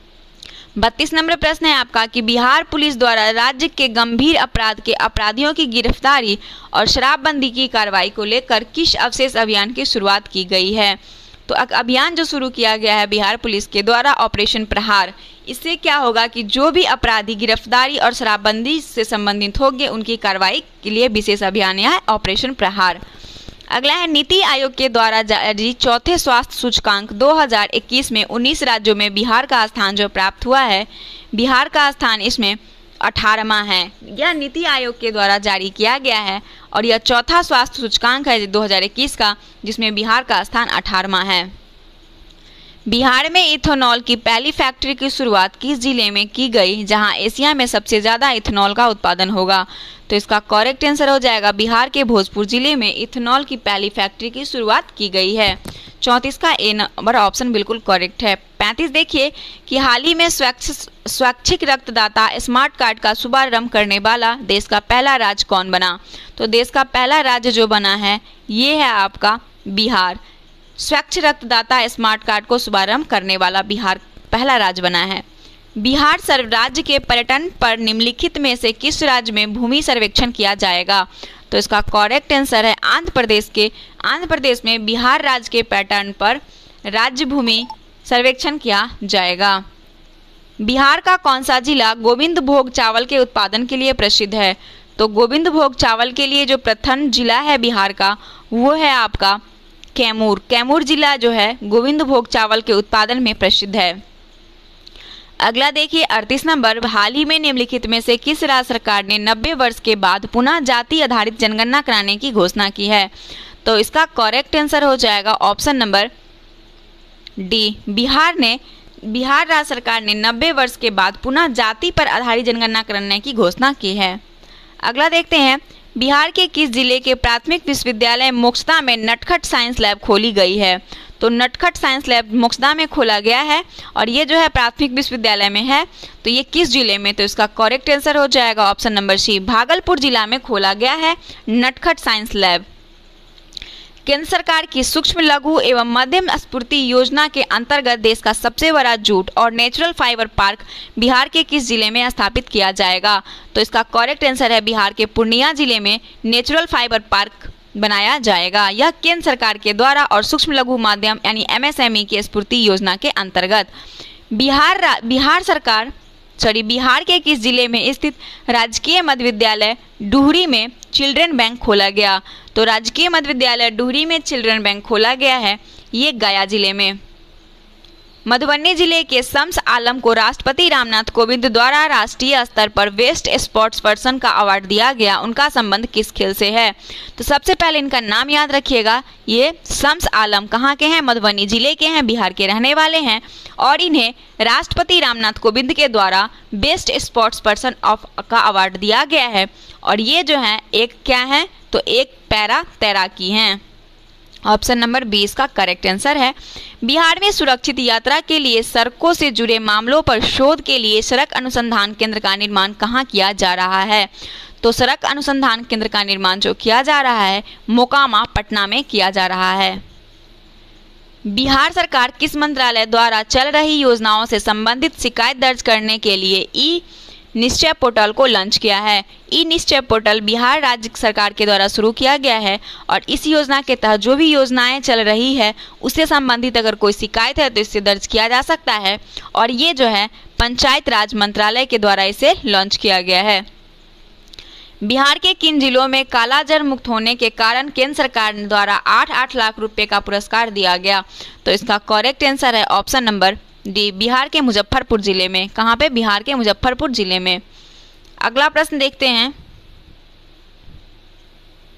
32 नंबर प्रश्न है आपका कि बिहार पुलिस द्वारा राज्य के गंभीर अपराध के अपराधियों की गिरफ्तारी और शराबबंदी की कार्रवाई को लेकर किस अवशेष अभियान की शुरुआत की गई है? तो अभियान जो शुरू किया गया है बिहार पुलिस के द्वारा ऑपरेशन प्रहार। इससे क्या होगा कि जो भी अपराधी गिरफ्तारी और शराबबंदी से संबंधित होंगे उनकी कार्रवाई के लिए विशेष अभियान यह है ऑपरेशन प्रहार। अगला है नीति आयोग के द्वारा जारी चौथे स्वास्थ्य सूचकांक 2021 में 19 राज्यों में बिहार का स्थान जो प्राप्त हुआ है, बिहार का स्थान इसमें 18वां है। यह नीति आयोग के द्वारा जारी किया गया है और यह चौथा स्वास्थ्य सूचकांक है 2021 का, जिसमें बिहार का स्थान 18वां है। बिहार में इथेनॉल की पहली फैक्ट्री की शुरुआत किस जिले में की गई जहां एशिया में सबसे ज़्यादा इथेनॉल का उत्पादन होगा? तो इसका करेक्ट आंसर हो जाएगा बिहार के भोजपुर जिले में इथेनॉल की पहली फैक्ट्री की शुरुआत की गई है। 34 का ए नंबर ऑप्शन बिल्कुल करेक्ट है। 35 देखिए कि हाल ही में स्वैच्छिक रक्तदाता स्मार्ट कार्ड का शुभारंभ करने वाला देश का पहला राज्य कौन बना? तो देश का पहला राज्य जो बना है ये है आपका बिहार। स्वच्छ रक्तदाता स्मार्ट कार्ड को शुभारंभ करने वाला बिहार पहला राज्य बना है। बिहार राज्य के पर्यटन पर निम्नलिखित में से किस राज्य में भूमि सर्वेक्षण किया जाएगा? तो इसका करेक्ट आंसर है आंध्र प्रदेश में बिहार राज्य के पर्यटन पर राज्य भूमि सर्वेक्षण किया जाएगा। बिहार का कौन सा जिला गोविंद भोग चावल के उत्पादन के लिए प्रसिद्ध है? तो गोविंद भोग चावल के लिए जो प्रथम जिला है बिहार का वो है आपका कैमूर जिला जो है गोविंद भोग चावल के उत्पादन में प्रसिद्ध है। अगला देखिए 38 नंबर। हाल ही में निम्नलिखित में से किस राज्य सरकार ने 90 वर्ष के बाद पुनः जाति आधारित जनगणना कराने की घोषणा की है? तो इसका करेक्ट आंसर हो जाएगा ऑप्शन नंबर डी। बिहार राज्य सरकार ने 90 वर्ष के बाद पुनः जाति पर आधारित जनगणना कराने की घोषणा की है। अगला देखते हैं बिहार के किस जिले के प्राथमिक विश्वविद्यालय मोक्सदा में नटखट साइंस लैब खोली गई है? तो नटखट साइंस लैब मोक्सदा में खोला गया है और ये जो है प्राथमिक विश्वविद्यालय में है। तो ये किस जिले में? तो इसका करेक्ट आंसर हो जाएगा ऑप्शन नंबर सी। भागलपुर जिला में खोला गया है नटखट साइंस लैब। केंद्र सरकार की सूक्ष्म लघु एवं मध्यम आपूर्ति योजना के अंतर्गत देश का सबसे बड़ा जूट और नेचुरल फाइबर पार्क बिहार के किस जिले में स्थापित किया जाएगा? तो इसका करेक्ट आंसर है बिहार के पूर्णिया जिले में नेचुरल फाइबर पार्क बनाया जाएगा। यह केंद्र सरकार के द्वारा और सूक्ष्म लघु माध्यम यानी MSME की स्फूर्ति योजना के अंतर्गत बिहार के किस जिले में स्थित राजकीय मध्य विद्यालय डुहरी में चिल्ड्रन बैंक खोला गया? तो राजकीय मध्य विद्यालय डुहरी में चिल्ड्रन बैंक खोला गया है, ये गया जिले में। मधुबनी जिले के शम्स आलम को राष्ट्रपति रामनाथ कोविंद द्वारा राष्ट्रीय स्तर पर बेस्ट स्पोर्ट्स पर्सन का अवार्ड दिया गया, उनका संबंध किस खेल से है? तो सबसे पहले इनका नाम याद रखिएगा। ये शम्स आलम कहाँ के हैं? मधुबनी जिले के हैं, बिहार के रहने वाले हैं और इन्हें राष्ट्रपति रामनाथ कोविंद के द्वारा बेस्ट स्पोर्ट्स पर्सन का अवार्ड दिया गया है। और ये जो है एक क्या है? तो एक पैरा तैराकी हैं। ऑप्शन नंबर 20 का करेक्ट आंसर है। बिहार में सुरक्षित यात्रा के लिए सड़कों से जुड़े मामलों पर शोध के लिए सड़क अनुसंधान केंद्र का निर्माण कहाँ किया जा रहा है? तो सड़क अनुसंधान केंद्र का निर्माण जो किया जा रहा है मोकामा पटना में किया जा रहा है। बिहार सरकार किस मंत्रालय द्वारा चल रही योजनाओं से संबंधित शिकायत दर्ज करने के लिए ई निश्चय पोर्टल को लॉन्च किया है? ई निश्चय पोर्टल बिहार राज्य सरकार के द्वारा शुरू किया गया है और इस योजना के तहत जो भी योजनाएं चल रही है उससे संबंधित अगर कोई शिकायत है तो इससे दर्ज किया जा सकता है और ये जो है पंचायत राज मंत्रालय के द्वारा इसे लॉन्च किया गया है। बिहार के किन जिलों में कालाजार मुक्त होने के कारण केंद्र सरकार द्वारा 8-8 लाख रुपए का पुरस्कार दिया गया? तो इसका करेक्ट आंसर है ऑप्शन नंबर डी। बिहार के मुजफ्फरपुर जिले में। कहाँ पे? बिहार के मुजफ्फरपुर जिले में। अगला प्रश्न देखते हैं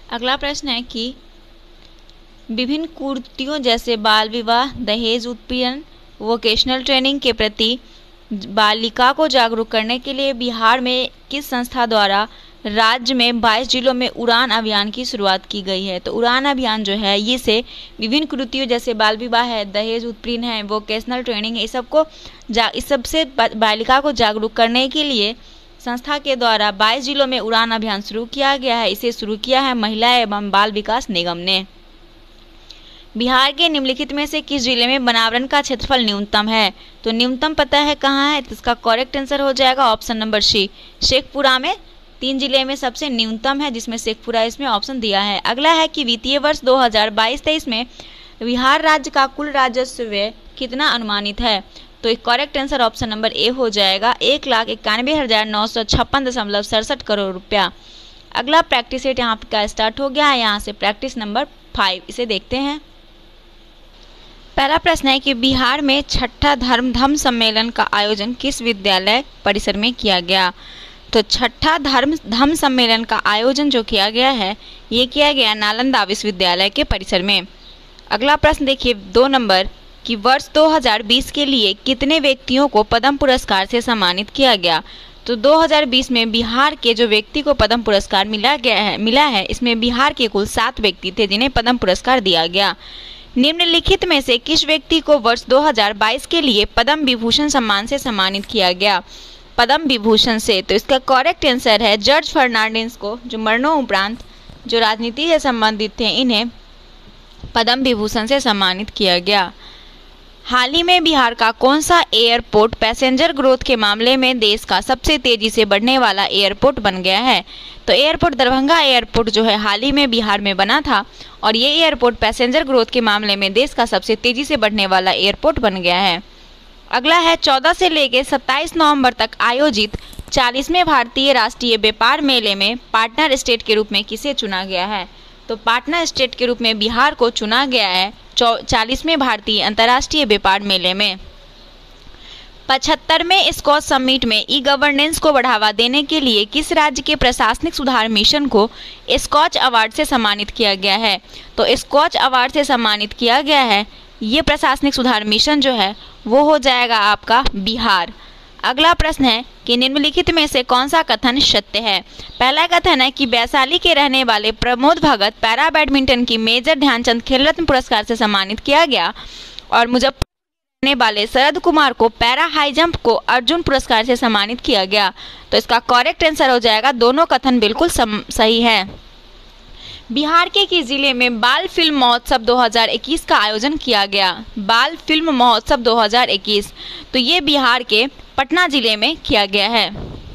अगला प्रश्न है कि विभिन्न कुरीतियों जैसे बाल विवाह, दहेज उत्पीड़न, वोकेशनल ट्रेनिंग के प्रति बालिका को जागरूक करने के लिए बिहार में किस संस्था द्वारा राज्य में 22 जिलों में उड़ान अभियान की शुरुआत की गई है? तो उड़ान अभियान जो है ये से विभिन्न कुरीतियों जैसे बाल विवाह है, दहेज उत्पीड़न है, वोकेशनल ट्रेनिंग है, इस सबसे बालिका को जागरूक करने के लिए संस्था के द्वारा 22 जिलों में उड़ान अभियान शुरू किया गया है। इसे शुरू किया है महिला एवं बाल विकास निगम ने। बिहार के निम्नलिखित में से किस जिले में वनावरण का क्षेत्रफल न्यूनतम है? तो न्यूनतम पता है कहाँ है? तो इसका करेक्ट आंसर हो जाएगा ऑप्शन नंबर सी, शेखपुरा में। 3 जिले में सबसे न्यूनतम है, जिसमें शेखपुरा इसमें ऑप्शन दिया है। अगला है कि वित्तीय वर्ष 2022-23 में बिहार राज्य का कुल राजस्व कितना अनुमानित है? तो correct answer option number A हो जाएगा 1,91,956.67 करोड़ रुपया। अगला प्रैक्टिस सेट यहाँ का स्टार्ट हो गया है। यहाँ से प्रैक्टिस नंबर 5 इसे देखते हैं। पहला प्रश्न है कि बिहार में छठा धर्म सम्मेलन का आयोजन किस विद्यालय परिसर में किया गया? तो छठा धर्म सम्मेलन का आयोजन जो किया गया है ये किया गया नालंदा विश्वविद्यालय के परिसर में। अगला प्रश्न देखिए 2 नंबर कि वर्ष 2020 के लिए कितने व्यक्तियों को पद्म पुरस्कार से सम्मानित किया गया? तो 2020 में बिहार के जो व्यक्ति को पद्म पुरस्कार मिला है इसमें बिहार के कुल 7 व्यक्ति थे जिन्हें पद्म पुरस्कार दिया गया। निम्नलिखित में से किस व्यक्ति को वर्ष 2022 के लिए पद्म विभूषण सम्मान से सम्मानित किया गया? पद्म विभूषण से, तो इसका करेक्ट आंसर है जॉर्ज फर्नांडिस को, जो मरणोपरांत जो राजनीति से संबंधित थे इन्हें पद्म विभूषण से सम्मानित किया गया। हाल ही में बिहार का कौन सा एयरपोर्ट पैसेंजर ग्रोथ के मामले में देश का सबसे तेजी से बढ़ने वाला एयरपोर्ट बन गया है? तो एयरपोर्ट दरभंगा एयरपोर्ट जो है हाल ही में बिहार में बना था और ये एयरपोर्ट पैसेंजर ग्रोथ के मामले में देश का सबसे तेजी से बढ़ने वाला एयरपोर्ट बन गया है। अगला है 14 से लेकर 27 नवंबर तक आयोजित 40वें भारतीय राष्ट्रीय व्यापार मेले में पार्टनर स्टेट के रूप में किसे चुना गया है? तो पार्टनर स्टेट के रूप में बिहार को चुना गया है 40वें भारतीय अंतर्राष्ट्रीय व्यापार मेले में। 75वें स्कॉच समिट में ई गवर्नेंस को बढ़ावा देने के लिए किस राज्य के प्रशासनिक सुधार मिशन को स्कॉच अवार्ड से सम्मानित किया गया है? तो स्कॉच अवार्ड से सम्मानित किया गया है ये प्रशासनिक सुधार मिशन जो है वो हो जाएगा आपका बिहार। अगला प्रश्न है कि निम्नलिखित में से कौन सा कथन सत्य है? पहला कथन है कि वैशाली के रहने वाले प्रमोद भगत पैरा बैडमिंटन की मेजर ध्यानचंद खेल रत्न पुरस्कार से सम्मानित किया गया और मुजफ्फरपुर रहने वाले शरद कुमार को पैरा हाई जंप को अर्जुन पुरस्कार से सम्मानित किया गया। तो इसका करेक्ट आंसर हो जाएगा, दोनों कथन बिल्कुल सही है। बिहार के किस जिले में बाल फिल्म महोत्सव 2021 का आयोजन किया गया? बाल फिल्म महोत्सव 2021 तो ये बिहार के पटना जिले में किया गया है।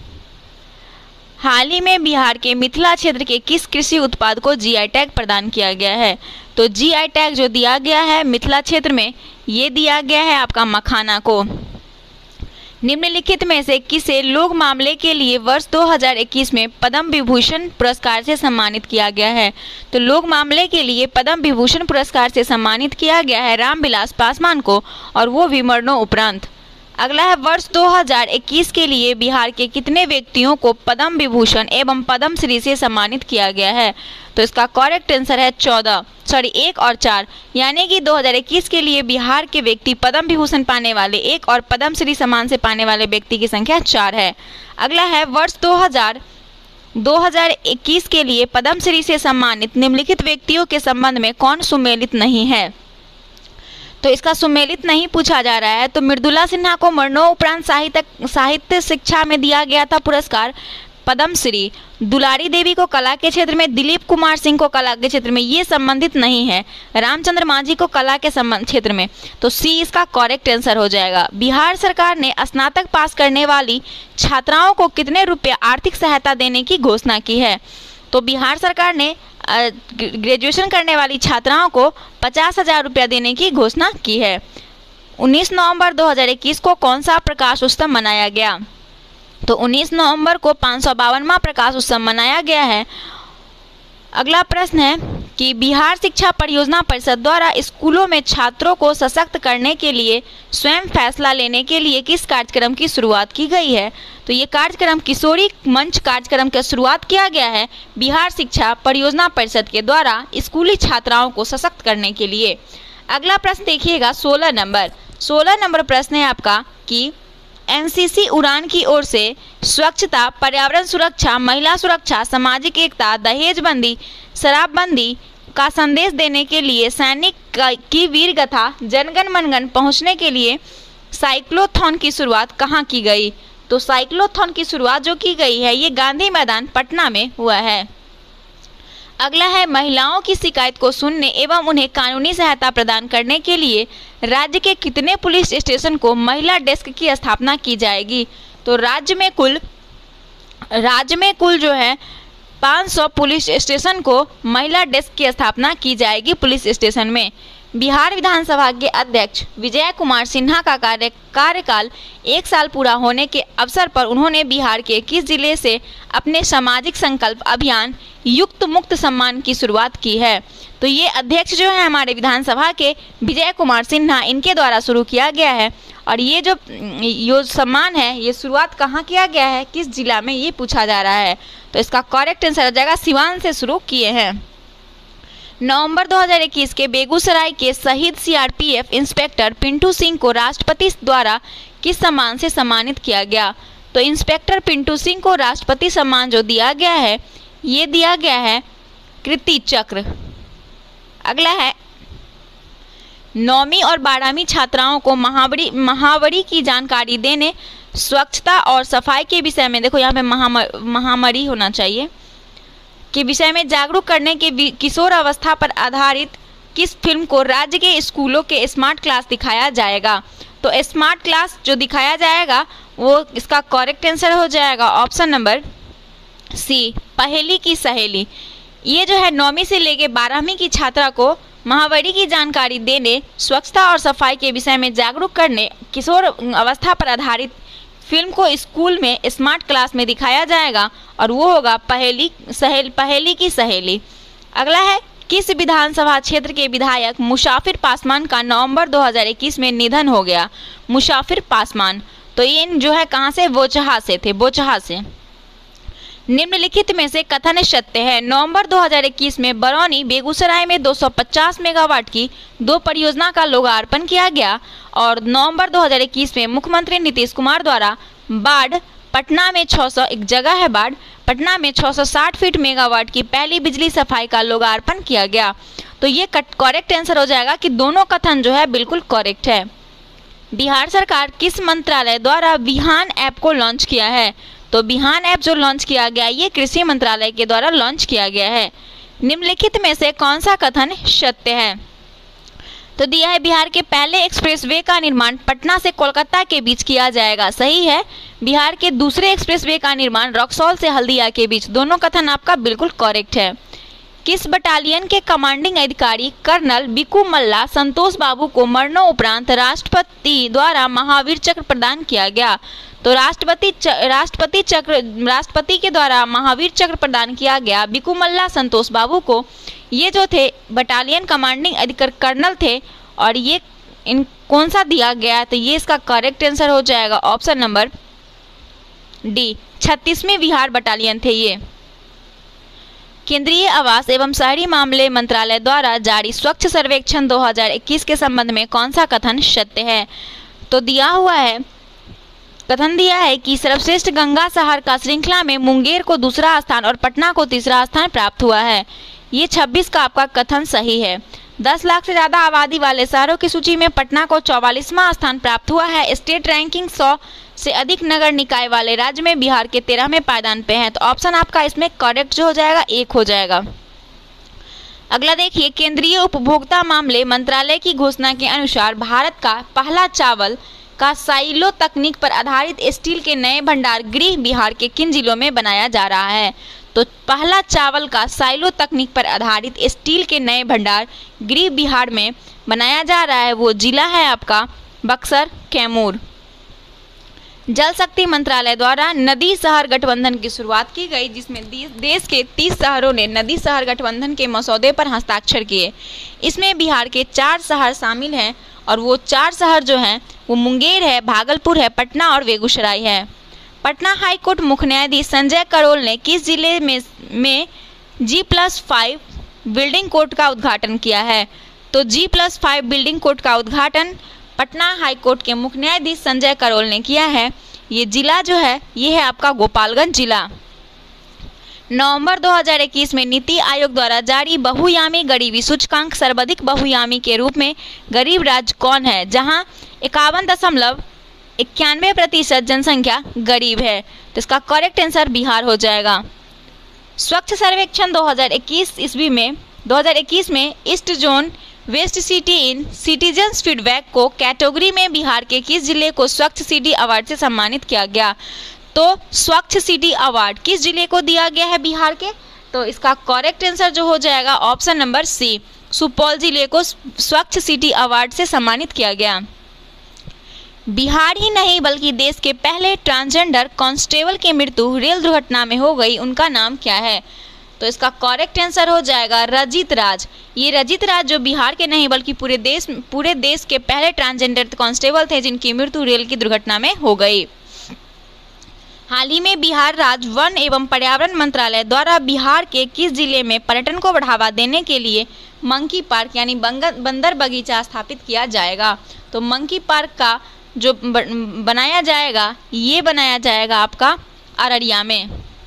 हाल ही में बिहार के मिथिला क्षेत्र के किस कृषि उत्पाद को जीआई टैग प्रदान किया गया है? तो जीआई टैग जो दिया गया है मिथिला क्षेत्र में ये दिया गया है आपका मखाना को। निम्नलिखित में से किसे लोक मामले के लिए वर्ष 2021 में पद्म विभूषण पुरस्कार से सम्मानित किया गया है? तो लोक मामले के लिए पद्म विभूषण पुरस्कार से सम्मानित किया गया है रामविलास पासवान को और वो भी मरणोपरांत। अगला है वर्ष 2021 के लिए बिहार के कितने व्यक्तियों को पद्म विभूषण एवं पद्मश्री से सम्मानित किया गया है? तो इसका करेक्ट आंसर है 1 और 4, यानी कि 2021 के लिए बिहार के व्यक्ति पद्म विभूषण पाने वाले 1 और पद्मश्री सम्मान से पाने वाले व्यक्ति की संख्या 4 है। अगला है वर्ष 2021 के लिए पद्मश्री से सम्मानित निम्नलिखित व्यक्तियों के संबंध में कौन सुमेलित नहीं है? तो इसका सुमेलित नहीं पूछा जा रहा है। तो मृदुला सिन्हा को मरणोपरांत साहित्य शिक्षा में दिया गया था पुरस्कार पद्मश्री। दुलारी देवी को कला के क्षेत्र में, दिलीप कुमार सिंह को कला के क्षेत्र में, ये संबंधित नहीं है। रामचंद्र मांझी को कला के क्षेत्र में, तो सी इसका करेक्ट आंसर हो जाएगा। बिहार सरकार ने स्नातक पास करने वाली छात्राओं को कितने रुपये आर्थिक सहायता देने की घोषणा की है? तो बिहार सरकार ने ग्रेजुएशन करने वाली छात्राओं को 50,000 रुपया देने की घोषणा की है। 19 नवंबर 2021 को कौन सा प्रकाश उत्सव मनाया गया? तो 19 नवंबर को 552वां प्रकाश उत्सव मनाया गया है। अगला प्रश्न है कि बिहार शिक्षा परियोजना परिषद द्वारा स्कूलों में छात्रों को सशक्त करने के लिए स्वयं फैसला लेने के लिए किस कार्यक्रम की शुरुआत की गई है। तो ये कार्यक्रम किशोरी मंच कार्यक्रम की शुरुआत किया गया है बिहार शिक्षा परियोजना परिषद के द्वारा स्कूली छात्राओं को सशक्त करने के लिए। अगला प्रश्न देखिएगा 16 नंबर प्रश्न है आपका कि एनसीसी उड़ान की ओर से स्वच्छता, पर्यावरण सुरक्षा, महिला सुरक्षा, सामाजिक एकता, दहेजबंदी, शराबबंदी का संदेश देने के लिए सैनिक की वीर गाथा जनगण मनगण पहुंचने के लिए साइक्लोथॉन की शुरुआत कहाँ की गई। तो साइक्लोथॉन की शुरुआत जो की गई है ये गांधी मैदान पटना में हुआ है। अगला है महिलाओं की शिकायत को सुनने एवं उन्हें कानूनी सहायता प्रदान करने के लिए राज्य के कितने पुलिस स्टेशन को महिला डेस्क की स्थापना की जाएगी। तो राज्य में कुल जो है 500 पुलिस स्टेशन को महिला डेस्क की स्थापना की जाएगी पुलिस स्टेशन में। बिहार विधानसभा के अध्यक्ष विजय कुमार सिन्हा का कार्यकाल 1 साल पूरा होने के अवसर पर उन्होंने बिहार के किस जिले से अपने सामाजिक संकल्प अभियान युक्त मुक्त सम्मान की शुरुआत की है। तो ये अध्यक्ष जो है हमारे विधानसभा के विजय कुमार सिन्हा, इनके द्वारा शुरू किया गया है। और ये जो सम्मान है ये शुरुआत कहाँ किया गया है, किस जिला में, ये पूछा जा रहा है। तो इसका करेक्ट आंसर हो जाएगा सिवान से शुरू किए हैं। नवंबर 2021 के बेगूसराय के शहीद सीआरपीएफ इंस्पेक्टर पिंटू सिंह को राष्ट्रपति द्वारा किस सम्मान से सम्मानित किया गया। तो इंस्पेक्टर पिंटू सिंह को राष्ट्रपति सम्मान जो दिया गया है ये दिया गया है कीर्ति चक्र। अगला है 9वीं और 12वीं छात्राओं को महावरी की जानकारी देने, स्वच्छता और सफाई के विषय में, देखो यहाँ पे महामारी होना चाहिए, के विषय में जागरूक करने के किशोर अवस्था पर आधारित किस फिल्म को राज्य के स्कूलों के स्मार्ट क्लास दिखाया जाएगा। तो स्मार्ट क्लास जो दिखाया जाएगा वो इसका करेक्ट आंसर हो जाएगा ऑप्शन नंबर सी, पहेली की सहेली। ये जो है 9वीं से लेके 12वीं की छात्रा को महावरी की जानकारी देने, स्वच्छता और सफाई के विषय में जागरूक करने, किशोर अवस्था पर आधारित फिल्म को स्कूल में स्मार्ट क्लास में दिखाया जाएगा और वो होगा पहेली की सहेली। अगला है किस विधानसभा क्षेत्र के विधायक मुसाफिर पासवान का नवंबर 2021 में निधन हो गया। मुसाफिर पासवान, तो ये जो है कहाँ से, बोचहा से थे, बोचहा से। निम्नलिखित में से कथन सत्य है। नवंबर 2021 में बरौनी बेगूसराय में 250 मेगावाट की 2 परियोजना का लोकार्पण किया गया और नवंबर 2021 में मुख्यमंत्री नीतीश कुमार द्वारा बाढ़ पटना में 600 एक जगह है बाढ़ पटना में 660 फीट मेगावाट की पहली बिजली सफाई का लोकार्पण किया गया। तो ये करेक्ट आंसर हो जाएगा कि दोनों कथन जो है बिल्कुल करेक्ट है। बिहार सरकार किस मंत्रालय द्वारा बिहान ऐप को लॉन्च किया है। तो बिहान ऐप जो लॉन्च किया गया ये कृषि मंत्रालय के द्वारा लॉन्च किया गया है। निम्नलिखित में से कौन सा कथन सत्य है। तो दिया है बिहार के पहले एक्सप्रेसवे का निर्माण पटना से कोलकाता के बीच किया जाएगा, सही है। बिहार के दूसरे एक्सप्रेसवे का निर्माण रक्सौल से हल्दिया के बीच, दोनों कथन आपका बिल्कुल करेक्ट है। किस बटालियन के कमांडिंग अधिकारी कर्नल बिकू मल्ला संतोष बाबू को मरणोपरांत राष्ट्रपति द्वारा महावीर चक्र प्रदान किया गया। तो राष्ट्रपति के द्वारा महावीर चक्र प्रदान किया गया बिकू मल्ला संतोष बाबू को। ये जो थे बटालियन कमांडिंग अधिकारी कर्नल थे और ये इन कौन सा दिया गया, तो ये इसका करेक्ट आंसर हो जाएगा ऑप्शन नंबर डी, 36वीं बिहार बटालियन थे ये। केंद्रीय आवास एवं शहरी मामले मंत्रालय द्वारा जारी स्वच्छ सर्वेक्षण 2021 के संबंध में कौन सा कथन सत्य है। तो कथन दिया है कि सर्वश्रेष्ठ गंगा शहर का श्रृंखला में मुंगेर को दूसरा स्थान और पटना को तीसरा स्थान प्राप्त हुआ है। ये 26 का आपका कथन सही है। 10 लाख से ज्यादा आबादी वाले शहरों की सूची में पटना को 44वां स्थान प्राप्त हुआ है। स्टेट रैंकिंग 100 से अधिक नगर निकाय वाले राज्य में बिहार के 13वें पायदान पे हैं। तो ऑप्शन आपका इसमें करेक्ट जो हो जाएगा 1 हो जाएगा। अगला देखिए, केंद्रीय उपभोक्ता मामले मंत्रालय की घोषणा के अनुसार भारत का पहला चावल का साइलो तकनीक पर आधारित स्टील के नए भंडार गृह बिहार के किन जिलों में बनाया जा रहा है। तो पहला चावल का साइलो तकनीक पर आधारित स्टील के नए भंडार गृह बिहार में बनाया जा रहा है, वो जिला है आपका बक्सर कैमूर। जल शक्ति मंत्रालय द्वारा नदी शहर गठबंधन की शुरुआत की गई, जिसमें देश के 30 शहरों ने नदी शहर गठबंधन के मसौदे पर हस्ताक्षर किए। इसमें बिहार के 4 शहर शामिल हैं और वो 4 शहर जो हैं वो मुंगेर है, भागलपुर है, पटना और बेगूसराय है। पटना हाईकोर्ट मुख्य न्यायाधीश संजय करोल ने किस जिले में G+5 बिल्डिंग कोर्ट का उद्घाटन किया है? तो G+5 बिल्डिंग कोर्ट का उद्घाटन पटना हाईकोर्ट के मुख्य न्यायाधीश संजय करोल ने किया है। ये जिला जो है ये है आपका गोपालगंज जिला। नवंबर 2021 में नीति आयोग द्वारा जारी बहुआयामी गरीबी सूचकांक सर्वाधिक बहुआयामी के रूप में गरीब राज्य कौन है, जहां 51.91% जनसंख्या गरीब है? तो इसका करेक्ट आंसर बिहार हो जाएगा। स्वच्छ सर्वेक्षण 2021 में east zone best city in citizens feedback को कैटेगरी में बिहार के किस जिले को स्वच्छ सिटी अवार्ड से सम्मानित किया गया? तो स्वच्छ सिटी अवार्ड किस जिले को दिया गया है बिहार के? तो इसका करेक्ट आंसर जो हो जाएगा ऑप्शन नंबर सी, सुपौल जिले को स्वच्छ सिटी अवार्ड से सम्मानित किया गया। बिहार ही नहीं बल्कि देश के पहले ट्रांसजेंडर कांस्टेबल की मृत्यु रेल दुर्घटना में हो गई, उनका नाम क्या है? तो इसका करेक्ट आंसर हो जाएगा रजित राज। ये रजित राज जो बिहार के नहीं बल्कि पूरे देश के पहले ट्रांसजेंडर कांस्टेबल थे जिनकी मृत्यु रेल की दुर्घटना में हो गई। हाल ही में बिहार राज्य वन एवं पर्यावरण मंत्रालय द्वारा बिहार के किस जिले में पर्यटन को बढ़ावा देने के लिए मंकी पार्क यानी बंदर बगीचा स्थापित किया जाएगा? तो मंकी पार्क का जो बनाया जाएगा ये बनाया जाएगा आपका अररिया में।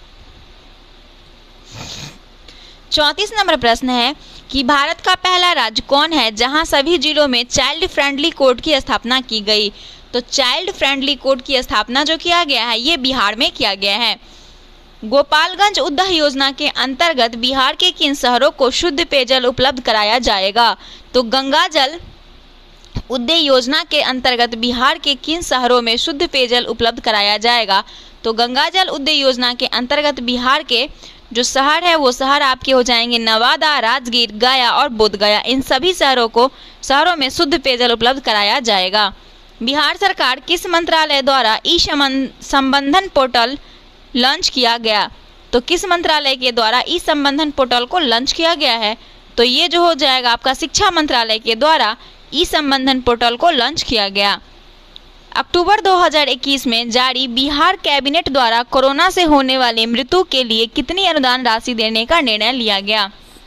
34 नंबर प्रश्न है कि भारत का पहला राज्य कौन है जहां सभी जिलों में चाइल्ड फ्रेंडली कोर्ट की स्थापना की गई? तो चाइल्ड फ्रेंडली कोर्ट की स्थापना जो किया गया है ये बिहार में किया गया है। गोपालगंज उद्यान योजना के अंतर्गत बिहार के किन शहरों को शुद्ध पेयजल उपलब्ध कराया जाएगा? तो गंगा जल उद्यान योजना के अंतर्गत बिहार के किन शहरों में शुद्ध पेयजल उपलब्ध कराया जाएगा? तो गंगा जल उद्यान योजना के अंतर्गत बिहार के जो शहर है वो शहर आपके हो जाएंगे नवादा, राजगीर, गया और बोधगया। इन सभी शहरों में शुद्ध पेयजल उपलब्ध कराया जाएगा। बिहार सरकार किस मंत्रालय द्वारा ई संबंधन पोर्टल लॉन्च किया गया? तो किस मंत्रालय के द्वारा ई संबंधन पोर्टल को लॉन्च किया गया है? तो ये जो हो जाएगा आपका शिक्षा मंत्रालय के द्वारा ई संबंधन पोर्टल को लॉन्च किया गया। अक्टूबर 2021 में जारी बिहार कैबिनेट द्वारा कोरोना से होने वाली मृत्यु के लिए कितनी अनुदान राशि देने का निर्णय लिया गया?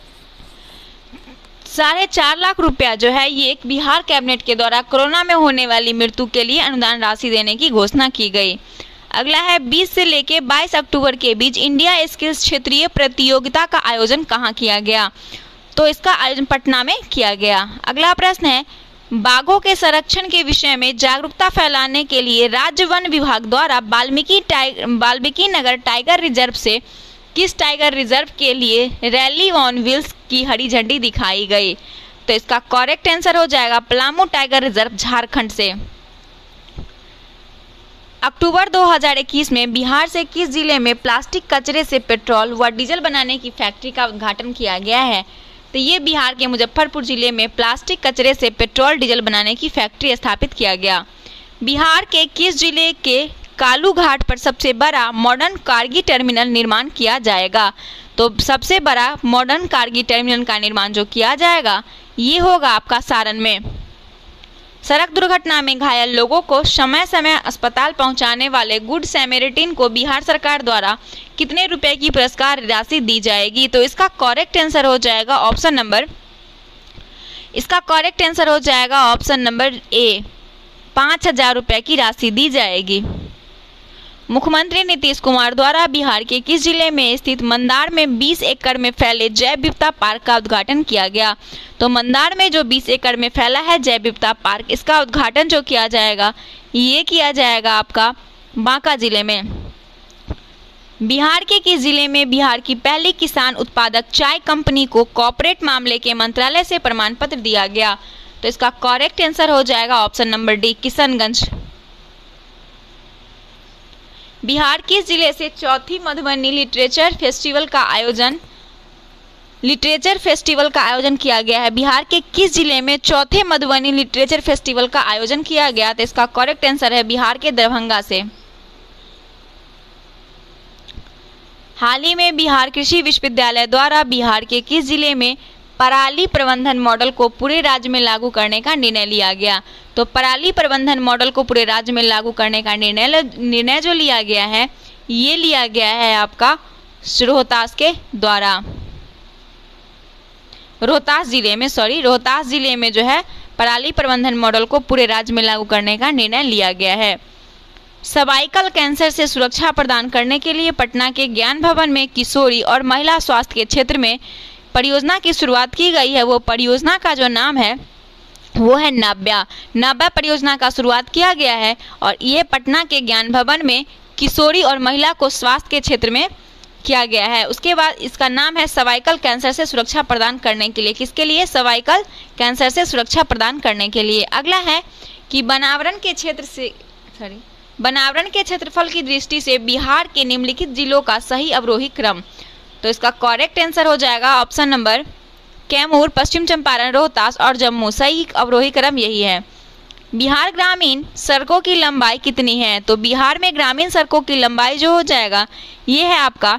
4.5 लाख रुपया जो है ये बिहार कैबिनेट के द्वारा कोरोना में होने वाली मृत्यु के लिए अनुदान राशि देने की घोषणा की गई। अगला है 20 से लेकर 22 अक्टूबर के बीच इंडिया स्किल्स क्षेत्रीय प्रतियोगिता का आयोजन कहाँ किया गया? तो इसका आयोजन पटना में किया गया। अगला प्रश्न है बाघों के संरक्षण के विषय में जागरूकता फैलाने के लिए राज्य वन विभाग द्वारा वाल्मीकि नगर टाइगर रिजर्व से किस टाइगर रिजर्व के लिए रैली ऑन व्हील्स की हरी झंडी दिखाई गई? तो इसका करेक्ट आंसर हो जाएगा पलामू टाइगर रिजर्व झारखंड से। अक्टूबर 2021 में बिहार से किस जिले में प्लास्टिक कचरे से पेट्रोल व डीजल बनाने की फैक्ट्री का उद्घाटन किया गया है? तो ये बिहार के मुजफ्फरपुर जिले में प्लास्टिक कचरे से पेट्रोल डीजल बनाने की फैक्ट्री स्थापित किया गया। बिहार के किस जिले के कालू घाट पर सबसे बड़ा मॉडर्न कार्गो टर्मिनल निर्माण किया जाएगा? तो सबसे बड़ा मॉडर्न कार्गो टर्मिनल का निर्माण जो किया जाएगा ये होगा आपका सारण में। सड़क दुर्घटना में घायल लोगों को समय समय अस्पताल पहुंचाने वाले गुड सैमेरिटन को बिहार सरकार द्वारा कितने रुपए की पुरस्कार राशि दी जाएगी? तो इसका करेक्ट आंसर हो जाएगा ऑप्शन नंबर ए, 5,000 रुपए की राशि दी जाएगी। मुख्यमंत्री नीतीश कुमार द्वारा बिहार के किस जिले में स्थित मंदार में 20 एकड़ में फैले जैव विविधता पार्क का उद्घाटन किया गया? तो मंदार में जो 20 एकड़ में फैला है जैव विविधता पार्क, इसका उद्घाटन जो किया जाएगा ये किया जाएगा आपका बांका जिले में। बिहार के किस जिले में बिहार की पहली किसान उत्पादक चाय कंपनी को कॉर्पोरेट मामले के मंत्रालय से प्रमाण पत्र दिया गया? तो इसका करेक्ट आंसर हो जाएगा option number D, Kishanganj. Bihar किस जिले से चौथी मधुबनी लिटरेचर फेस्टिवल का आयोजन किया गया है? बिहार के किस जिले में चौथे मधुबनी लिटरेचर फेस्टिवल का आयोजन किया गया? तो इसका करेक्ट आंसर है बिहार के दरभंगा से। हाल ही में बिहार कृषि विश्वविद्यालय द्वारा बिहार के किस जिले में पराली प्रबंधन मॉडल को पूरे राज्य में लागू करने का निर्णय लिया गया? तो पराली प्रबंधन मॉडल को पूरे राज्य में लागू करने का निर्णय जो लिया गया है, ये लिया गया है आपका रोहतास के द्वारा। रोहतास जिले में जो है पराली प्रबंधन मॉडल को पूरे राज्य में लागू करने का निर्णय लिया गया है। सर्वाइकल कैंसर से सुरक्षा प्रदान करने के लिए पटना के ज्ञान भवन में किशोरी और महिला स्वास्थ्य के क्षेत्र में परियोजना की शुरुआत की गई है। वो परियोजना का जो नाम है वो है नाभ्या परियोजना का शुरुआत किया गया है और ये पटना के ज्ञान भवन में किशोरी और महिला को स्वास्थ्य के क्षेत्र में किया गया है। उसके बाद इसका नाम है सर्वाइकल कैंसर से सुरक्षा प्रदान करने के लिए। किसके लिए? सर्वाइकल कैंसर से सुरक्षा प्रदान करने के लिए। अगला है कि बनावरण के क्षेत्रफल की दृष्टि से बिहार के निम्नलिखित जिलों का सही अवरोही क्रम। तो इसका करेक्ट आंसर हो जाएगा ऑप्शन नंबर कैमूर, पश्चिम चंपारण, रोहतास और जम्मू। सही अवरोही क्रम यही है। बिहार ग्रामीण सड़कों की लंबाई कितनी है? तो बिहार में ग्रामीण सड़कों की लंबाई जो हो जाएगा ये है आपका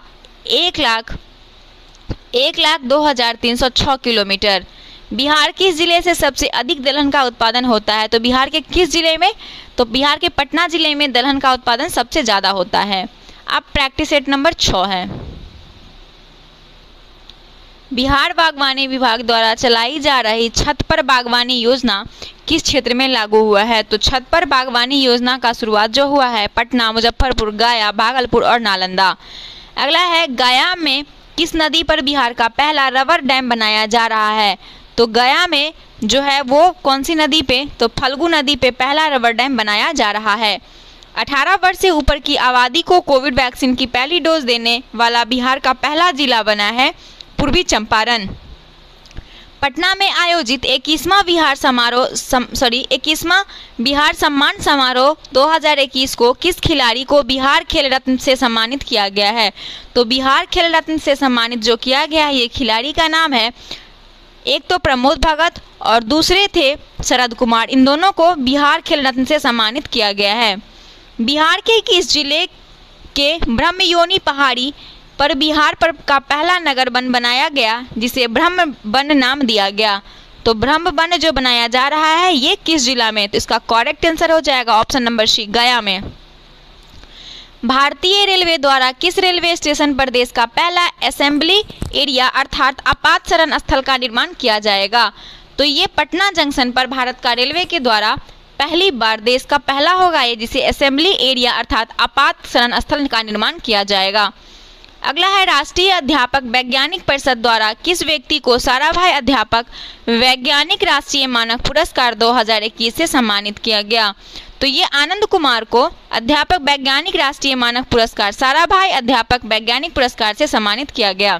1,02,306 किलोमीटर। बिहार किस जिले से सबसे अधिक दलहन का उत्पादन होता है? तो बिहार के किस जिले में? तो बिहार के पटना जिले में दलहन का उत्पादन सबसे ज़्यादा होता है। अब प्रैक्टिस सेट नंबर 6 है। बिहार बागवानी विभाग द्वारा चलाई जा रही छत पर बागवानी योजना किस क्षेत्र में लागू हुआ है? तो छत पर बागवानी योजना का शुरुआत जो हुआ है पटना, मुजफ्फरपुर, गया, भागलपुर और नालंदा। अगला है गया में किस नदी पर बिहार का पहला रबर डैम बनाया जा रहा है? तो गया में जो है वो कौन सी नदी पे? तो फल्गु नदी पे पहला रबर डैम बनाया जा रहा है। 18 वर्ष से ऊपर की आबादी को कोविड वैक्सीन की पहली डोज देने वाला बिहार का पहला जिला बना है पूर्वी चंपारण। पटना में आयोजित 21वां बिहार सम्मान समारोह 2021 को किस खिलाड़ी को बिहार खेल रत्न से सम्मानित किया गया है? तो बिहार खेल रत्न से सम्मानित जो किया गया है ये खिलाड़ी का नाम है, एक तो प्रमोद भगत और दूसरे थे शरद कुमार। इन दोनों को बिहार खेल रत्न से सम्मानित किया गया है। बिहार के किस जिले के ब्रह्मयोनी पहाड़ी पर बिहार पर का पहला नगर वन बनाया गया जिसे ब्रह्म वन नाम दिया गया? तो ब्रह्म वन जो बनाया जा रहा है ये किस जिला में? तो इसका करेक्ट आंसर हो जाएगा ऑप्शन नंबर सी, गया में। भारतीय रेलवे द्वारा किस रेलवे स्टेशन पर देश का पहला असेंबली एरिया अर्थात आपात शरण स्थल का निर्माण किया जाएगा? तो ये पटना जंक्शन पर भारत का रेलवे के द्वारा पहली बार देश का पहला होगा ये जिसे असेंबली एरिया अर्थात आपात शरण स्थल का निर्माण किया जाएगा। अगला है राष्ट्रीय अध्यापक वैज्ञानिक परिषद द्वारा किस व्यक्ति को साराभाई अध्यापक वैज्ञानिक राष्ट्रीय मानक पुरस्कार 2021 से सम्मानित किया गया? तो ये आनंद कुमार को अध्यापक वैज्ञानिक राष्ट्रीय मानक पुरस्कार साराभाई अध्यापक वैज्ञानिक पुरस्कार से सम्मानित किया गया।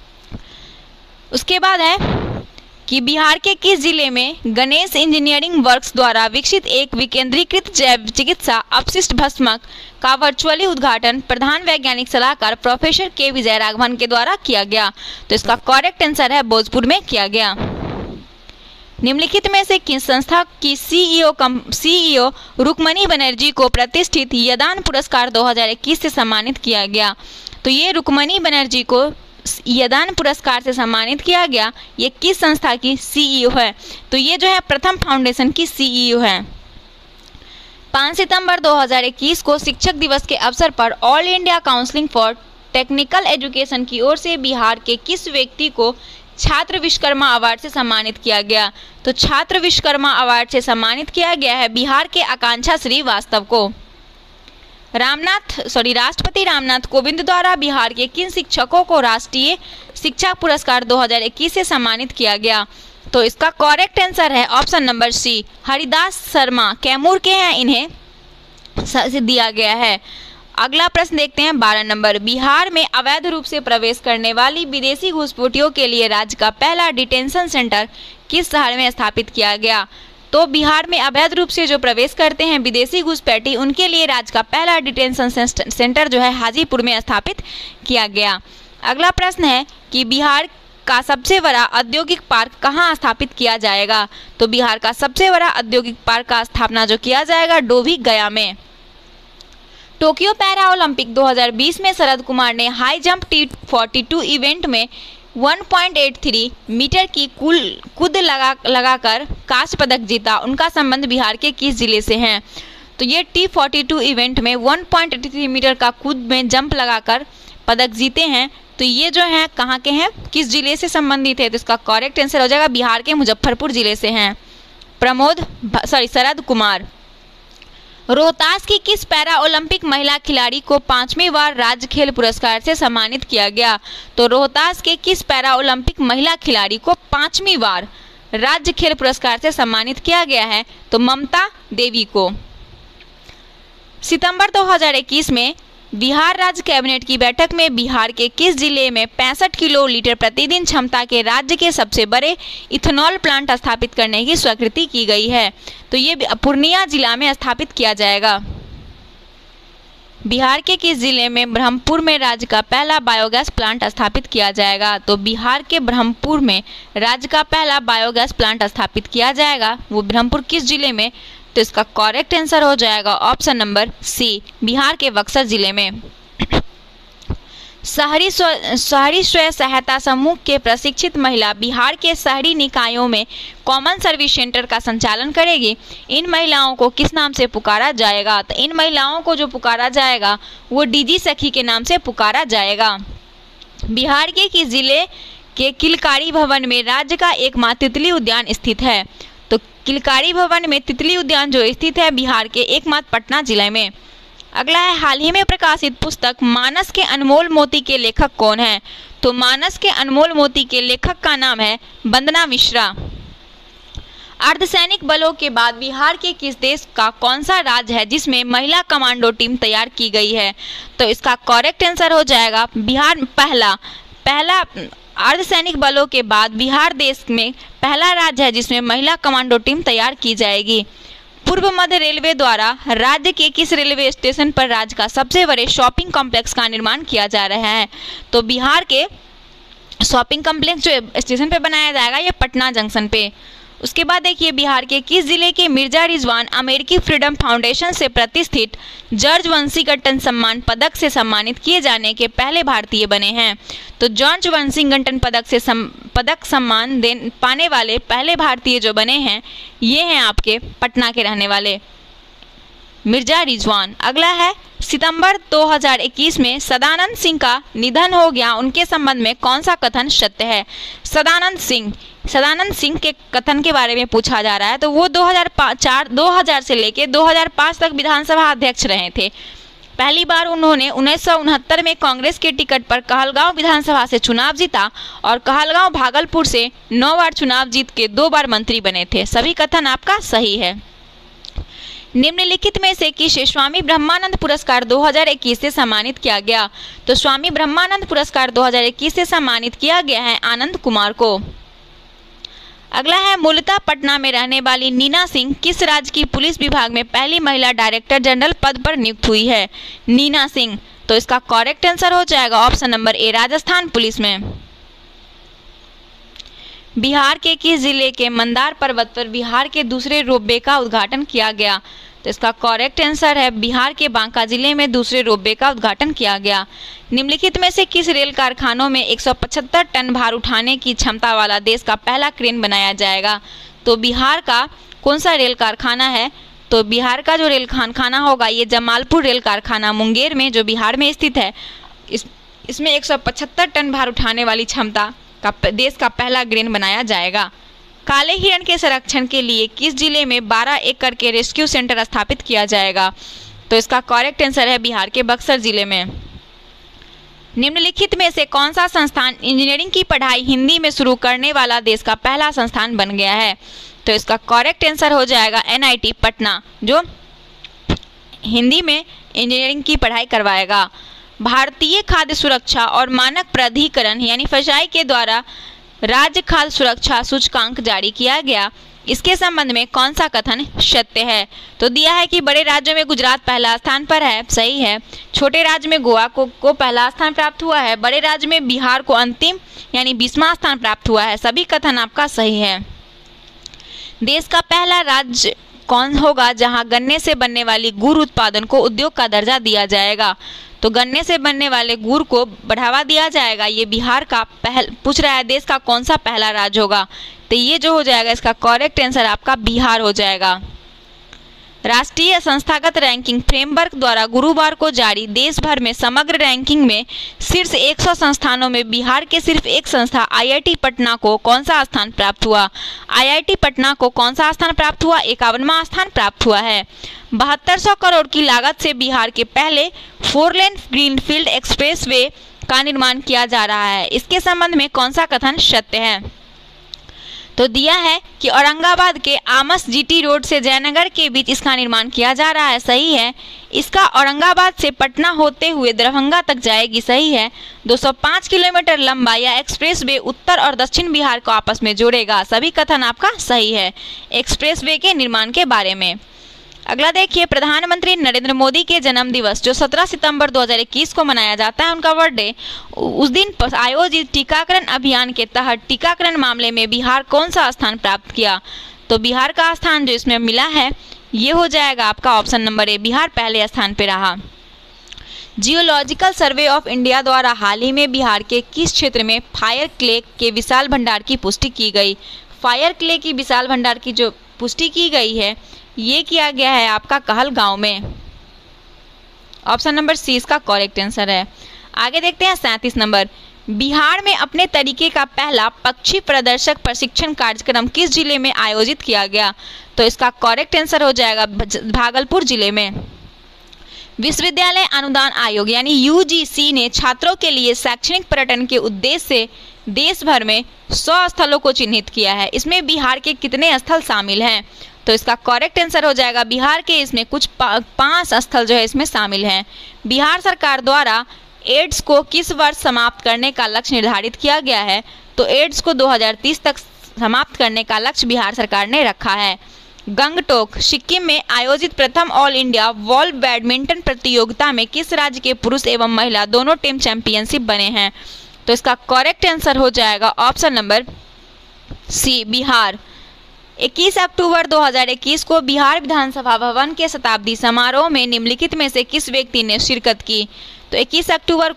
उसके बाद है कि बिहार के किस जिले में गणेश इंजीनियरिंग वर्क्स द्वारा विकसित एक विकेंद्रीकृत जैव चिकित्सा अपशिष्ट भस्मक का वर्चुअली उद्घाटन प्रधान वैज्ञानिक सलाहकार प्रोफेसर के विजय राघवन के द्वारा किया गया? तो इसका करेक्ट आंसर है भोजपुर में किया गया। निम्नलिखित में से किस संस्था की सीईओ रुक्मणी बनर्जी को प्रतिष्ठित यदान पुरस्कार 2021 से सम्मानित किया गया? तो ये रुक्मणी बनर्जी को यदान पुरस्कार से सम्मानित किया गया। ये किस संस्था की सीईओ है? तो ये जो है प्रथम फाउंडेशन की सीईओ है। 5 सितंबर 2021 को शिक्षक दिवस के अवसर पर all India counselling for technical education की ओर से बिहार के किस व्यक्ति को छात्र विश्वकर्मा अवार्ड से सम्मानित किया गया? तो छात्र विश्वकर्मा अवार्ड से सम्मानित किया गया है बिहार के आकांक्षा श्रीवास्तव को। राष्ट्रपति रामनाथ कोविंद द्वारा बिहार के किन शिक्षकों को राष्ट्रीय शिक्षा पुरस्कार 2021 से सम्मानित किया गया? तो इसका करेक्ट आंसर है option number C, Haridas Sharma, Kaimur के हैं, इन्हें दिया गया है। अगला प्रश्न देखते हैं 12 नंबर। बिहार में अवैध रूप से प्रवेश करने वाली विदेशी घुसपैठियों के लिए राज्य का पहला डिटेंशन सेंटर किस शहर में स्थापित किया गया? तो बिहार में अवैध रूप से जो प्रवेश करते हैं विदेशी घुसपैठी उनके लिए राज्य का पहला डिटेंशन सेंटर जो है हाजीपुर में स्थापित किया गया। अगला प्रश्न है कि बिहार का सबसे बड़ा औद्योगिक पार्क कहाँ स्थापित किया जाएगा? तो बिहार का सबसे बड़ा औद्योगिक पार्क का स्थापना जो किया जाएगा डोभी गया में। टोक्यो पैरा ओलंपिक 2020 में शरद कुमार ने हाई जंप T42 इवेंट में 1.83 मीटर की कूद लगाकर कांस्य पदक जीता। उनका संबंध बिहार के किस जिले से है? तो ये T42 इवेंट में 1.83 मीटर का कूद में जंप लगाकर पदक जीते हैं। तो ये जो है कहाँ के हैं, किस जिले से संबंधित है? तो इसका करेक्ट आंसर हो जाएगा बिहार के मुजफ्फरपुर जिले से हैं शरद कुमार। रोहतास की किस पैरा ओलंपिक महिला खिलाड़ी को 5वीं बार राज्य खेल पुरस्कार से सम्मानित किया गया? तो रोहतास के किस पैरा ओलंपिक महिला खिलाड़ी को 5वीं बार राज्य खेल पुरस्कार से सम्मानित किया गया है? तो ममता देवी को। सितंबर 2021 में बिहार राज्य कैबिनेट की बैठक में बिहार के किस जिले में 65 किलोलीटर प्रतिदिन क्षमता के राज्य के सबसे बड़े इथेनॉल प्लांट स्थापित करने की स्वीकृति की गई है? तो ये पूर्णिया जिला में स्थापित किया जाएगा। बिहार के किस जिले में ब्रह्मपुर में राज्य का पहला बायोगैस प्लांट स्थापित किया जाएगा? तो बिहार के ब्रह्मपुर में राज्य का पहला बायोगैस प्लांट स्थापित किया जाएगा। वो ब्रह्मपुर किस जिले में? तो इसका करेक्ट आंसर हो जाएगा ऑप्शन नंबर सी, बिहार के बक्सर जिले में। शहरी स्वयं सहायता समूह के प्रशिक्षित महिला बिहार के शहरी निकायों में कॉमन सर्विस सेंटर का संचालन करेगी। इन महिलाओं को किस नाम से पुकारा जाएगा? तो इन महिलाओं को जो पुकारा जाएगा वो डीजी सखी के नाम से पुकारा जाएगा। बिहार के किस जिले के किलकारी भवन में राज्य का एकमात्र तितली उद्यान स्थित है? तो किलकारी भवन में तितली उद्यान जो स्थित है बिहार के एकमात्र पटना जिले में। अगला है, हाल ही में प्रकाशित पुस्तक मानस के अनमोल मोती के लेखक कौन है? तो मानस के अनमोल मोती के लेखक का नाम है वंदना मिश्रा। अर्धसैनिक बलों के बाद बिहार के किस देश का कौन सा राज्य है जिसमें महिला कमांडो टीम तैयार की गई है? तो इसका करेक्ट आंसर हो जाएगा बिहार पहला अर्धसैनिक बलों के बाद बिहार देश में पहला राज्य है जिसमें महिला कमांडो टीम तैयार की जाएगी। पूर्व मध्य रेलवे द्वारा राज्य के किस रेलवे स्टेशन पर राज्य का सबसे बड़े शॉपिंग कॉम्प्लेक्स का निर्माण किया जा रहा है? तो बिहार के शॉपिंग कॉम्प्लेक्स जो स्टेशन पे बनाया जाएगा ये पटना जंक्शन पे। उसके बाद देखिए, बिहार के किस जिले के मिर्जा रिजवान अमेरिकी फ्रीडम फाउंडेशन से प्रतिष्ठित जॉर्ज वाशिंगटन सम्मान पदक से सम्मानित किए जाने के पहले भारतीय बने हैं? तो जॉर्ज वाशिंगटन पदक सम्मान पाने वाले पहले भारतीय जो बने हैं ये हैं आपके पटना के रहने वाले मिर्जा रिजवान। अगला है, सितंबर 2021 में सदानंद सिंह का निधन हो गया, उनके संबंध में कौन सा कथन सत्य है? सदानंद सिंह के कथन के बारे में पूछा जा रहा है। तो वो 2000 से लेकर 2005 तक विधानसभा अध्यक्ष रहे थे। पहली बार उन्होंने 1969 में कांग्रेस के टिकट पर कहलगांव विधानसभा से चुनाव जीता और कहलगांव भागलपुर से 9 बार चुनाव जीत के 2 बार मंत्री बने थे। सभी कथन आपका सही है। निम्नलिखित में से किसे स्वामी ब्रह्मानंद पुरस्कार 2021 से सम्मानित किया गया? तो स्वामी ब्रह्मानंद पुरस्कार 2021 से सम्मानित किया गया है आनंद कुमार को। अगला है, मूलतः पटना में रहने वाली नीना सिंह किस राज्य की पुलिस विभाग में पहली महिला डायरेक्टर जनरल पद पर नियुक्त हुई है? नीना सिंह। तो इसका करेक्ट आंसर हो जाएगा option number A, Rajasthan police में। बिहार के किस जिले के मंदार पर्वत पर बिहार के दूसरे रोपवे का उद्घाटन किया गया? तो इसका करेक्ट आंसर है बिहार के बांका जिले में दूसरे रोपवे का उद्घाटन किया गया। निम्नलिखित में से किस रेल कारखानों में 175 टन भार उठाने की क्षमता वाला देश का पहला क्रेन बनाया जाएगा? तो बिहार का कौन सा रेल कारखाना है? तो बिहार का जो रेल कारखाना होगा ये जमालपुर रेल कारखाना मुंगेर में जो बिहार में स्थित है। इसमें 175 टन भार उठाने वाली क्षमता का देश का पहला क्रेन बनाया जाएगा। काले हिरण के संरक्षण के लिए किस जिले में 12 एकड़ के रेस्क्यू सेंटर स्थापित किया जाएगा? तो इसका करेक्ट आंसर है बिहार के बक्सर जिले में। निम्नलिखित में से कौन सा संस्थान इंजीनियरिंग की पढ़ाई हिंदी में शुरू करने वाला देश का पहला संस्थान बन गया है? तो इसका करेक्ट आंसर हो जाएगा NIT पटना, जो हिंदी में इंजीनियरिंग की पढ़ाई करवाएगा। भारतीय खाद्य सुरक्षा और मानक प्राधिकरण यानी FSSAI के द्वारा राज्य खाद्य सुरक्षा सूचकांक जारी किया गया, इसके संबंध में कौन सा कथन सत्य है? तो दिया है कि बड़े राज्यों में गुजरात पहला स्थान पर है, सही है। छोटे राज्य में गोवा को पहला स्थान प्राप्त हुआ है। बड़े राज्य में बिहार को अंतिम यानी 20वां स्थान प्राप्त हुआ है। सभी कथन आपका सही है। देश का पहला राज्य कौन होगा जहां गन्ने से बनने वाली गुड़ उत्पादन को उद्योग का दर्जा दिया जाएगा? तो गन्ने से बनने वाले गुड़ को बढ़ावा दिया जाएगा। ये बिहार का पूछ रहा है देश का कौन सा पहला राज्य होगा? तो ये जो हो जाएगा इसका करेक्ट आंसर आपका बिहार हो जाएगा। राष्ट्रीय संस्थागत रैंकिंग फ्रेमवर्क द्वारा गुरुवार को जारी देश भर में समग्र रैंकिंग में शीर्ष 100 संस्थानों में बिहार के सिर्फ एक संस्था आईआईटी पटना को कौन सा स्थान प्राप्त हुआ? आईआईटी पटना को कौन सा स्थान प्राप्त हुआ? 51वां स्थान प्राप्त हुआ है। 7200 करोड़ की लागत से बिहार के पहले 4 लेन ग्रीनफील्ड एक्सप्रेसवे का निर्माण किया जा रहा है। इसके संबंध में कौन सा कथन सत्य है? तो दिया है कि औरंगाबाद के आमस जीटी रोड से जयनगर के बीच इसका निर्माण किया जा रहा है। सही है। इसका औरंगाबाद से पटना होते हुए दरभंगा तक जाएगी। सही है। 205 किलोमीटर लंबा यह एक्सप्रेसवे उत्तर और दक्षिण बिहार को आपस में जोड़ेगा। सभी कथन आपका सही है एक्सप्रेसवे के निर्माण के बारे में। अगला देखिए, प्रधानमंत्री नरेंद्र मोदी के जन्म दिवस जो 17 सितंबर 2021 को मनाया जाता है, उनका बर्थडे, उस दिन आयोजित टीकाकरण अभियान के तहत टीकाकरण मामले में बिहार कौन सा स्थान प्राप्त किया? तो बिहार का स्थान जो इसमें मिला है ये हो जाएगा आपका ऑप्शन नंबर ए, बिहार पहले स्थान पे रहा। जियोलॉजिकल सर्वे ऑफ इंडिया द्वारा हाल ही में बिहार के किस क्षेत्र में फायर क्ले के विशाल भंडार की पुष्टि की गई? फायर क्ले की विशाल भंडार की जो पुष्टि की गई है ये किया गया है आपका कहलगांव में। ऑप्शन नंबर सी इसका करेक्ट आंसर है। आगे देखते हैं 37 नंबर, बिहार में अपने तरीके का पहला पक्षी प्रदर्शक प्रशिक्षण कार्यक्रम किस जिले में आयोजित किया गया? तो इसका करेक्ट आंसर हो जाएगा भागलपुर जिले में। विश्वविद्यालय अनुदान आयोग यानी यूजीसी ने छात्रों के लिए शैक्षणिक पर्यटन के उद्देश्य से देश भर में 100 स्थलों को चिन्हित किया है। इसमें बिहार के कितने स्थल शामिल हैं? तो इसका करेक्ट आंसर हो जाएगा बिहार के इसमें कुछ 5 स्थल जो है इसमें शामिल हैं। बिहार सरकार द्वारा एड्स को किस वर्ष समाप्त करने का लक्ष्य निर्धारित किया गया है? तो एड्स को 2030 तक समाप्त करने का लक्ष्य बिहार सरकार ने रखा है। गंगटोक सिक्किम में आयोजित प्रथम ऑल इंडिया वॉल बैडमिंटन प्रतियोगिता में किस राज्य के पुरुष एवं महिला दोनों टीम चैंपियनशिप बने हैं? तो इसका करेक्ट आंसर हो जाएगा ऑप्शन नंबर सी, बिहार। 21 अक्टूबर 2021 को बिहार विधानसभा भवन के शताब्दी समारोह में निम्नलिखित में से किस व्यक्ति ने शिरकत की? तो 21 अक्टूबर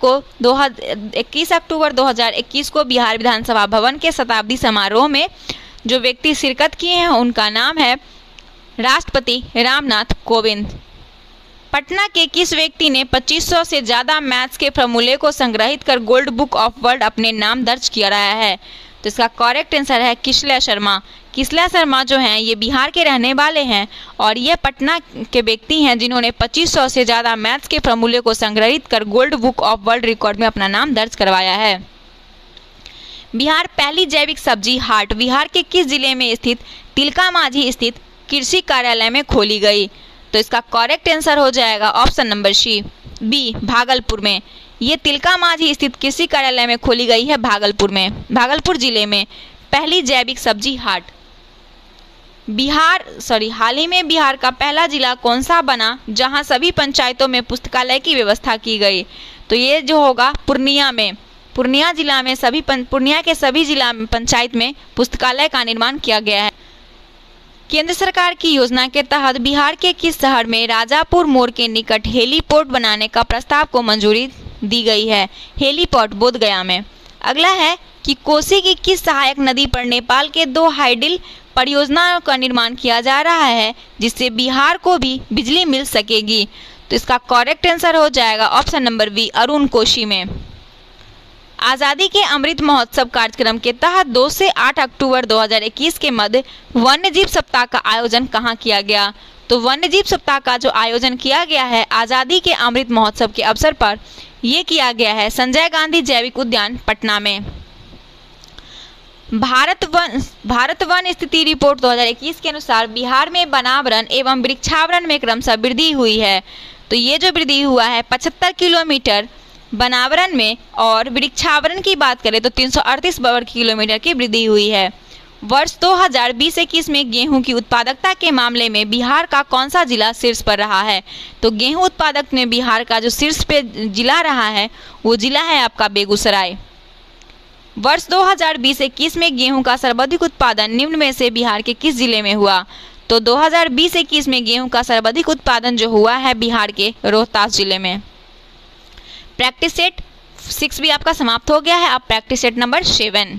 2021 को बिहार विधानसभा भवन के शताब्दी समारोह में जो व्यक्ति शिरकत किए हैं उनका नाम है राष्ट्रपति रामनाथ कोविंद। पटना के किस व्यक्ति ने 2500 से ज़्यादा मैथ्स के फॉर्मूले को संग्रहित कर गोल्ड बुक ऑफ वर्ल्ड अपने नाम दर्ज किया रहा है? तो इसका करेक्ट आंसर है किसलय शर्मा। किसलय शर्मा जो हैं ये बिहार के रहने वाले हैं और ये पटना के व्यक्ति हैं जिन्होंने 2500 से ज़्यादा मैथ्स के फॉर्मूले को संग्रहित कर gold book of world record में अपना नाम दर्ज करवाया है। बिहार पहली जैविक सब्जी हाट बिहार के किस जिले में स्थित तिलका माझी स्थित कृषि कार्यालय में खोली गई? तो इसका करेक्ट आंसर हो जाएगा option number C, B, Bhagalpur में। ये तिलका माझी स्थित कृषि कार्यालय में खोली गई है भागलपुर जिले में पहली जैविक सब्जी हाट। हाल ही में बिहार का पहला जिला कौन सा बना जहां सभी पंचायतों में पुस्तकालय की व्यवस्था की गई? तो ये जो होगा पूर्णिया में। पूर्णिया जिला में पूर्णिया के सभी जिला पंचायत में पुस्तकालय का निर्माण किया गया है। केंद्र सरकार की योजना के तहत बिहार के किस शहर में राजापुर मोड़ के निकट हेलीपोर्ट बनाने का प्रस्ताव को मंजूरी दी गई है? हेलीपोर्ट बोधगया में। अगला है कि कोसी की किस सहायक नदी पर नेपाल के 2 हाइडल परियोजनाओं का निर्माण किया जा रहा है जिससे बिहार को भी बिजली मिल सकेगी? तो इसका करेक्ट आंसर हो जाएगा option number B, Arun Koshi में। आज़ादी के अमृत महोत्सव कार्यक्रम के तहत 2 से 8 अक्टूबर 2021 के मध्य वन्यजीव सप्ताह का आयोजन कहाँ किया गया? तो वन्यजीव सप्ताह का जो आयोजन किया गया है आज़ादी के अमृत महोत्सव के अवसर पर ये किया गया है संजय गांधी जैविक उद्यान पटना में। भारत वन स्थिति रिपोर्ट 2021 के अनुसार बिहार में वनावरण एवं वृक्षावरण में क्रमशः वृद्धि हुई है। तो ये जो वृद्धि हुआ है 75 किलोमीटर वनावरण में और वृक्षावरण की बात करें तो 338 वर्ग किलोमीटर की वृद्धि हुई है। वर्ष 2020-21 में गेहूं की उत्पादकता के मामले में बिहार का कौन सा जिला शीर्ष पर रहा है? तो गेहूं उत्पादक में बिहार का जो शीर्ष पे जिला रहा है वो जिला है आपका बेगूसराय। वर्ष 2020-21 में गेहूं का सर्वाधिक उत्पादन निम्न में से बिहार के किस जिले में हुआ? तो 2020-21 में गेहूं का सर्वाधिक उत्पादन जो हुआ है बिहार के रोहतास जिले में। प्रैक्टिस सेट 6 भी आपका समाप्त हो गया है। अब प्रैक्टिस सेट नंबर 7।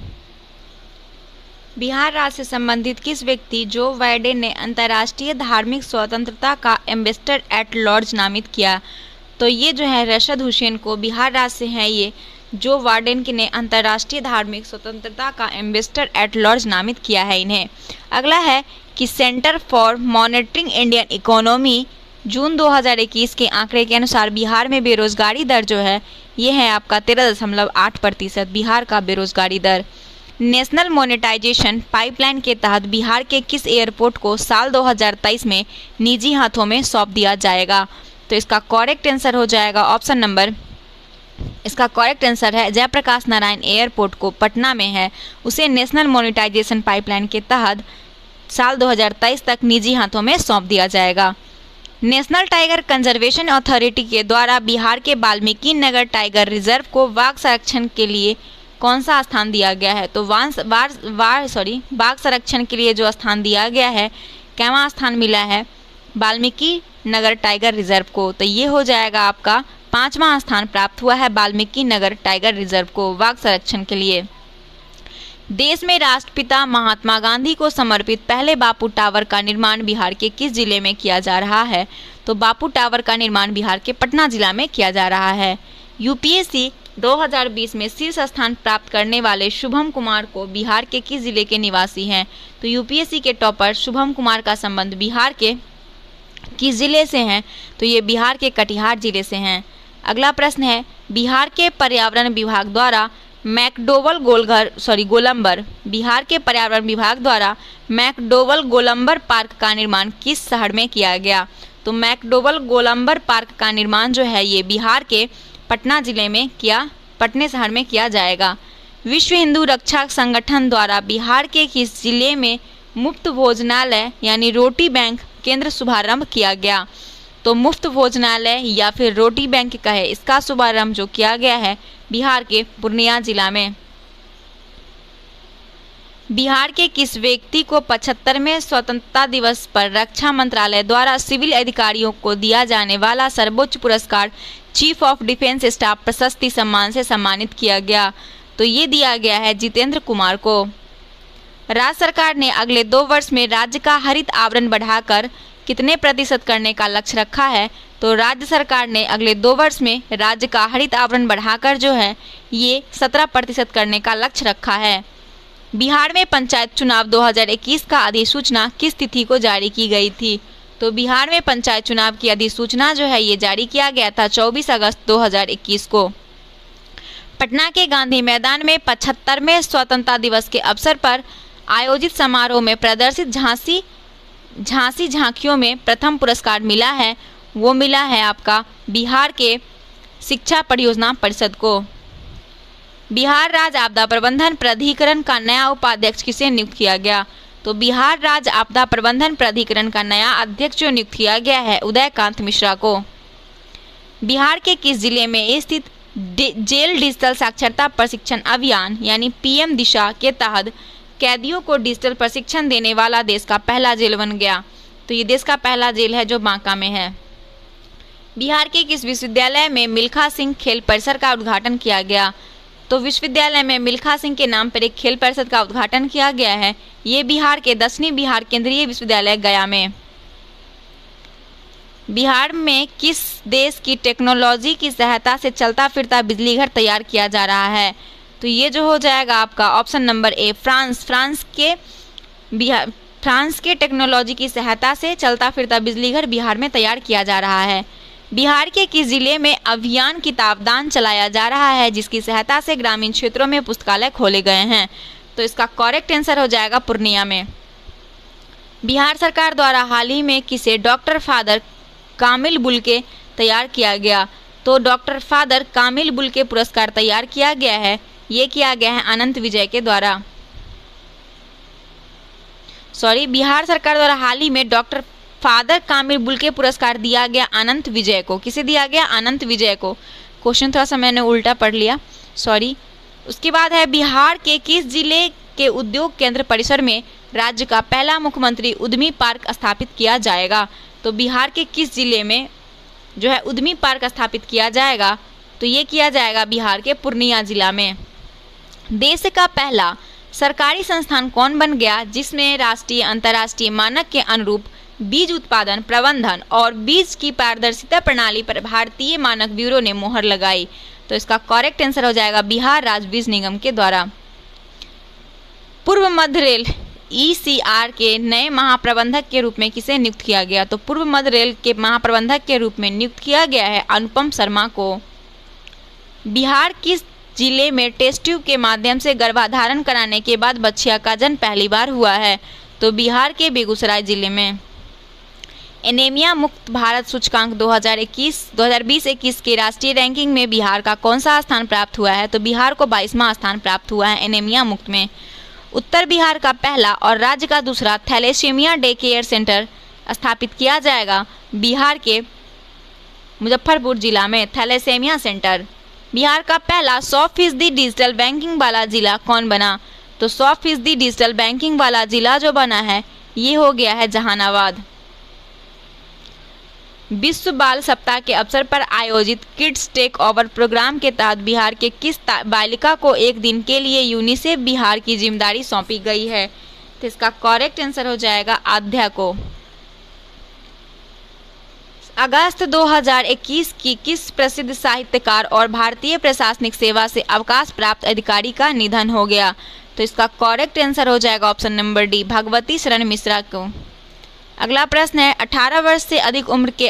बिहार राज्य से संबंधित किस व्यक्ति जो बाइडेन ने अंतर्राष्ट्रीय धार्मिक स्वतंत्रता का एम्बेसडर एट लार्ज नामित किया? तो ये जो है रशद हुसैन को बिहार राज्य से हैं ये जो बाइडेन ने अंतर्राष्ट्रीय धार्मिक स्वतंत्रता का एम्बेसडर एट लार्ज नामित किया है इन्हें। अगला है कि centre for monitoring Indian economy जून 2021 के आंकड़े के अनुसार बिहार में बेरोजगारी दर जो है ये है आपका 13.8% बिहार का बेरोजगारी दर। नेशनल मोनेटाइजेशन पाइपलाइन के तहत बिहार के किस एयरपोर्ट को साल 2023 में निजी हाथों में सौंप दिया जाएगा? तो इसका करेक्ट आंसर हो जाएगा ऑप्शन नंबर, इसका करेक्ट आंसर है जयप्रकाश नारायण एयरपोर्ट को पटना में है, उसे नेशनल मोनेटाइजेशन पाइपलाइन के तहत साल 2023 तक निजी हाथों में सौंप दिया जाएगा। नेशनल टाइगर कंजर्वेशन अथॉरिटी के द्वारा बिहार के वाल्मीकि नगर टाइगर रिजर्व को बाघ संरक्षण के लिए कौन सा स्थान दिया गया है? तो बाघ संरक्षण के लिए जो स्थान दिया गया है, कैवा स्थान मिला है वाल्मीकि नगर टाइगर रिजर्व को? तो ये हो जाएगा आपका 5वां स्थान प्राप्त हुआ है वाल्मीकि नगर टाइगर रिजर्व को बाघ संरक्षण के लिए। देश में राष्ट्रपिता महात्मा गांधी को समर्पित पहले बापू टावर का निर्माण बिहार के किस जिले में किया जा रहा है? तो बापू टावर का निर्माण बिहार के पटना जिला में किया जा रहा है। यूपीएससी 2020 में शीर्ष स्थान प्राप्त करने वाले शुभम कुमार को बिहार के किस जिले के निवासी हैं? तो यूपीएससी के टॉपर शुभम कुमार का संबंध बिहार के किस जिले से हैं? तो ये बिहार के कटिहार जिले से हैं। अगला प्रश्न है बिहार के पर्यावरण विभाग द्वारा मैकडोवल गोलंबर बिहार के पर्यावरण विभाग द्वारा मैकडोवल गोलंबर पार्क का निर्माण किस शहर में किया गया? तो मैकडोवल गोलंबर पार्क का निर्माण जो है ये बिहार के पटना जिले में पटने शहर में किया जाएगा। विश्व हिंदू रक्षा संगठन द्वारा बिहार के किस जिले में मुफ्त भोजनालय यानी रोटी बैंक केंद्र शुभारंभ किया गया? तो मुफ्त भोजनालय या फिर रोटी बैंक कहे इसका शुभारंभ जो किया गया है बिहार के पूर्णिया जिला में। बिहार के किस व्यक्ति को 75वें स्वतंत्रता दिवस पर रक्षा मंत्रालय द्वारा सिविल अधिकारियों को दिया जाने वाला सर्वोच्च पुरस्कार चीफ ऑफ डिफेंस स्टाफ प्रशस्ति सम्मान से सम्मानित किया गया? तो ये दिया गया है जितेंद्र कुमार को। राज्य सरकार ने अगले 2 वर्ष में राज्य का हरित आवरण बढ़ाकर कितने प्रतिशत करने का लक्ष्य रखा है? तो राज्य सरकार ने अगले 2 वर्ष में राज्य का हरित आवरण बढ़ाकर जो है ये 17% करने का लक्ष्य रखा है। बिहार में पंचायत चुनाव 2021 का अधिसूचना किस तिथि को जारी की गई थी? तो बिहार में पंचायत चुनाव की अधिसूचना जो है ये जारी किया गया था 24 अगस्त 2021 को। पटना के गांधी मैदान में 75वें स्वतंत्रता दिवस के अवसर पर आयोजित समारोह में प्रदर्शित झांसी झांकियों में प्रथम पुरस्कार मिला है, वो मिला है आपका बिहार के शिक्षा परियोजना परिषद को। बिहार राज्य आपदा प्रबंधन प्राधिकरण का नया उपाध्यक्ष किसे नियुक्त किया गया? तो बिहार राज्य आपदा प्रबंधन प्राधिकरण का नया अध्यक्ष जो नियुक्त किया गया है उदयकांत मिश्रा को। बिहार के किस जिले में स्थित जेल डिजिटल साक्षरता प्रशिक्षण अभियान यानी पीएम दिशा के तहत कैदियों को डिजिटल प्रशिक्षण देने वाला देश का पहला जेल बन गया? तो ये देश का पहला जेल है जो बांका में है। बिहार के किस विश्वविद्यालय में मिल्खा सिंह खेल परिसर का उद्घाटन किया गया? तो विश्वविद्यालय में मिल्खा सिंह के नाम पर एक खेल परिसर का उद्घाटन किया गया है, ये बिहार के दक्षिणी बिहार केंद्रीय विश्वविद्यालय गया में। बिहार में किस देश की टेक्नोलॉजी की सहायता से चलता फिरता बिजली घर तैयार किया जा रहा है? तो ये जो हो जाएगा आपका ऑप्शन नंबर ए फ्रांस के टेक्नोलॉजी की सहायता से चलता फिरता बिजली घर बिहार में तैयार किया जा रहा है। बिहार के किस जिले में अभियान किताबदान चलाया जा रहा है जिसकी सहायता से ग्रामीण क्षेत्रों में पुस्तकालय खोले गए हैं? तो इसका करेक्ट आंसर हो जाएगा पूर्णिया में। बिहार सरकार द्वारा हाल ही में किसे डॉक्टर फादर कामिल बुल्के तैयार किया गया? तो डॉक्टर फादर कामिल बुल्के पुरस्कार तैयार किया गया है, ये किया गया है अनंत विजय के द्वारा। बिहार सरकार द्वारा हाल ही में डॉक्टर फादर कामिल बुल्के पुरस्कार दिया गया अनंत विजय को। किसे दिया गया? अनंत विजय को। क्वेश्चन थोड़ा सा मैंने उल्टा पढ़ लिया, सॉरी। उसके बाद है बिहार के किस जिले के उद्योग केंद्र परिसर में राज्य का पहला मुख्यमंत्री उद्यमी पार्क स्थापित किया जाएगा? तो बिहार के किस जिले में जो है उद्यमी पार्क स्थापित किया जाएगा? तो ये किया जाएगा बिहार के पूर्णिया जिला में। देश का पहला सरकारी संस्थान कौन बन गया जिसमें राष्ट्रीय अंतर्राष्ट्रीय मानक के अनुरूप बीज उत्पादन, प्रबंधन और बीज की पारदर्शिता प्रणाली पर भारतीय मानक ब्यूरो ने मोहर लगाई? तो इसका करेक्ट आंसर हो जाएगा बिहार राज्य बीज निगम के द्वारा। पूर्व मध्य रेल ECR के नए महाप्रबंधक के रूप में किसे नियुक्त किया गया? तो पूर्व मध्य रेल के महाप्रबंधक के रूप में नियुक्त किया गया है अनुपम शर्मा को। बिहार किस जिले में टेस्ट ट्यूब के माध्यम से गर्भाधारण कराने के बाद बच्चिया का जन्म पहली बार हुआ है? तो बिहार के बेगूसराय जिले में। एनीमिया मुक्त भारत सूचकांक 2020-21 के राष्ट्रीय रैंकिंग में बिहार का कौन सा स्थान प्राप्त हुआ है? तो बिहार को 22वां स्थान प्राप्त हुआ है एनीमिया मुक्त में। उत्तर बिहार का पहला और राज्य का दूसरा थैलेसीमिया डे केयर सेंटर स्थापित किया जाएगा बिहार के मुजफ्फरपुर जिला में। Thalassaemia centre. बिहार का पहला 100% डिजिटल बैंकिंग वाला जिला कौन बना? तो 100% डिजिटल बैंकिंग वाला जिला जो बना है ये हो गया है जहानाबाद। विश्व बाल सप्ताह के अवसर पर आयोजित किड्स टेक ओवर प्रोग्राम के तहत बिहार के किस बालिका को एक दिन के लिए यूनिसेफ बिहार की जिम्मेदारी सौंपी गई है? तो इसका करेक्ट आंसर हो जाएगा आध्या को। अगस्त 2021 की किस प्रसिद्ध साहित्यकार और भारतीय प्रशासनिक सेवा से अवकाश प्राप्त अधिकारी का निधन हो गया? तो इसका करेक्ट आंसर हो जाएगा ऑप्शन नंबर डी, भगवती शरण मिश्रा को। अगला प्रश्न है 18 वर्ष के अधिक उम्र के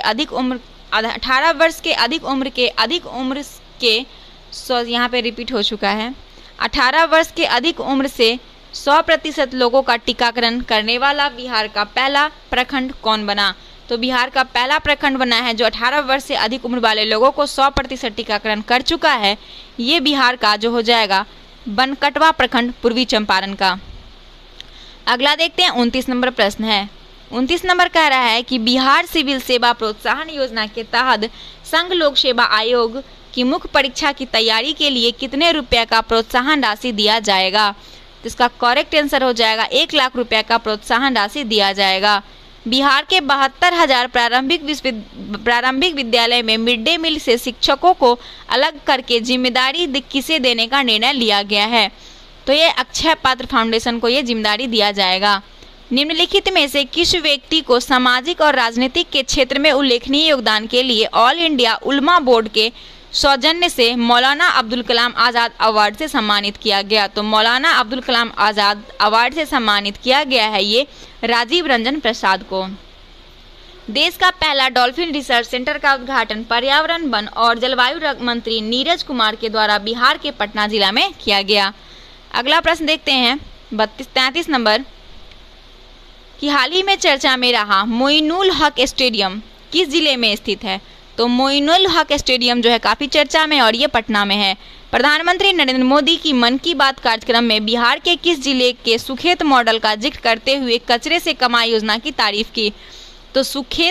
यहाँ पे रिपीट हो चुका है। 18 वर्ष के अधिक उम्र से 100% लोगों का टीकाकरण करने वाला बिहार का पहला प्रखंड कौन बना? तो बिहार का पहला प्रखंड बना है जो 18 वर्ष से अधिक उम्र वाले लोगों को 100% टीकाकरण कर चुका है। ये बिहार का जो हो जाएगा बनकटवा प्रखंड पूर्वी चंपारण का। अगला देखते हैं 29 नंबर प्रश्न है। 29 नंबर कह रहा है कि बिहार सिविल सेवा प्रोत्साहन योजना के तहत संघ लोक सेवा आयोग की मुख्य परीक्षा की तैयारी के लिए कितने रुपए का प्रोत्साहन राशि दिया जाएगा? तो इसका करेक्ट आंसर हो जाएगा 1 लाख रुपए का प्रोत्साहन राशि दिया जाएगा। बिहार के 72,000 प्रारंभिक विद्यालय में मिड डे मील से शिक्षकों को अलग करके जिम्मेदारी किसे देने का निर्णय लिया गया है? तो ये अक्षय पात्र फाउंडेशन को ये जिम्मेदारी दिया जाएगा। निम्नलिखित में से किस व्यक्ति को सामाजिक और राजनीतिक के क्षेत्र में उल्लेखनीय योगदान के लिए ऑल इंडिया उलमा बोर्ड के सौजन्य से मौलाना अब्दुल कलाम आज़ाद अवार्ड से सम्मानित किया गया? तो मौलाना अब्दुल कलाम आज़ाद अवार्ड से सम्मानित किया गया है ये राजीव रंजन प्रसाद को। देश का पहला डॉल्फिन रिसर्च सेंटर का उद्घाटन पर्यावरण, वन और जलवायु मंत्री नीरज कुमार के द्वारा बिहार के पटना जिला में किया गया। अगला प्रश्न देखते हैं 33 नंबर कि हाल ही में चर्चा में रहा मोइनुल हक स्टेडियम किस जिले में स्थित है? तो मोइनुल हक स्टेडियम जो है काफ़ी चर्चा में और ये पटना में है। प्रधानमंत्री नरेंद्र मोदी की मन की बात कार्यक्रम में बिहार के किस जिले के सुखेत मॉडल का जिक्र करते हुए कचरे से कमाई योजना की तारीफ की? तो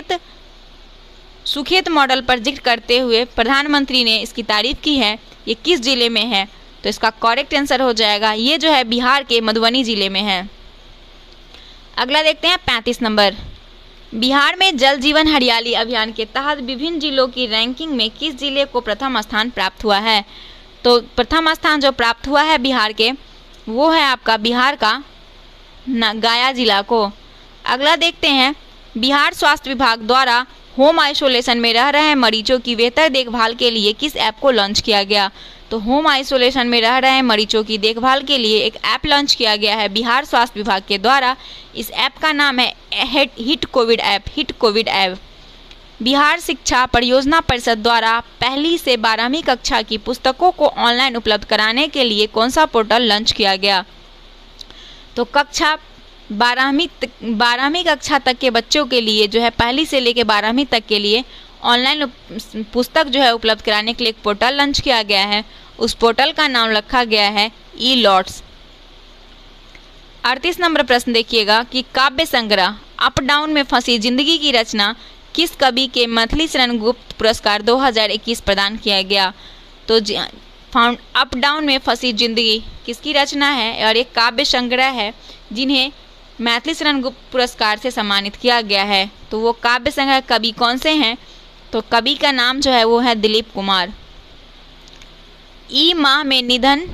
सुखेत मॉडल पर जिक्र करते हुए प्रधानमंत्री ने इसकी तारीफ की है। ये किस जिले में है? तो इसका करेक्ट आंसर हो जाएगा ये जो है बिहार के मधुबनी जिले में है। अगला देखते हैं 35 नंबर। बिहार में जल जीवन हरियाली अभियान के तहत विभिन्न जिलों की रैंकिंग में किस जिले को प्रथम स्थान प्राप्त हुआ है? तो प्रथम स्थान जो प्राप्त हुआ है बिहार के वो है आपका बिहार का गया जिला को। अगला देखते हैं बिहार स्वास्थ्य विभाग द्वारा होम आइसोलेशन में रह रहे मरीजों की बेहतर देखभाल के लिए किस ऐप को लॉन्च किया गया? तो होम आइसोलेशन में रह रहे मरीजों की देखभाल के लिए एक ऐप लॉन्च किया गया है बिहार स्वास्थ्य विभाग के द्वारा। इस ऐप का नाम है हिट कोविड ऐप। बिहार शिक्षा परियोजना परिषद द्वारा पहली से 12वीं कक्षा की पुस्तकों को ऑनलाइन उपलब्ध कराने के लिए कौन सा पोर्टल लॉन्च किया गया? तो 12वीं कक्षा तक के बच्चों के लिए जो है पहली से लेकर 12वीं तक के लिए ऑनलाइन पुस्तक जो है उपलब्ध कराने के लिए एक पोर्टल लॉन्च किया गया है। उस पोर्टल का नाम रखा गया है ई-लॉट्स। 38 नंबर प्रश्न देखिएगा कि काव्य संग्रह अप डाउन में फंसी जिंदगी की रचना किस कवि के मैथिली शरण गुप्त पुरस्कार 2021 प्रदान किया गया? तो अप डाउन में फंसी जिंदगी किसकी रचना है और एक काव्य संग्रह है जिन्हें मैथिली शरण गुप्त पुरस्कार से सम्मानित किया गया है। तो वो काव्य संग्रह कवि कौन से हैं? तो कवि का नाम जो है वो है दिलीप कुमार। ई माह में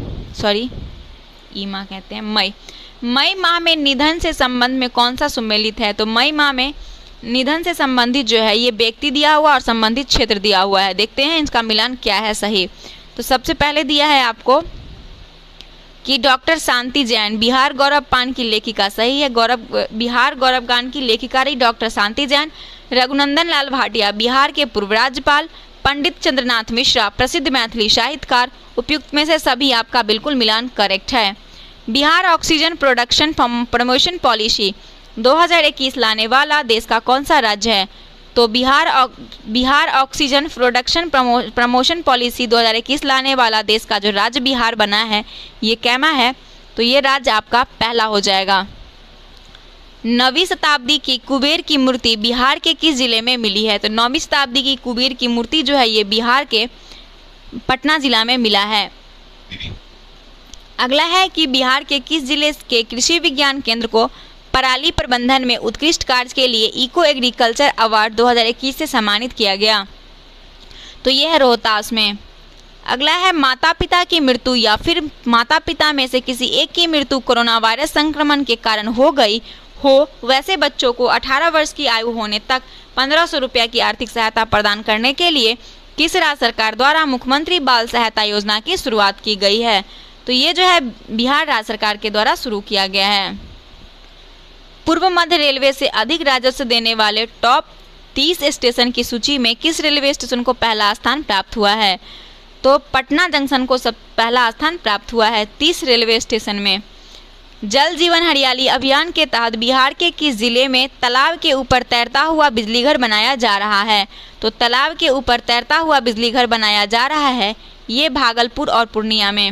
मई माह में निधन से संबंध में कौन सा सुमेलित है? तो मई माह में निधन से संबंधित जो है ये व्यक्ति दिया हुआ और संबंधित क्षेत्र दिया हुआ है। देखते हैं इसका मिलान क्या है सही। तो सबसे पहले दिया है आपको कि डॉक्टर शांति जैन बिहार गौरव पान की लेखिका, सही है। बिहार गौरव गान की लेखिका रही डॉक्टर शांति जैन। रघुनंदन लाल भाटिया बिहार के पूर्व राज्यपाल। पंडित चंद्रनाथ मिश्रा प्रसिद्ध मैथिली साहित्यकार। उपयुक्त में से सभी आपका बिल्कुल मिलान करेक्ट है। Bihar oxygen production promotion policy 2021 लाने वाला देश का कौन सा राज्य है? तो Bihar oxygen production promotion policy 2021 लाने वाला देश का जो राज्य बिहार बना है ये कैमा है। तो ये राज्य आपका पहला हो जाएगा। 9वीं शताब्दी की कुबेर की मूर्ति बिहार के किस जिले में मिली है? तो 9वीं शताब्दी की कुबेर की मूर्ति जो है ये बिहार के पटना जिला में मिला है। अगला है कि बिहार के किस जिले के कृषि विज्ञान केंद्र को पराली प्रबंधन में उत्कृष्ट कार्य के लिए इको एग्रीकल्चर अवार्ड 2021 से सम्मानित किया गया? तो यह है रोहतास में। अगला है माता पिता की मृत्यु या फिर माता पिता में से किसी एक की मृत्यु कोरोना वायरस संक्रमण के कारण हो गई हो वैसे बच्चों को 18 वर्ष की आयु होने तक 1500 रुपया की आर्थिक सहायता प्रदान करने के लिए किस राज्य सरकार द्वारा मुख्यमंत्री बाल सहायता योजना की शुरुआत की गई है? तो ये जो है बिहार राज्य सरकार के द्वारा शुरू किया गया है। पूर्व मध्य रेलवे से अधिक राजस्व देने वाले टॉप 30 स्टेशन की सूची में किस रेलवे स्टेशन को पहला स्थान प्राप्त हुआ है? तो पटना जंक्शन को सब पहला स्थान प्राप्त हुआ है 30 रेलवे स्टेशन में। जल जीवन हरियाली अभियान के तहत बिहार के किस जिले में तालाब के ऊपर तैरता हुआ बिजली घर बनाया जा रहा है? तो तालाब के ऊपर तैरता हुआ बिजली घर बनाया जा रहा है ये भागलपुर और पूर्णिया में।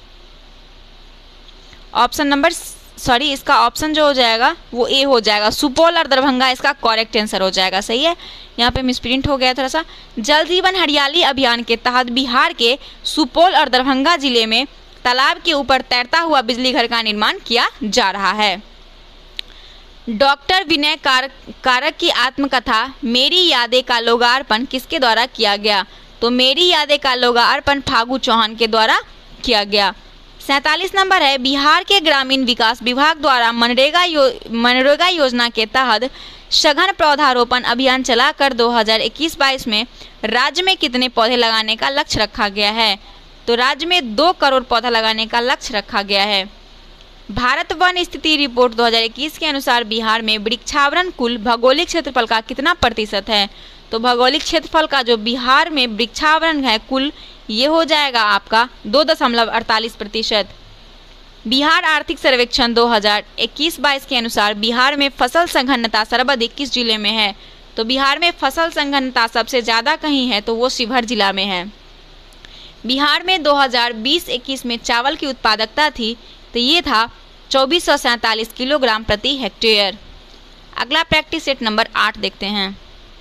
इसका ऑप्शन जो हो जाएगा वो ए हो जाएगा। सुपौल और दरभंगा इसका करेक्ट आंसर हो जाएगा, सही है। यहाँ पे मिसप्रिंट हो गया थोड़ा सा। जल जीवन हरियाली अभियान के तहत बिहार के सुपौल और दरभंगा जिले में तालाब के ऊपर तैरता हुआ बिजली घर का निर्माण किया जा रहा है। डॉक्टर विनय कारक की आत्मकथा मेरी यादें का लोकार्पण किसके द्वारा किया गया? तो मेरी यादें का लोकार्पण फागू चौहान के द्वारा किया गया। 47 नंबर है बिहार के ग्रामीण विकास विभाग द्वारा मनरेगा योजना के तहत सघन पौधारोपण अभियान चलाकर 2021-22 में राज्य में कितने पौधे लगाने का लक्ष्य रखा गया है? तो राज्य में 2 करोड़ पौधा लगाने का लक्ष्य रखा गया है। भारत वन स्थिति रिपोर्ट 2021 के अनुसार बिहार में वृक्षावरण कुल भौगोलिक क्षेत्रफल का कितना प्रतिशत है? तो भौगोलिक क्षेत्रफल का जो बिहार में वृक्षावरण है कुल ये हो जाएगा आपका 2.48%। बिहार आर्थिक सर्वेक्षण 2021-22 के अनुसार बिहार में फसल संघनता सर्वाधिक किस जिले में है? तो बिहार में फसल संघनता सबसे ज़्यादा कहीं है तो वो शिवहर जिला में है। बिहार में 2020-21 में चावल की उत्पादकता थी तो ये था 2447 किलोग्राम प्रति हेक्टेयर। अगला प्रैक्टिस सेट नंबर 8 देखते हैं।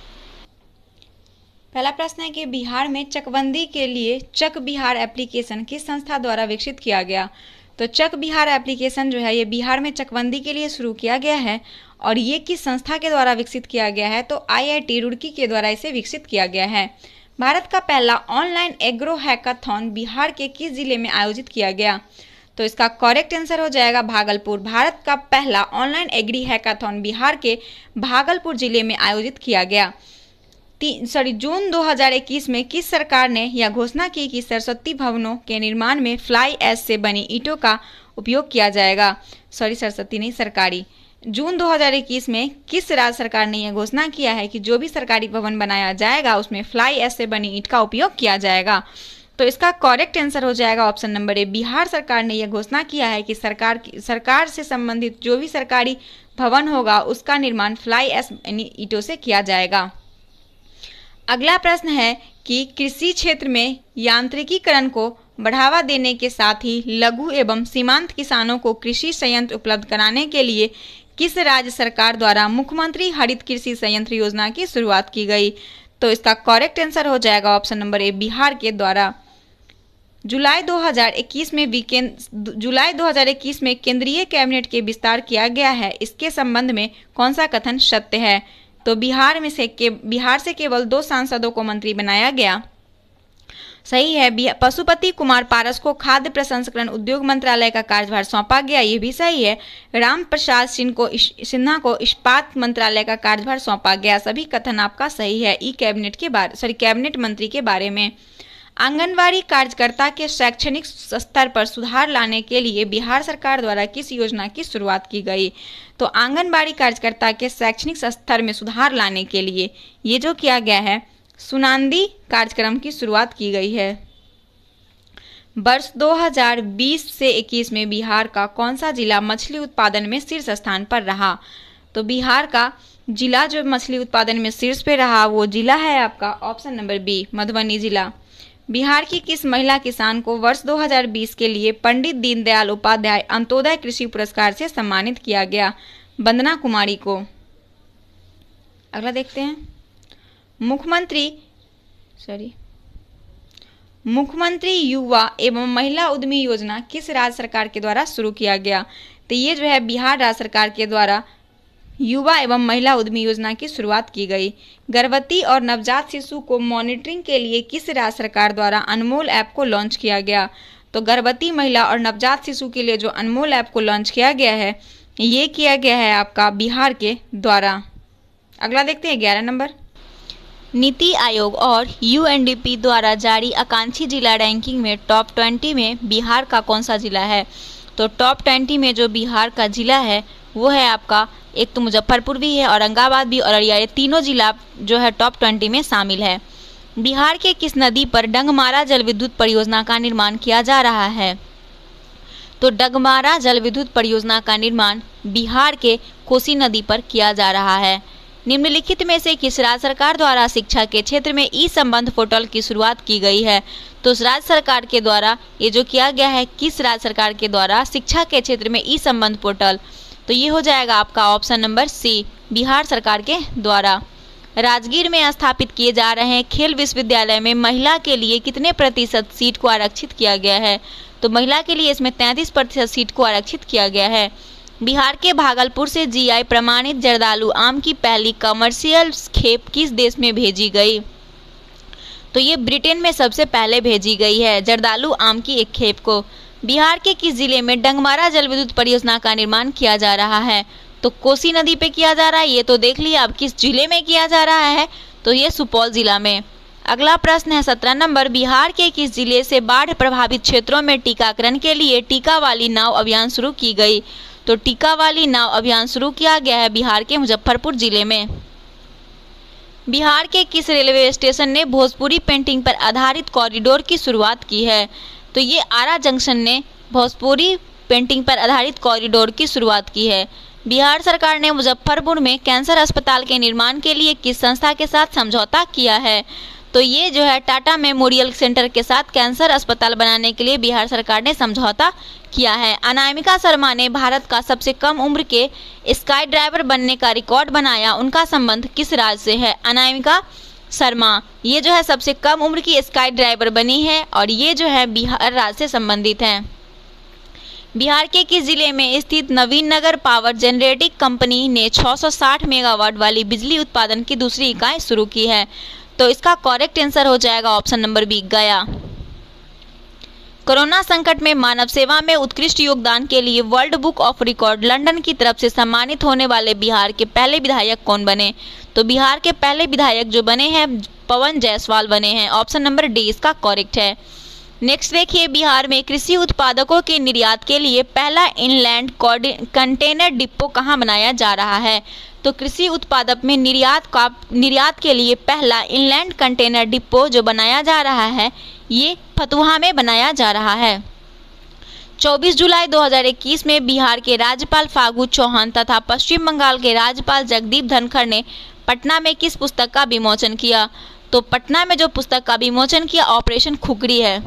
पहला प्रश्न है कि बिहार में चकबंदी के लिए चक बिहार एप्लीकेशन किस संस्था द्वारा विकसित किया गया? तो चक बिहार एप्लीकेशन जो है ये बिहार में चकबंदी के लिए शुरू किया गया है और ये किस संस्था के द्वारा विकसित किया गया है? तो IIT रुड़की के द्वारा इसे विकसित किया गया है। भारत का पहला ऑनलाइन एग्रो हैकाथॉन बिहार के किस जिले में आयोजित किया गया? तो इसका करेक्ट आंसर हो जाएगा भागलपुर। भारत का पहला ऑनलाइन एग्री हैकाथॉन बिहार के भागलपुर जिले में आयोजित किया गया। जून 2021 में किस सरकार ने यह घोषणा की कि सरस्वती भवनों के निर्माण में फ्लाई ऐश से बनी ईंटों का उपयोग किया जाएगा? सरस्वती नहीं, सरकारी। जून 2021 में किस राज्य सरकार ने यह घोषणा किया है कि जो भी सरकारी भवन बनाया जाएगा उसमें फ्लाई ऐश से बनी ईंट का उपयोग किया जाएगा? तो इसका करेक्ट आंसर हो जाएगा ऑप्शन नंबर ए। बिहार सरकार ने यह घोषणा किया है कि सरकार से संबंधित जो भी सरकारी भवन होगा उसका निर्माण फ्लाई ऐश ईंटों से किया जाएगा। अगला प्रश्न है कि कृषि क्षेत्र में यांत्रिकीकरण को बढ़ावा देने के साथ ही लघु एवं सीमांत किसानों को कृषि संयंत्र उपलब्ध कराने के लिए किस राज्य सरकार द्वारा मुख्यमंत्री हरित कृषि संयंत्र योजना की शुरुआत की गई? तो इसका करेक्ट आंसर हो जाएगा ऑप्शन नंबर ए, बिहार के द्वारा। जुलाई 2021 में केंद्रीय कैबिनेट के विस्तार किया गया है, इसके संबंध में कौन सा कथन सत्य है? तो बिहार से केवल 2 सांसदों को मंत्री बनाया गया। सही है। पशुपति कुमार पारस को खाद्य प्रसंस्करण उद्योग मंत्रालय का कार्यभार सौंपा गया, ये भी सही है। राम प्रसाद सिन्हा को इस्पात मंत्रालय का कार्यभार सौंपा गया। सभी कथन आपका सही है कैबिनेट मंत्री के बारे में। आंगनवाड़ी कार्यकर्ता के शैक्षणिक स्तर पर सुधार लाने के लिए बिहार सरकार द्वारा किस योजना की शुरुआत की गई? तो आंगनवाड़ी कार्यकर्ता के शैक्षणिक स्तर में सुधार लाने के लिए ये जो किया गया है, सुनांदी कार्यक्रम की शुरुआत की गई है। वर्ष 2020 से 21 में बिहार का कौन सा जिला मछली उत्पादन में शीर्ष स्थान पर रहा? तो बिहार का जिला जो मछली उत्पादन में शीर्ष पे रहा वो जिला है आपका ऑप्शन नंबर बी, मधुबनी जिला। बिहार की किस महिला किसान को वर्ष 2020 के लिए पंडित दीनदयाल उपाध्याय अंत्योदय कृषि पुरस्कार से सम्मानित किया गया? वंदना कुमारी को। अगला देखते हैं। मुख्यमंत्री युवा एवं महिला उद्यमी योजना किस राज्य सरकार के द्वारा शुरू किया गया? तो ये जो है बिहार राज्य सरकार के द्वारा युवा एवं महिला उद्यमी योजना की शुरुआत की गई। गर्भवती और नवजात शिशु को मॉनिटरिंग के लिए किस राज्य सरकार द्वारा अनमोल ऐप को लॉन्च किया गया? तो गर्भवती महिला और नवजात शिशु के लिए जो अनमोल ऐप को लॉन्च किया गया है, ये किया गया है आपका बिहार के द्वारा। अगला देखते हैं 11 नंबर। नीति आयोग और यूएनडीपी द्वारा जारी आकांक्षी जिला रैंकिंग में टॉप 20 में बिहार का कौन सा जिला है? तो टॉप 20 में जो बिहार का जिला है वो है आपका, एक तो मुजफ्फरपुर भी है, औरंगाबाद भी, अररिया, ये तीनों जिला जो है टॉप 20 में शामिल है। बिहार के किस नदी पर डंगमारा जल विद्युत परियोजना का निर्माण किया जा रहा है? तो डंगमारा जल विद्युत परियोजना का निर्माण बिहार के कोसी नदी पर किया जा रहा है। निम्नलिखित में से किस राज्य सरकार द्वारा शिक्षा के क्षेत्र में ई संबंध पोर्टल की शुरुआत की गई है? तो राज्य सरकार के द्वारा ये जो किया गया है, किस राज्य सरकार के द्वारा शिक्षा के क्षेत्र में ई संबंध पोर्टल? तो ये हो जाएगा आपका ऑप्शन नंबर सी, बिहार सरकार के द्वारा। राजगीर में स्थापित किए जा रहे खेल विश्वविद्यालय में महिला के लिए कितने प्रतिशत सीट को आरक्षित किया गया है? तो महिला के लिए इसमें 33% सीट को आरक्षित किया गया है। बिहार के भागलपुर से जीआई प्रमाणित जर्दालू आम की पहली कमर्शियल खेप किस देश में भेजी गई? तो ये ब्रिटेन में सबसे पहले भेजी गई है जर्दालू आम की एक खेप को। बिहार के किस जिले में डंगमारा जल विद्युत परियोजना का निर्माण किया जा रहा है? तो कोसी नदी पे किया जा रहा है, ये तो देख लिया। अब किस जिले में किया जा रहा है? तो ये सुपौल जिला में। अगला प्रश्न है 17 नंबर। बिहार के किस जिले से बाढ़ प्रभावित क्षेत्रों में टीकाकरण के लिए टीका वाली नाव अभियान शुरू की गई? तो टीका वाली नाव अभियान शुरू किया गया है बिहार के मुजफ्फरपुर जिले में। बिहार के किस रेलवे स्टेशन ने भोजपुरी पेंटिंग पर आधारित कॉरिडोर की शुरुआत की है? तो ये आरा जंक्शन ने भोजपुरी पेंटिंग पर आधारित कॉरिडोर की शुरुआत की है। बिहार सरकार ने मुजफ्फरपुर में कैंसर अस्पताल के निर्माण के लिए किस संस्था के साथ समझौता किया है? तो ये जो है टाटा मेमोरियल सेंटर के साथ कैंसर अस्पताल बनाने के लिए बिहार सरकार ने समझौता किया है। अनामिका शर्मा ने भारत का सबसे कम उम्र के स्काई ड्राइवर बनने का रिकॉर्ड बनाया, उनका संबंध किस राज्य से है? अनामिका शर्मा ये जो है सबसे कम उम्र की स्काई ड्राइवर बनी है और ये जो है बिहार राज्य से संबंधित है। बिहार के किस जिले में स्थित Navin Nagar power generating company ने 660 मेगावाट वाली बिजली उत्पादन की दूसरी इकाई शुरू की है? तो इसका करेक्ट आंसर हो जाएगा option number B, Gaya. Corona संकट में मानव सेवा में उत्कृष्ट योगदान के लिए world book of record London की तरफ से सम्मानित होने वाले बिहार के पहले विधायक कौन बने? तो बिहार के पहले विधायक जो बने हैं पवन जायसवाल बने हैं। ऑप्शन नंबर डी इसका करेक्ट है। नेक्स्ट देखिए, बिहार में कृषि उत्पादकों के निर्यात के लिए पहला इनलैंड कंटेनर डिपो कहाँ बनाया जा रहा है? तो कृषि उत्पादक में निर्यात के लिए पहला इनलैंड कंटेनर डिपो जो बनाया जा रहा है ये फतुहा में बनाया जा रहा है। 24 जुलाई 2021 में बिहार के राज्यपाल फागू चौहान तथा पश्चिम बंगाल के राज्यपाल जगदीप धनखड़ ने पटना में किस पुस्तक का विमोचन किया? तो पटना में जो पुस्तक का विमोचन किया ऑपरेशन खुखरी है।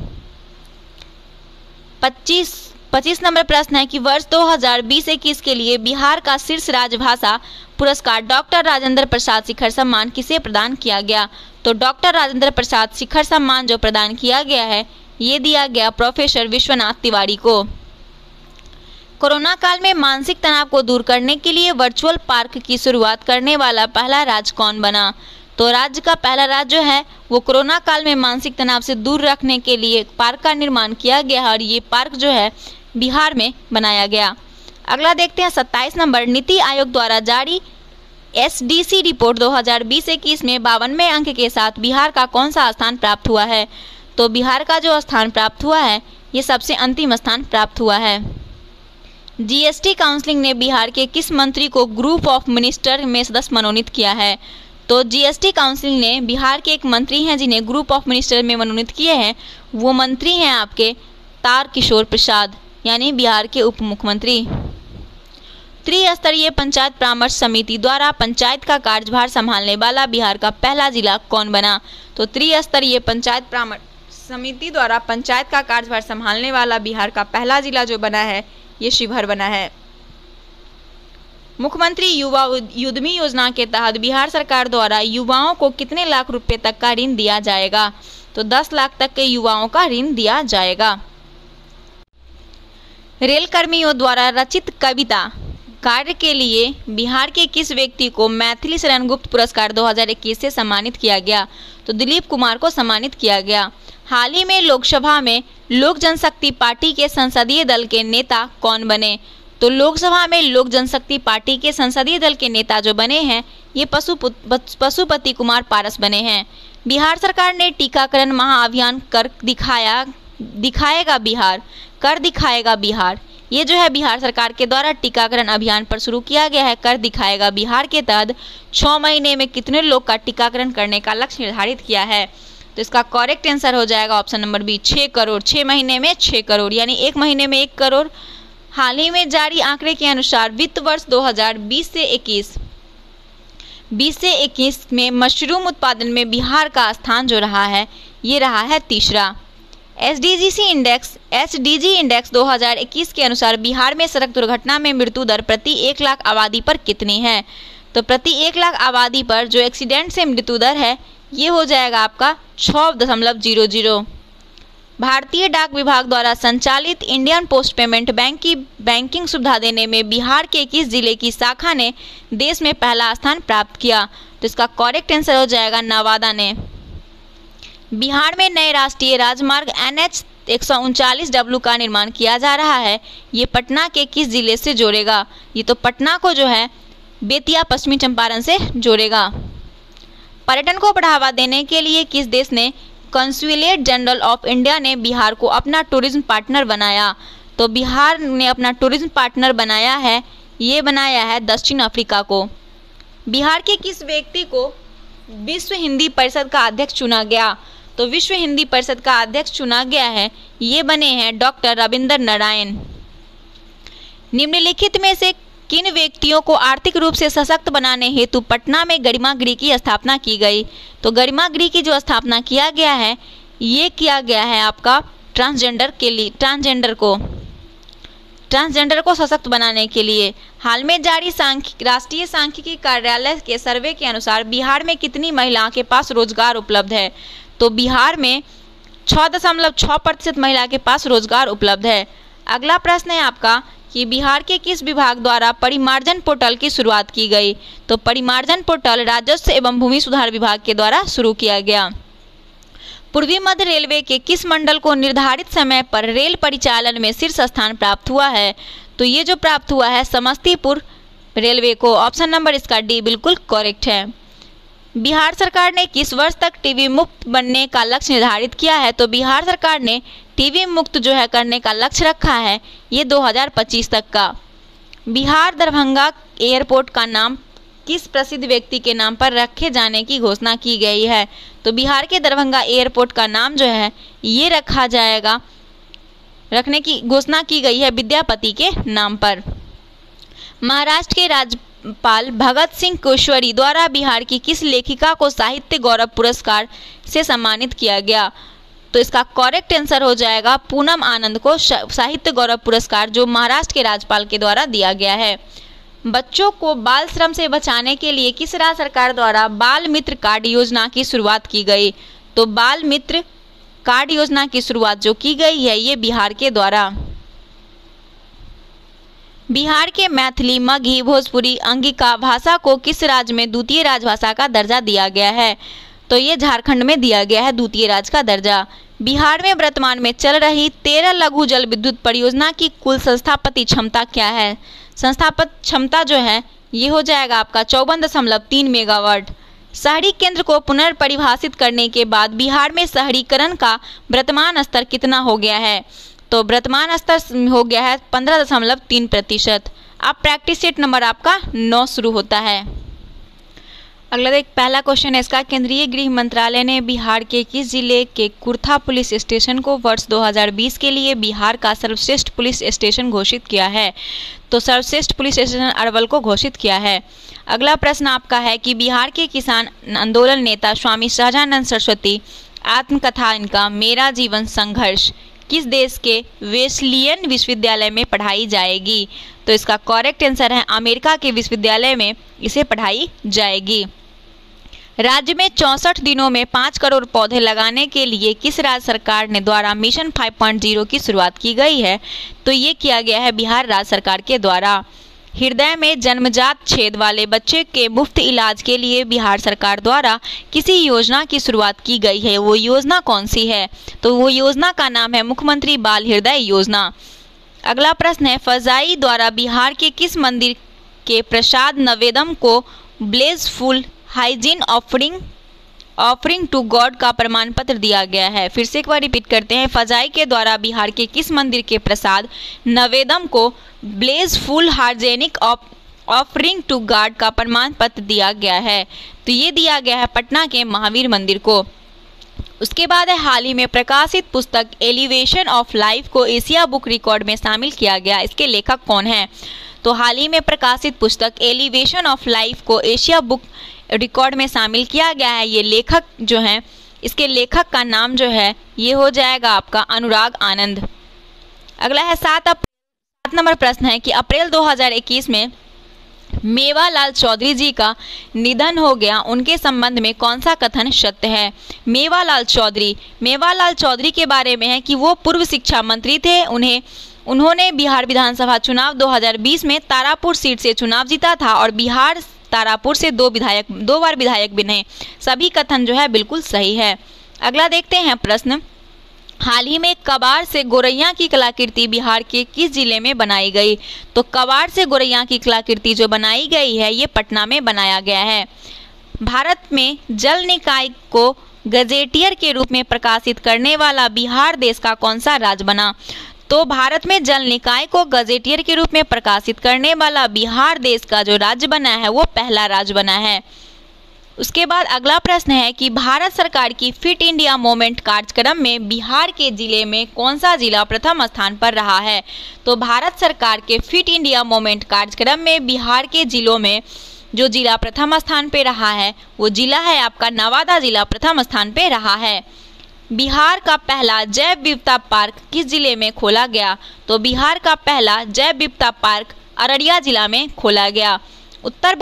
25 नंबर प्रश्न है कि वर्ष 2020-21 के लिए बिहार का शीर्ष राजभाषा पुरस्कार डॉक्टर राजेंद्र प्रसाद शिखर सम्मान किसे प्रदान किया गया? तो डॉक्टर राजेंद्र प्रसाद शिखर सम्मान जो प्रदान किया गया है ये दिया गया प्रोफेसर विश्वनाथ तिवारी को। कोरोना काल में मानसिक तनाव को दूर करने के लिए वर्चुअल पार्क की शुरुआत करने वाला पहला राज्य कौन बना? तो राज्य का पहला राज्य जो है वो कोरोना काल में मानसिक तनाव से दूर रखने के लिए पार्क का निर्माण किया गया और ये पार्क जो है बिहार में बनाया गया। अगला देखते हैं 27 नंबर, नीति आयोग द्वारा जारी SDC रिपोर्ट 2020-21 में 52वें अंक के साथ बिहार का कौन सा स्थान प्राप्त हुआ है? तो बिहार का जो स्थान प्राप्त हुआ है ये सबसे अंतिम स्थान प्राप्त हुआ है। GST काउंसिलिंग ने बिहार के किस मंत्री को ग्रुप ऑफ मिनिस्टर में सदस्य मनोनीत किया है? तो GST काउंसिल ने बिहार के एक मंत्री हैं जिन्हें ग्रुप ऑफ मिनिस्टर में मनोनीत किए हैं, वो मंत्री हैं आपके तारकिशोर प्रसाद, यानी बिहार के उप मुख्यमंत्री। त्रिस्तरीय पंचायत परामर्श समिति द्वारा पंचायत का कार्यभार संभालने वाला बिहार का पहला जिला कौन बना? तो त्रिस्तरीय पंचायत परामर्श समिति द्वारा पंचायत का कार्यभार संभालने वाला बिहार का पहला जिला जो बना है ये शिवहर बना है। मुख्यमंत्री युवा उद्यमी योजना के तहत बिहार सरकार द्वारा युवाओं को कितने लाख रुपए तक का ऋण दिया जाएगा? तो 10 लाख तक के युवाओं का ऋण दिया जाएगा। रेल कर्मियों द्वारा रचित कविता कार्य के लिए बिहार के किस व्यक्ति को मैथिली शरण गुप्त पुरस्कार 2021 से सम्मानित किया गया? तो दिलीप कुमार को सम्मानित किया गया। हाल ही में लोकसभा में लोक जनशक्ति पार्टी के संसदीय दल के नेता कौन बने? तो लोकसभा में लोक जनशक्ति पार्टी के संसदीय दल के नेता जो बने हैं ये पशुपति कुमार पारस बने हैं। बिहार सरकार ने टीकाकरण महाअभियान कर दिखाएगा बिहार, ये जो है बिहार सरकार के द्वारा टीकाकरण अभियान पर शुरू किया गया है कर दिखाएगा बिहार के तहत 6 महीने में कितने लोग का टीकाकरण करने का लक्ष्य निर्धारित किया है? तो इसका करेक्ट आंसर हो जाएगा ऑप्शन नंबर बी, 6 करोड़। 6 महीने में 6 करोड़ यानी 1 महीने में 1 करोड़। हाल ही में जारी आंकड़े के अनुसार वित्त वर्ष 2020 से 21 में मशरूम उत्पादन में बिहार का स्थान जो रहा है ये रहा है तीसरा। SDG इंडेक्स 2021 के अनुसार बिहार में सड़क दुर्घटना में मृत्यु दर प्रति 1 लाख आबादी पर कितनी है? तो प्रति 1 लाख आबादी पर जो एक्सीडेंट से मृत्यु दर है ये हो जाएगा आपका 6.00। भारतीय डाक विभाग द्वारा संचालित इंडियन पोस्ट पेमेंट बैंक की बैंकिंग सुविधा देने में बिहार के किस जिले की शाखा ने देश में पहला स्थान प्राप्त किया? तो इसका करेक्ट आंसर हो जाएगा नवादा ने। बिहार में नए राष्ट्रीय राजमार्ग NH 139W का निर्माण किया जा रहा है, ये पटना के किस जिले से जोड़ेगा? ये तो पटना को जो है बेतिया पश्चिमी चंपारण से जोड़ेगा। पर्यटन को बढ़ावा देने के लिए किस देश ने कंसुलेट जनरल ऑफ इंडिया ने बिहार को अपना टूरिज्म पार्टनर बनाया? तो बिहार ने अपना टूरिज्म पार्टनर बनाया है, ये बनाया है दक्षिण अफ्रीका को। बिहार के किस व्यक्ति को विश्व हिंदी परिषद का अध्यक्ष चुना गया? तो विश्व हिंदी परिषद का अध्यक्ष चुना गया है, ये बने हैं डॉक्टर रविंद्र नारायण। निम्नलिखित में से किन व्यक्तियों को आर्थिक रूप से सशक्त बनाने हेतु पटना में गरिमा गृह की स्थापना की गई? तो गरिमा गृह की जो स्थापना किया गया है ये किया गया है आपका ट्रांसजेंडर को सशक्त बनाने के लिए। हाल में जारी राष्ट्रीय सांख्यिकी कार्यालय के सर्वे के अनुसार बिहार में कितनी महिलाओं के पास रोजगार उपलब्ध है? तो बिहार में 6.6% महिला के पास रोजगार उपलब्ध है। अगला प्रश्न है आपका कि बिहार के किस विभाग द्वारा परिमार्जन पोर्टल की शुरुआत की गई? तो परिमार्जन पोर्टल राजस्व एवं भूमि सुधार विभाग के द्वारा शुरू किया गया। पूर्वी मध्य रेलवे के किस मंडल को निर्धारित समय पर रेल परिचालन में शीर्ष स्थान प्राप्त हुआ है? तो ये जो प्राप्त हुआ है समस्तीपुर रेलवे को। ऑप्शन नंबर इसका डी बिल्कुल करेक्ट है। बिहार सरकार ने किस वर्ष तक टीबी मुक्त बनने का लक्ष्य निर्धारित किया है? तो बिहार सरकार ने टीबी मुक्त जो है करने का लक्ष्य रखा है ये 2025 तक का। बिहार दरभंगा एयरपोर्ट का नाम किस प्रसिद्ध व्यक्ति के नाम पर रखे जाने की घोषणा की गई है? तो बिहार के दरभंगा एयरपोर्ट का नाम जो है ये रखने की घोषणा की गई है विद्यापति के नाम पर। महाराष्ट्र के राज्यपाल भगत सिंह कोश्यारी द्वारा बिहार की किस लेखिका को साहित्य गौरव पुरस्कार से सम्मानित किया गया? तो इसका करेक्ट आंसर हो जाएगा पूनम आनंद को साहित्य गौरव पुरस्कार जो महाराष्ट्र के राज्यपाल के द्वारा दिया गया है। बच्चों को बाल श्रम से बचाने के लिए किस राज्य सरकार द्वारा बाल मित्र कार्ड योजना की शुरुआत की गई? तो बाल मित्र कार्ड योजना की शुरुआत जो की गई है ये बिहार के द्वारा। बिहार के मैथिली, मगही, भोजपुरी, अंगिका भाषा को किस राज्य में द्वितीय राजभाषा का दर्जा दिया गया है? तो ये झारखंड में दिया गया है द्वितीय राज्य का दर्जा। बिहार में वर्तमान में चल रही 13 लघु जल विद्युत परियोजना की कुल संस्थापति क्षमता क्या है? संस्थापित क्षमता जो है ये हो जाएगा आपका 54.3 मेगावाट। शहरी केंद्र को पुनर्परिभाषित करने के बाद बिहार में शहरीकरण का वर्तमान स्तर कितना हो गया है? तो वर्तमान स्तर हो गया है 15.3%। अब प्रैक्टिस सेट नंबर आपका 9 शुरू होता है। अगला देख, पहला क्वेश्चन है इसका, केंद्रीय गृह मंत्रालय ने बिहार के किस जिले के कुर्था पुलिस स्टेशन को वर्ष 2020 के लिए बिहार का सर्वश्रेष्ठ पुलिस स्टेशन घोषित किया है? तो सर्वश्रेष्ठ पुलिस स्टेशन अरवल को घोषित किया है। अगला प्रश्न आपका है कि बिहार के किसान आंदोलन नेता स्वामी सहजानंद सरस्वती आत्मकथा इनका मेरा जीवन संघर्ष किस देश के वेस्लियन विश्वविद्यालय में पढ़ाई जाएगी? तो इसका करेक्ट आंसर है अमेरिका के विश्वविद्यालय में इसे पढ़ाई जाएगी। राज्य में 64 दिनों में 5 करोड़ पौधे लगाने के लिए किस राज्य सरकार ने द्वारा मिशन 5.0 की शुरुआत की गई है? तो ये किया गया है बिहार राज्य सरकार के द्वारा। हृदय में जन्मजात छेद वाले बच्चे के मुफ्त इलाज के लिए बिहार सरकार द्वारा किसी योजना की शुरुआत की गई है, वो योजना कौन सी है? तो वो योजना का नाम है मुख्यमंत्री बाल हृदय योजना। अगला प्रश्न है, फजाई द्वारा बिहार के किस मंदिर के प्रसाद नवेदम को blissful hygiene offering to God का प्रमाण पत्र दिया गया है? फिर से एक बार रिपीट करते हैं, फजाई के द्वारा बिहार के किस मंदिर के प्रसाद नवेदम को blissful hygienic offering to God का प्रमाण पत्र दिया गया है? तो ये दिया गया है पटना के महावीर मंदिर को। उसके बाद है, हाल ही में प्रकाशित पुस्तक एलिवेशन ऑफ लाइफ को एशिया बुक रिकॉर्ड में शामिल किया गया, इसके लेखक कौन है? तो हाल ही में प्रकाशित पुस्तक एलिवेशन ऑफ लाइफ को एशिया बुक रिकॉर्ड में शामिल किया गया है। ये लेखक जो हैं, इसके लेखक का नाम जो है ये हो जाएगा आपका अनुराग आनंद। अगला है 7 नंबर प्रश्न है कि अप्रैल 2021 में मेवालाल चौधरी जी का निधन हो गया, उनके संबंध में कौन सा कथन सत्य है? मेवालाल चौधरी के बारे में है कि वो पूर्व शिक्षा मंत्री थे। उन्होंने बिहार विधानसभा चुनाव 2020 में तारापुर सीट से चुनाव जीता था और बिहार तारापुर से 2 बार विधायक बने। सभी कथन जो है बिल्कुल सही है। अगला देखते हैं प्रश्न, हाल ही में कबाड़ से गोरैया की कलाकृति बिहार के किस जिले में बनाई गई? तो कबाड़ से गोरैया की कलाकृति जो बनाई गई है ये पटना में बनाया गया है। भारत में जल निकाय को गजेटियर के रूप में प्रकाशित करने वाला बिहार देश का कौन सा राज्य बना? तो भारत में जल निकाय को गजेटियर के रूप में प्रकाशित करने वाला बिहार देश का जो राज्य बना है वो पहला राज्य बना है। उसके बाद अगला प्रश्न है कि भारत सरकार की फिट इंडिया मूवमेंट कार्यक्रम में बिहार के जिले में कौन सा जिला प्रथम स्थान पर रहा है? तो भारत सरकार के फिट इंडिया मूवमेंट कार्यक्रम में बिहार के जिलों में जो जिला प्रथम स्थान पे रहा है वो जिला है आपका नवादा जिला प्रथम स्थान पे रहा है। बिहार का पहला जैव विविधता पार्क किस जिले में खोला गया? तो बिहार का पहला जैव विविधता पार्क अररिया जिला में खोला गया। उत्तर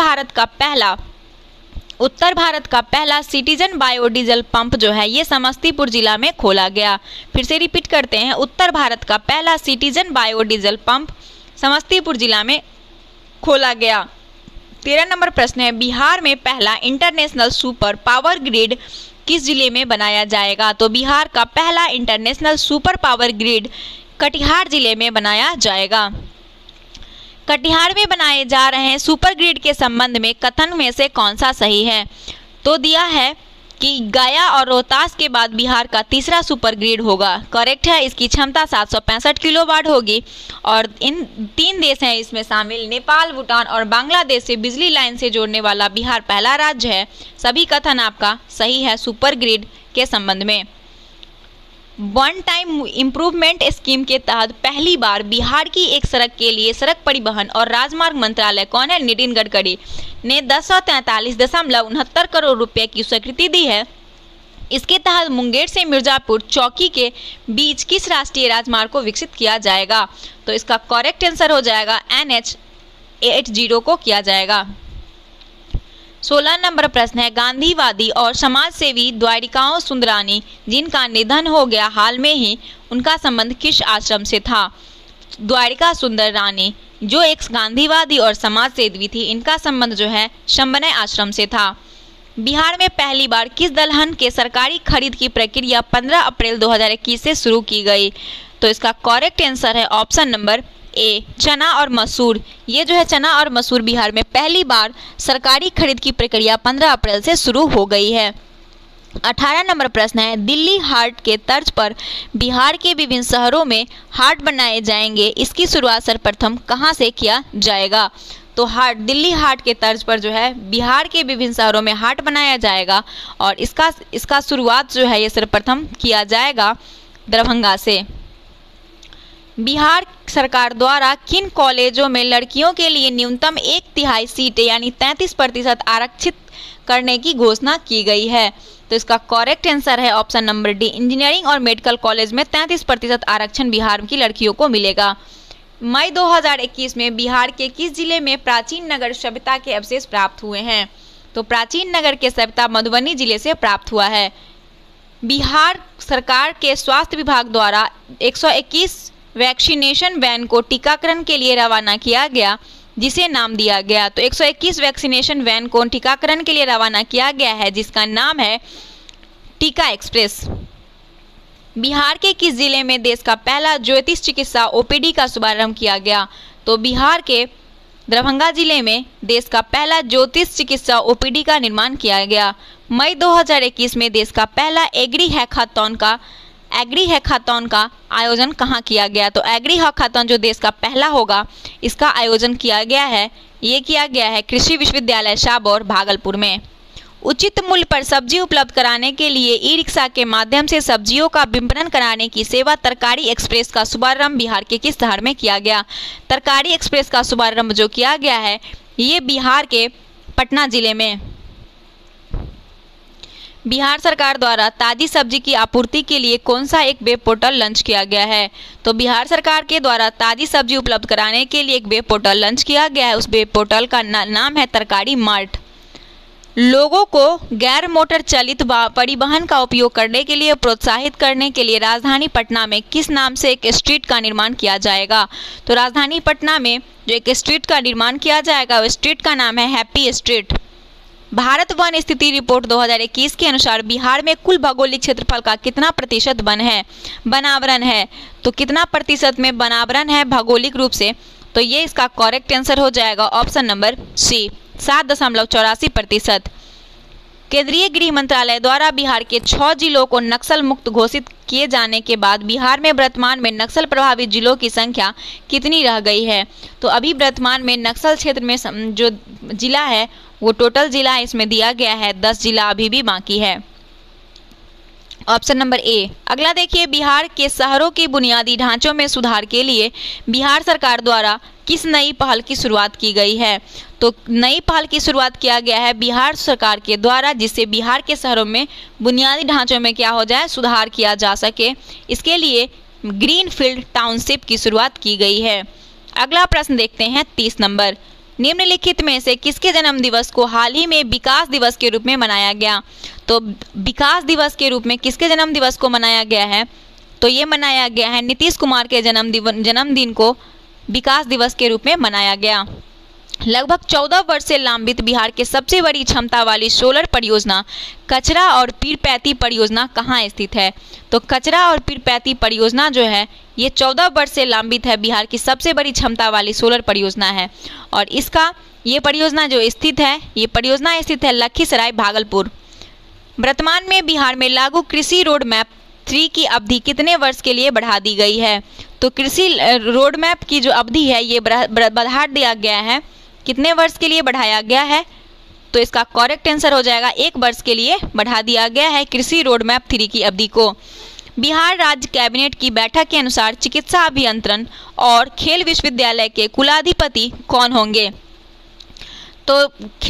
भारत का पहला सिटीजन बायोडीजल पंप जो है ये समस्तीपुर जिला में खोला गया। फिर से रिपीट करते हैं, उत्तर भारत का पहला सिटीजन बायोडीजल पंप समस्तीपुर जिला में खोला गया। 13 नंबर प्रश्न है, बिहार में पहला इंटरनेशनल सुपर पावर ग्रिड किस जिले में बनाया जाएगा? तो बिहार का पहला international super power grid Katihar जिले में बनाया जाएगा। कटिहार में बनाए जा रहे हैं सुपर ग्रिड के संबंध में कथन में से कौन सा सही है? तो दिया है कि गया और रोहतास के बाद बिहार का तीसरा सुपर ग्रिड होगा। करेक्ट है, इसकी क्षमता 765 किलोवाट होगी और इन 3 देश हैं इसमें शामिल, नेपाल, भूटान और बांग्लादेश से बिजली लाइन से जोड़ने वाला बिहार पहला राज्य है। सभी कथन आपका सही है सुपर ग्रिड के संबंध में। वन टाइम इम्प्रूवमेंट स्कीम के तहत पहली बार बिहार की एक सड़क के लिए सड़क परिवहन और राजमार्ग मंत्रालय कौन है? नितिन गडकरी ने 1043.69 करोड़ रुपए की स्वीकृति दी है। इसके तहत मुंगेर से मिर्जापुर चौकी के बीच किस राष्ट्रीय राजमार्ग को विकसित किया जाएगा? तो इसका करेक्ट आंसर हो जाएगा NH 80 को किया जाएगा। 16 नंबर प्रश्न है, गांधीवादी और समाज सेवी द्वारिकाओं सुंदरानी जिनका निधन हो गया हाल में ही, उनका संबंध किस आश्रम से था? द्वारिका सुंदर रानी जो एक गांधीवादी और समाज सेवी थी, इनका संबंध जो है शंबनय आश्रम से था। बिहार में पहली बार किस दलहन के सरकारी खरीद की प्रक्रिया 15 अप्रैल 2021 से शुरू की गई? तो इसका करेक्ट आंसर है ऑप्शन नंबर ए, चना और मसूर। ये जो है चना और मसूर बिहार में पहली बार सरकारी खरीद की प्रक्रिया 15 अप्रैल से शुरू हो गई है। 18 नंबर प्रश्न है, दिल्ली हाट के तर्ज पर बिहार के विभिन्न शहरों में हाट बनाए जाएंगे, इसकी शुरुआत सर्वप्रथम कहां से किया जाएगा? तो दिल्ली हाट के तर्ज पर जो है बिहार के विभिन्न शहरों में हाट बनाया जाएगा और इसका शुरुआत जो है ये सर्वप्रथम किया जाएगा दरभंगा से। बिहार सरकार द्वारा किन कॉलेजों में लड़कियों के लिए न्यूनतम 1/3 सीटें यानी 33% आरक्षित करने की घोषणा की गई है? तो इसका करेक्ट आंसर है ऑप्शन नंबर डी, इंजीनियरिंग और मेडिकल कॉलेज में 33% आरक्षण बिहार की लड़कियों को मिलेगा। मई 2021 में बिहार के किस जिले में प्राचीन नगर सभ्यता के अवशेष प्राप्त हुए हैं? तो प्राचीन नगर के सभ्यता मधुबनी जिले से प्राप्त हुआ है। बिहार सरकार के स्वास्थ्य विभाग द्वारा 121 वैक्सीनेशन वैन को टीकाकरण के लिए रवाना किया गया, जिसे नाम दिया गया। तो 121 वैक्सीनेशन वैन को टीकाकरण के लिए रवाना किया गया है, जिसका नाम है टीका एक्सप्रेस। बिहार के किस जिले में देश का पहला ज्योतिष चिकित्सा ओपीडी का शुभारंभ किया गया? तो बिहार के दरभंगा जिले में देश का पहला ज्योतिष चिकित्सा ओपीडी का निर्माण किया गया। मई 2021 में देश का पहला एग्री हैकाथॉन का आयोजन कहाँ किया गया? तो एग्री हैकाथॉन जो देश का पहला होगा, इसका आयोजन किया गया है, ये किया गया है कृषि विश्वविद्यालय शाहबौर भागलपुर में। उचित मूल्य पर सब्जी उपलब्ध कराने के लिए ई रिक्शा के माध्यम से सब्जियों का विपणन कराने की सेवा तरकारी एक्सप्रेस का शुभारंभ बिहार के किस शहर में किया गया? तरकारी एक्सप्रेस का शुभारंभ जो किया गया है ये बिहार के पटना जिले में। बिहार सरकार द्वारा ताजी सब्जी की आपूर्ति के लिए कौन सा एक वेब पोर्टल लॉन्च किया गया है? तो बिहार सरकार के द्वारा ताजी सब्जी उपलब्ध कराने के लिए एक वेब पोर्टल लॉन्च किया गया है। उस वेब पोर्टल का नाम है तरकारी मार्ट। लोगों को गैर मोटर चालित परिवहन का उपयोग करने के लिए प्रोत्साहित करने के लिए राजधानी पटना में किस नाम से एक स्ट्रीट का निर्माण किया जाएगा? तो राजधानी पटना में जो एक स्ट्रीट का निर्माण किया जाएगा, वो स्ट्रीट का नाम है हैप्पी स्ट्रीट। भारत वन स्थिति रिपोर्ट 2021 के अनुसार बिहार में कुल भौगोलिक क्षेत्रफल का कितना प्रतिशत वनावरण है? तो कितना प्रतिशत में वनावरण है भौगोलिक रूप से? तो ये इसका करेक्ट आंसर हो जाएगा ऑप्शन नंबर सी, 7.84%। केंद्रीय गृह मंत्रालय द्वारा बिहार के 6 जिलों को नक्सल मुक्त घोषित किए जाने के बाद बिहार में वर्तमान में नक्सल प्रभावित जिलों की संख्या कितनी रह गई है? तो अभी वर्तमान में नक्सल क्षेत्र में जो जिला है वो टोटल जिला इसमें दिया गया है 10 जिला अभी भी बाकी है, ऑप्शन नंबर ए। अगला देखिए, बिहार के शहरों के बुनियादी ढांचों में सुधार के लिए बिहार सरकार द्वारा किस नई पहल की शुरुआत की गई है? तो नई पहल की शुरुआत किया गया है बिहार सरकार के द्वारा, जिससे बिहार के शहरों में बुनियादी ढांचों में क्या हो जाए, सुधार किया जा सके। इसके लिए ग्रीन फील्ड टाउनशिप की शुरुआत की गई है। अगला प्रश्न देखते हैं 30 नंबर, निम्नलिखित में से किसके जन्म दिवस को हाल ही में विकास दिवस के रूप में मनाया गया? तो विकास दिवस के रूप में किसके जन्म दिवस को मनाया गया है? तो ये मनाया गया है नीतीश कुमार के जन्मदिन को विकास दिवस के रूप में मनाया गया। लगभग 14 वर्ष से लंबित बिहार के सबसे बड़ी क्षमता वाली सोलर परियोजना कचरा और पीरपैंती परियोजना कहाँ स्थित है? तो कचरा और पीरपैंती परियोजना जो है ये 14 वर्ष से लंबित है, बिहार की सबसे बड़ी क्षमता वाली सोलर परियोजना है। और ये परियोजना जो स्थित है, ये परियोजना स्थित है लखीसराय भागलपुर। वर्तमान में बिहार में लागू कृषि रोड मैप 3 की अवधि कितने वर्ष के लिए बढ़ा दी गई है? तो कृषि रोड मैप की जो अवधि है ये बढ़ा दिया गया है, कितने वर्ष के लिए बढ़ाया गया है? तो इसका करेक्ट आंसर हो जाएगा 1 वर्ष के लिए बढ़ा दिया गया है कृषि रोड मैप 3 की अवधि को। बिहार राज्य कैबिनेट की बैठक के अनुसार चिकित्सा अभियंत्रण और खेल विश्वविद्यालय के कुलाधिपति कौन होंगे? तो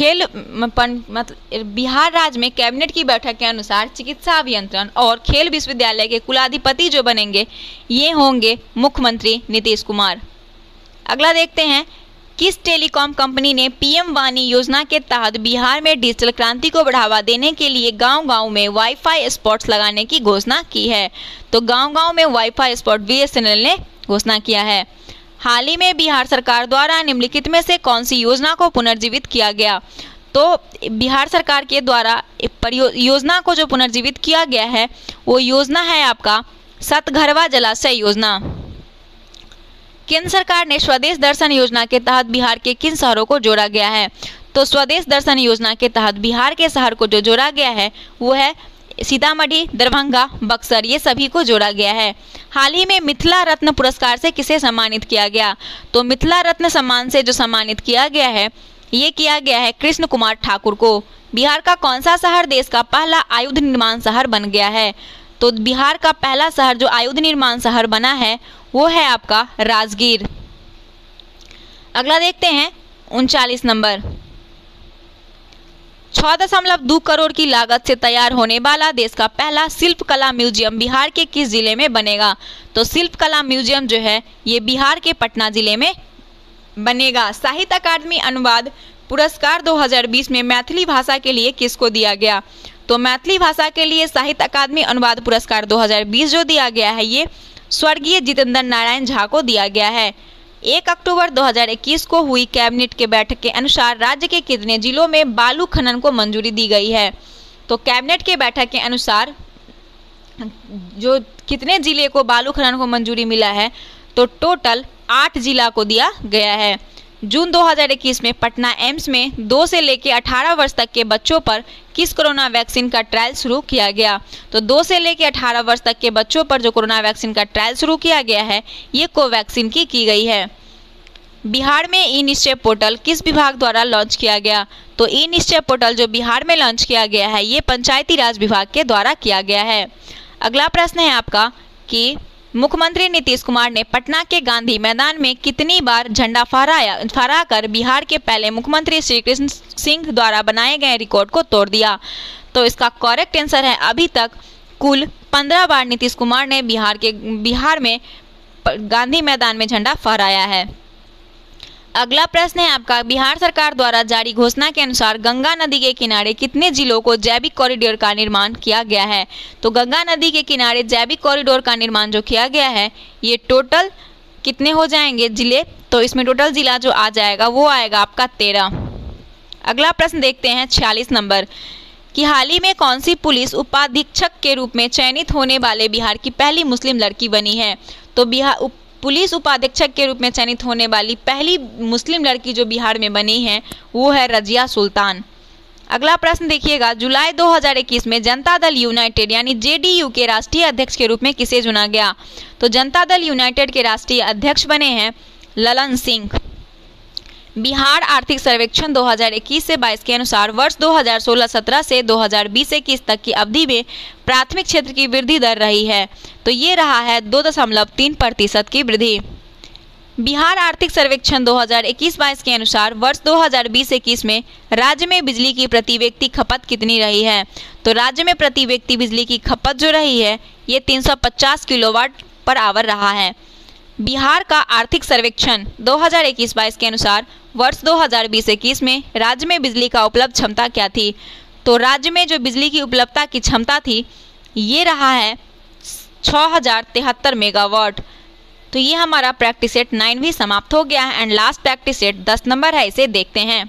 बिहार राज्य में कैबिनेट की बैठक के अनुसार चिकित्सा अभियंत्रण और खेल विश्वविद्यालय के कुलाधिपति जो बनेंगे ये होंगे मुख्यमंत्री नीतीश कुमार। अगला देखते हैं, किस टेलीकॉम कंपनी ने पीएम वाणी योजना के तहत बिहार में डिजिटल क्रांति को बढ़ावा देने के लिए गांव-गांव में वाईफाई स्पॉट्स लगाने की घोषणा की है? तो गांव-गांव में वाईफाई स्पॉट बीएसएनएल ने घोषणा किया है। हाल ही में बिहार सरकार द्वारा निम्नलिखित में से कौन सी योजना को पुनर्जीवित किया गया? तो बिहार सरकार के द्वारा योजना को जो पुनर्जीवित किया गया है वो योजना है आपका सतघरवा जलाशय योजना। केंद्र सरकार ने स्वदेश दर्शन योजना के तहत बिहार के किन शहरों को जोड़ा गया है? तो स्वदेश दर्शन योजना के तहत बिहार के शहर को जो जोड़ा गया है वो है सीतामढ़ी, दरभंगा, बक्सर, ये सभी को जोड़ा गया है। हाल ही में मिथिला रत्न पुरस्कार से किसे सम्मानित किया गया? तो मिथिला रत्न सम्मान से जो सम्मानित किया गया है ये किया गया है कृष्ण कुमार ठाकुर को। बिहार का कौन सा शहर देश का पहला आयुध निर्माण शहर बन गया है? तो बिहार का पहला शहर जो आयुध निर्माण शहर बना है वो है आपका राजगीर। अगला देखते हैं 39 नंबर। 6.2 करोड़ की लागत से तैयार होने वाला देश का पहला शिल्प कला म्यूजियम बिहार के किस जिले में बनेगा? तो शिल्प कला म्यूजियम जो है ये बिहार के पटना जिले में बनेगा। साहित्य अकादमी अनुवाद पुरस्कार 2020 में मैथिली भाषा के लिए किसको दिया गया? तो मैथिली भाषा के लिए साहित्य अकादमी अनुवाद पुरस्कार 2020 जो दिया गया है ये स्वर्गीय जितेंद्र नारायण झा को दिया गया है। 1 अक्टूबर 2021 को हुई कैबिनेट के बैठक के अनुसार राज्य के कितने जिलों में बालू खनन को मंजूरी दी गई है? तो कैबिनेट के बैठक के अनुसार जो कितने जिले को बालू खनन को मंजूरी मिला है तो टोटल 8 जिला को दिया गया है। जून 2021 में पटना एम्स में 2 से लेकर 18 वर्ष तक के बच्चों पर किस कोरोना वैक्सीन का ट्रायल शुरू किया गया? तो 2 से लेकर 18 वर्ष तक के बच्चों पर जो कोरोना वैक्सीन का ट्रायल शुरू किया गया है ये कोवैक्सीन की गई है। बिहार में ई निश्चय पोर्टल किस विभाग द्वारा लॉन्च किया गया? तो ई निश्चय पोर्टल जो बिहार में लॉन्च किया गया है ये पंचायती राज विभाग के द्वारा किया गया है। अगला प्रश्न है आपका कि मुख्यमंत्री नीतीश कुमार ने पटना के गांधी मैदान में कितनी बार झंडा फहराकर बिहार के पहले मुख्यमंत्री श्री कृष्ण सिंह द्वारा बनाए गए रिकॉर्ड को तोड़ दिया? तो इसका करेक्ट आंसर है अभी तक कुल 15 बार नीतीश कुमार ने बिहार में गांधी मैदान में झंडा फहराया है। अगला प्रश्न है आपका बिहार सरकार द्वारा जारी घोषणा के अनुसार गंगा नदी के किनारे कितने जिलों को जैविक कॉरिडोर का निर्माण किया गया है? तो गंगा नदी के किनारे जैविक कॉरिडोर का निर्माण जो किया गया है ये टोटल कितने हो जाएंगे जिले? तो इसमें टोटल जिला जो आ जाएगा वो आएगा आपका 13। अगला प्रश्न देखते हैं 46 नंबर कि हाल ही में कौन सी पुलिस उपाधीक्षक के रूप में चयनित होने वाले बिहार की पहली मुस्लिम लड़की बनी है? तो पुलिस उपाधीक्षक के रूप में चयनित होने वाली पहली मुस्लिम लड़की जो बिहार में बनी है वो है रजिया सुल्तान। अगला प्रश्न देखिएगा जुलाई 2021 में जनता दल यूनाइटेड यानी जेडीयू के राष्ट्रीय अध्यक्ष के रूप में किसे चुना गया? तो जनता दल यूनाइटेड के राष्ट्रीय अध्यक्ष बने हैं ललन सिंह। बिहार आर्थिक सर्वेक्षण 2021 से 22 के अनुसार वर्ष 2016-17 से 2020-21 तक की अवधि में प्राथमिक क्षेत्र की वृद्धि दर रही है। तो ये रहा है 2.3% की वृद्धि। बिहार आर्थिक सर्वेक्षण 2021-22 के अनुसार वर्ष 2020-21 में राज्य में बिजली की प्रति व्यक्ति खपत कितनी रही है? तो राज्य में प्रति व्यक्ति बिजली की खपत जो रही है ये 350 किलोवाट पर आवर रहा है। बिहार का आर्थिक सर्वेक्षण 2021-22 के अनुसार वर्ष 2020-21 में राज्य में बिजली का उपलब्ध क्षमता क्या थी? तो राज्य में जो बिजली की उपलब्धता की क्षमता थी ये रहा है 6073 मेगावाट। तो ये हमारा प्रैक्टिस सेट 9 भी समाप्त हो गया है and last practice set 10 number है, इसे देखते हैं।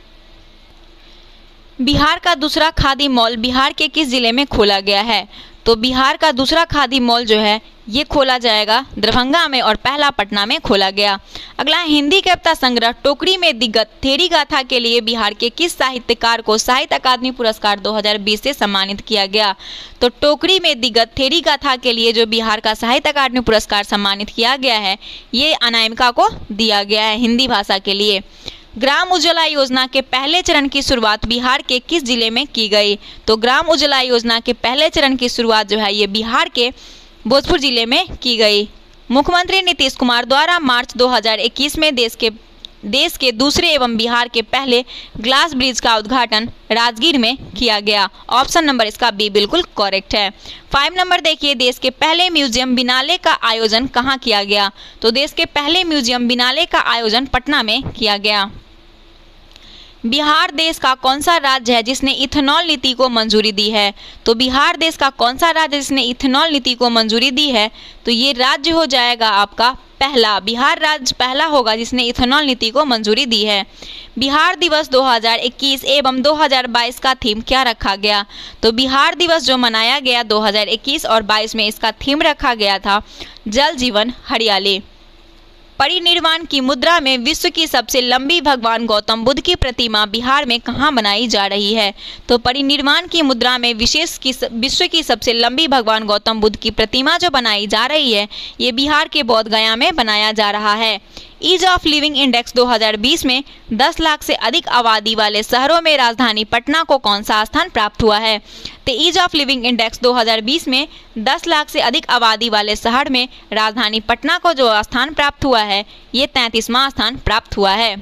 बिहार का दूसरा खादी मॉल बिहार के किस जिले में खोला गया है? तो बिहार का दूसरा खादी मॉल जो है ये खोला जाएगा दरभंगा में और पहला पटना में खोला गया। अगला हिंदी कविता संग्रह टोकरी में दिग्गत थेरी गाथा के लिए बिहार के किस साहित्यकार को साहित्य अकादमी पुरस्कार 2020 से सम्मानित किया गया? तो टोकरी में दिग्गत थेरी गाथा के लिए जो बिहार का साहित्य अकादमी पुरस्कार सम्मानित किया गया है ये अनामिका को दिया गया है हिंदी भाषा के लिए। ग्राम उजाला योजना के पहले चरण की शुरुआत बिहार के किस जिले में की गई? तो ग्राम उजाला योजना के पहले चरण की शुरुआत जो है ये बिहार के भोजपुर जिले में की गई। मुख्यमंत्री नीतीश कुमार द्वारा मार्च 2021 में देश के देश के दूसरे एवं बिहार के पहले ग्लास ब्रिज का उद्घाटन राजगीर में किया गया। ऑप्शन नंबर इसका बी बिल्कुल करेक्ट है। 5 नंबर देखिए, देश के पहले म्यूजियम बिनाले का आयोजन कहाँ किया गया? तो देश के पहले म्यूजियम बिनाले का आयोजन पटना में किया गया। बिहार देश का कौन सा राज्य है जिसने इथेनॉल नीति को मंजूरी दी है? तो बिहार देश का कौन सा राज्य जिसने इथेनॉल नीति को मंजूरी दी है? तो ये राज्य हो जाएगा आपका पहला, बिहार राज्य पहला होगा जिसने इथेनॉल नीति को मंजूरी दी है। बिहार दिवस 2021 एवं 2022 का थीम क्या रखा गया? तो बिहार दिवस जो मनाया गया 2021 और 22 में, इसका थीम रखा गया था जल जीवन हरियाली। परिनिर्वाण की मुद्रा में विश्व की सबसे लंबी भगवान गौतम बुद्ध की प्रतिमा बिहार में कहाँ बनाई जा रही है? तो परिनिर्वाण की मुद्रा में विश्व की सबसे लंबी भगवान गौतम बुद्ध की प्रतिमा जो बनाई जा रही है, ये बिहार के बोध गया में बनाया जा रहा है। ईज ऑफ लिविंग इंडेक्स 2020 में 10 लाख से अधिक आबादी वाले शहरों में राजधानी पटना को कौन सा स्थान प्राप्त हुआ है? तो ईज ऑफ लिविंग इंडेक्स 2020 में 10 लाख से अधिक आबादी वाले शहर में राजधानी पटना को जो स्थान प्राप्त हुआ है, ये 33वां स्थान प्राप्त हुआ है।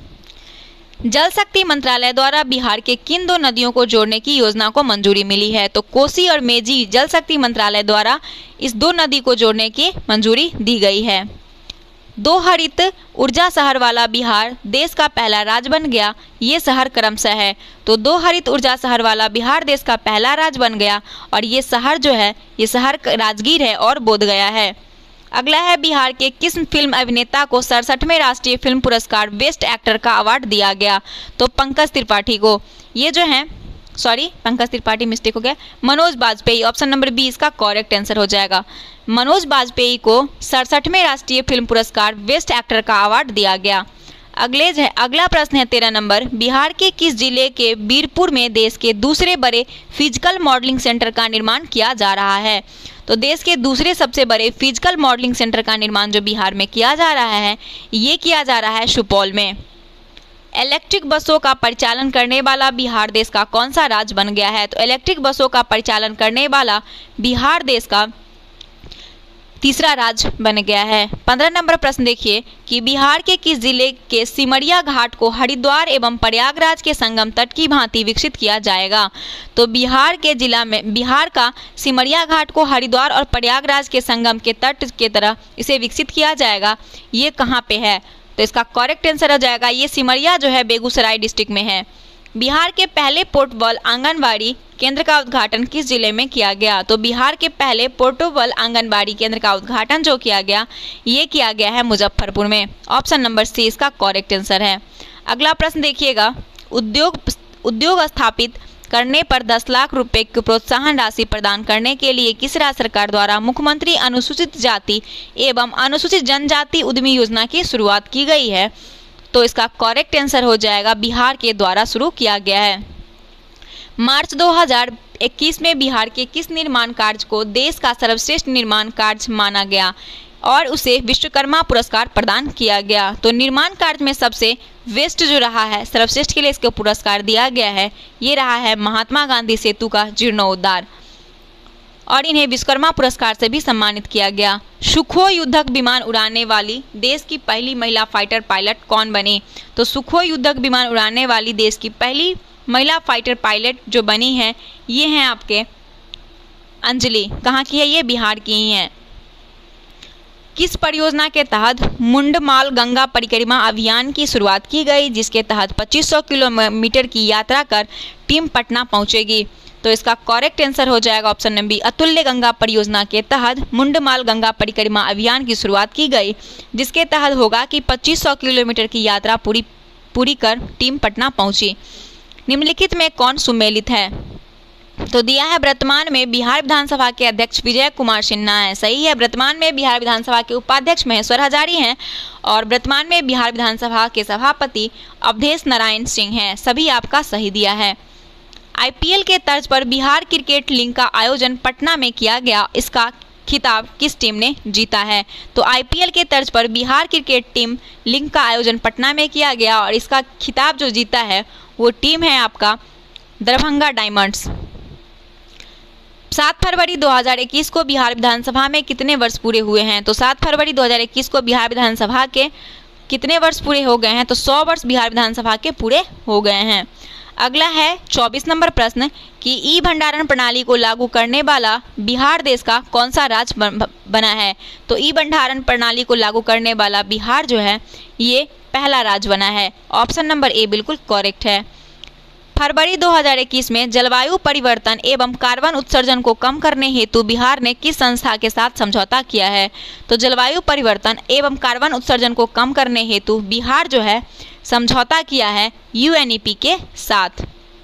जल शक्ति मंत्रालय द्वारा बिहार के किन 2 नदियों को जोड़ने की योजना को मंजूरी मिली है? तो कोसी और मेजी जल शक्ति मंत्रालय द्वारा इस 2 नदी को जोड़ने की मंजूरी दी गई है। 2 हरित ऊर्जा शहर वाला बिहार देश का पहला राज्य बन गया, ये शहर क्रमशः है। तो 2 हरित ऊर्जा शहर वाला बिहार देश का पहला राज्य बन गया और ये शहर जो है, ये शहर राजगीर है और बोध गया है। अगला है, बिहार के किस फिल्म अभिनेता को 67वें राष्ट्रीय फिल्म पुरस्कार बेस्ट एक्टर का अवार्ड दिया गया? तो पंकज त्रिपाठी को। ये जो है, पंकज त्रिपाठी मिस्टेक हो गया, Manoj Bajpayee. Option number B इसका करेक्ट आंसर हो जाएगा। मनोज बाजपेयी को 67वें राष्ट्रीय फिल्म पुरस्कार बेस्ट एक्टर का अवार्ड दिया गया। अगला प्रश्न है 13 नंबर, बिहार के किस जिले के बीरपुर में देश के दूसरे बड़े फिजिकल मॉडलिंग सेंटर का निर्माण किया जा रहा है? तो देश के दूसरे सबसे बड़े फिजिकल मॉडलिंग सेंटर का निर्माण जो बिहार में किया जा रहा है, ये किया जा रहा है सुपौल में। इलेक्ट्रिक बसों का परिचालन करने वाला बिहार देश का कौन सा राज्य बन गया है? तो इलेक्ट्रिक बसों का परिचालन करने वाला बिहार देश का तीसरा राज्य बन गया है। 15 नंबर प्रश्न देखिए कि बिहार के किस जिले के सिमरिया घाट को हरिद्वार एवं प्रयागराज के संगम तट की भांति विकसित किया जाएगा? तो बिहार का सिमरिया घाट को हरिद्वार और प्रयागराज के संगम के तट के तरह इसे विकसित किया जाएगा। ये कहाँ पे है? तो इसका करेक्ट आंसर हो जाएगा, ये सिमरिया जो है बेगूसराय डिस्ट्रिक्ट में है। बिहार के पहले पोर्टेबल आंगनबाड़ी केंद्र का उद्घाटन किस जिले में किया गया? तो बिहार के पहले पोर्टेबल आंगनबाड़ी केंद्र का उद्घाटन जो किया गया, ये किया गया है मुजफ्फरपुर में। ऑप्शन नंबर सी इसका करेक्ट आंसर है। अगला प्रश्न देखिएगा, उद्योग स्थापित करने पर 10 लाख रुपए की प्रोत्साहन राशि प्रदान करने के लिए किस राज्य सरकार द्वारा मुख्यमंत्री अनुसूचित जाति एवं अनुसूचित जनजाति उद्यमी योजना की शुरुआत की गई है? तो इसका करेक्ट आंसर हो जाएगा, बिहार के द्वारा शुरू किया गया है। मार्च 2021 में बिहार के किस निर्माण कार्य को देश का सर्वश्रेष्ठ निर्माण कार्य माना गया और उसे विश्वकर्मा पुरस्कार प्रदान किया गया? तो निर्माण कार्य में सबसे बेस्ट जो रहा है, सर्वश्रेष्ठ के लिए इसको पुरस्कार दिया गया है, ये रहा है महात्मा गांधी सेतु का जीर्णोद्धार और इन्हें विश्वकर्मा पुरस्कार से भी सम्मानित किया गया। सुखोई युद्धक विमान उड़ाने वाली देश की पहली महिला फाइटर पायलट कौन बनी? तो सुखोई युद्धक विमान उड़ाने वाली देश की पहली महिला फाइटर पायलट जो बनी है, ये हैं आपके अंजलि। कहाँ की है? ये बिहार की ही हैं। किस परियोजना के तहत मुंडमाल गंगा परिक्रमा अभियान की शुरुआत की गई, जिसके तहत 2500 किलोमीटर की यात्रा कर टीम पटना पहुंचेगी? तो इसका करेक्ट आंसर हो जाएगा ऑप्शन नंबर बी। अतुल्य गंगा परियोजना के तहत मुंडमाल गंगा परिक्रमा अभियान की शुरुआत की गई, जिसके तहत होगा कि 2500 किलोमीटर की यात्रा पूरी कर टीम पटना पहुंची। निम्नलिखित में कौन सुमेलित है? तो दिया है वर्तमान में बिहार विधानसभा के अध्यक्ष विजय कुमार सिन्हा है, सही है। वर्तमान में बिहार विधानसभा के उपाध्यक्ष महेश्वर हजारी हैं और वर्तमान में बिहार विधानसभा के सभापति अवधेश नारायण सिंह हैं, सभी आपका सही दिया है। आईपीएल के तर्ज पर बिहार क्रिकेट लीग का आयोजन पटना में किया गया, इसका खिताब किस टीम ने जीता है? तो आईपीएल के तर्ज पर बिहार क्रिकेट टीम लीग का आयोजन पटना में किया गया और इसका खिताब जो जीता है वो टीम है आपका दरभंगा डायमंड्स। 7 फरवरी 2021 को बिहार विधानसभा में कितने वर्ष पूरे हुए हैं? तो 7 फरवरी 2021 को बिहार विधानसभा के कितने वर्ष पूरे हो गए हैं? तो 100 वर्ष बिहार विधानसभा के पूरे हो गए हैं। अगला है 24 नंबर प्रश्न कि ई भंडारण प्रणाली को लागू करने वाला बिहार देश का कौन सा राज्य बना है? तो ई भंडारण प्रणाली को लागू करने वाला बिहार जो है ये पहला राज्य बना है। ऑप्शन नंबर ए बिल्कुल करेक्ट है। फरवरी 2021 में जलवायु परिवर्तन एवं कार्बन उत्सर्जन को कम करने हेतु बिहार ने किस संस्था के साथ समझौता किया है? तो जलवायु परिवर्तन एवं कार्बन उत्सर्जन को कम करने हेतु बिहार जो है समझौता किया है UNEP के साथ।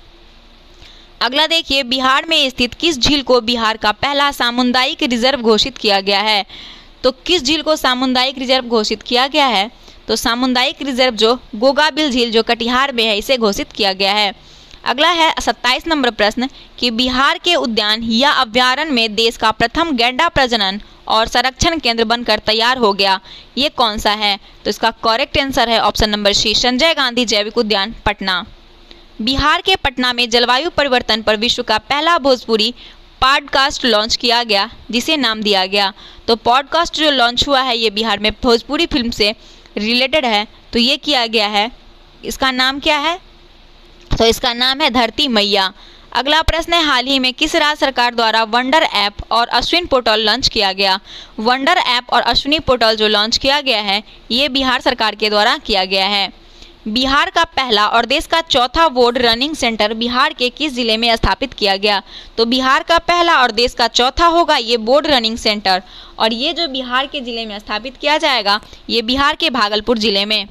अगला देखिए, बिहार में स्थित किस झील को बिहार का पहला सामुदायिक रिजर्व घोषित किया गया है? तो किस झील को सामुदायिक रिजर्व घोषित किया गया है? तो सामुदायिक रिजर्व जो गोगाबिल झील जो कटिहार में है इसे घोषित किया गया है। अगला है 27 नंबर प्रश्न कि बिहार के उद्यान या अभ्यारण्य में देश का प्रथम गैंडा प्रजनन और संरक्षण केंद्र बनकर तैयार हो गया, ये कौन सा है? तो इसका करेक्ट आंसर है option number C, Sanjay Gandhi जैविक उद्यान पटना। बिहार के पटना में जलवायु परिवर्तन पर विश्व का पहला भोजपुरी पॉडकास्ट लॉन्च किया गया, जिसे नाम दिया गया। तो पॉडकास्ट जो लॉन्च हुआ है ये बिहार में भोजपुरी फिल्म से रिलेटेड है, तो ये किया गया है। इसका नाम क्या है? तो इसका नाम है धरती मैया। अगला प्रश्न है, हाल ही में किस राज्य सरकार द्वारा वंडर ऐप और अश्विन पोर्टल लॉन्च किया गया? वंडर ऐप और अश्विनी पोर्टल जो लॉन्च किया गया है ये बिहार सरकार के द्वारा किया गया है। बिहार का पहला और देश का चौथा बोर्ड रनिंग सेंटर बिहार के किस जिले में स्थापित किया गया? तो बिहार का पहला और देश का चौथा होगा ये बोर्ड रनिंग सेंटर, और ये जो बिहार के जिले में स्थापित किया जाएगा ये बिहार के भागलपुर जिले में।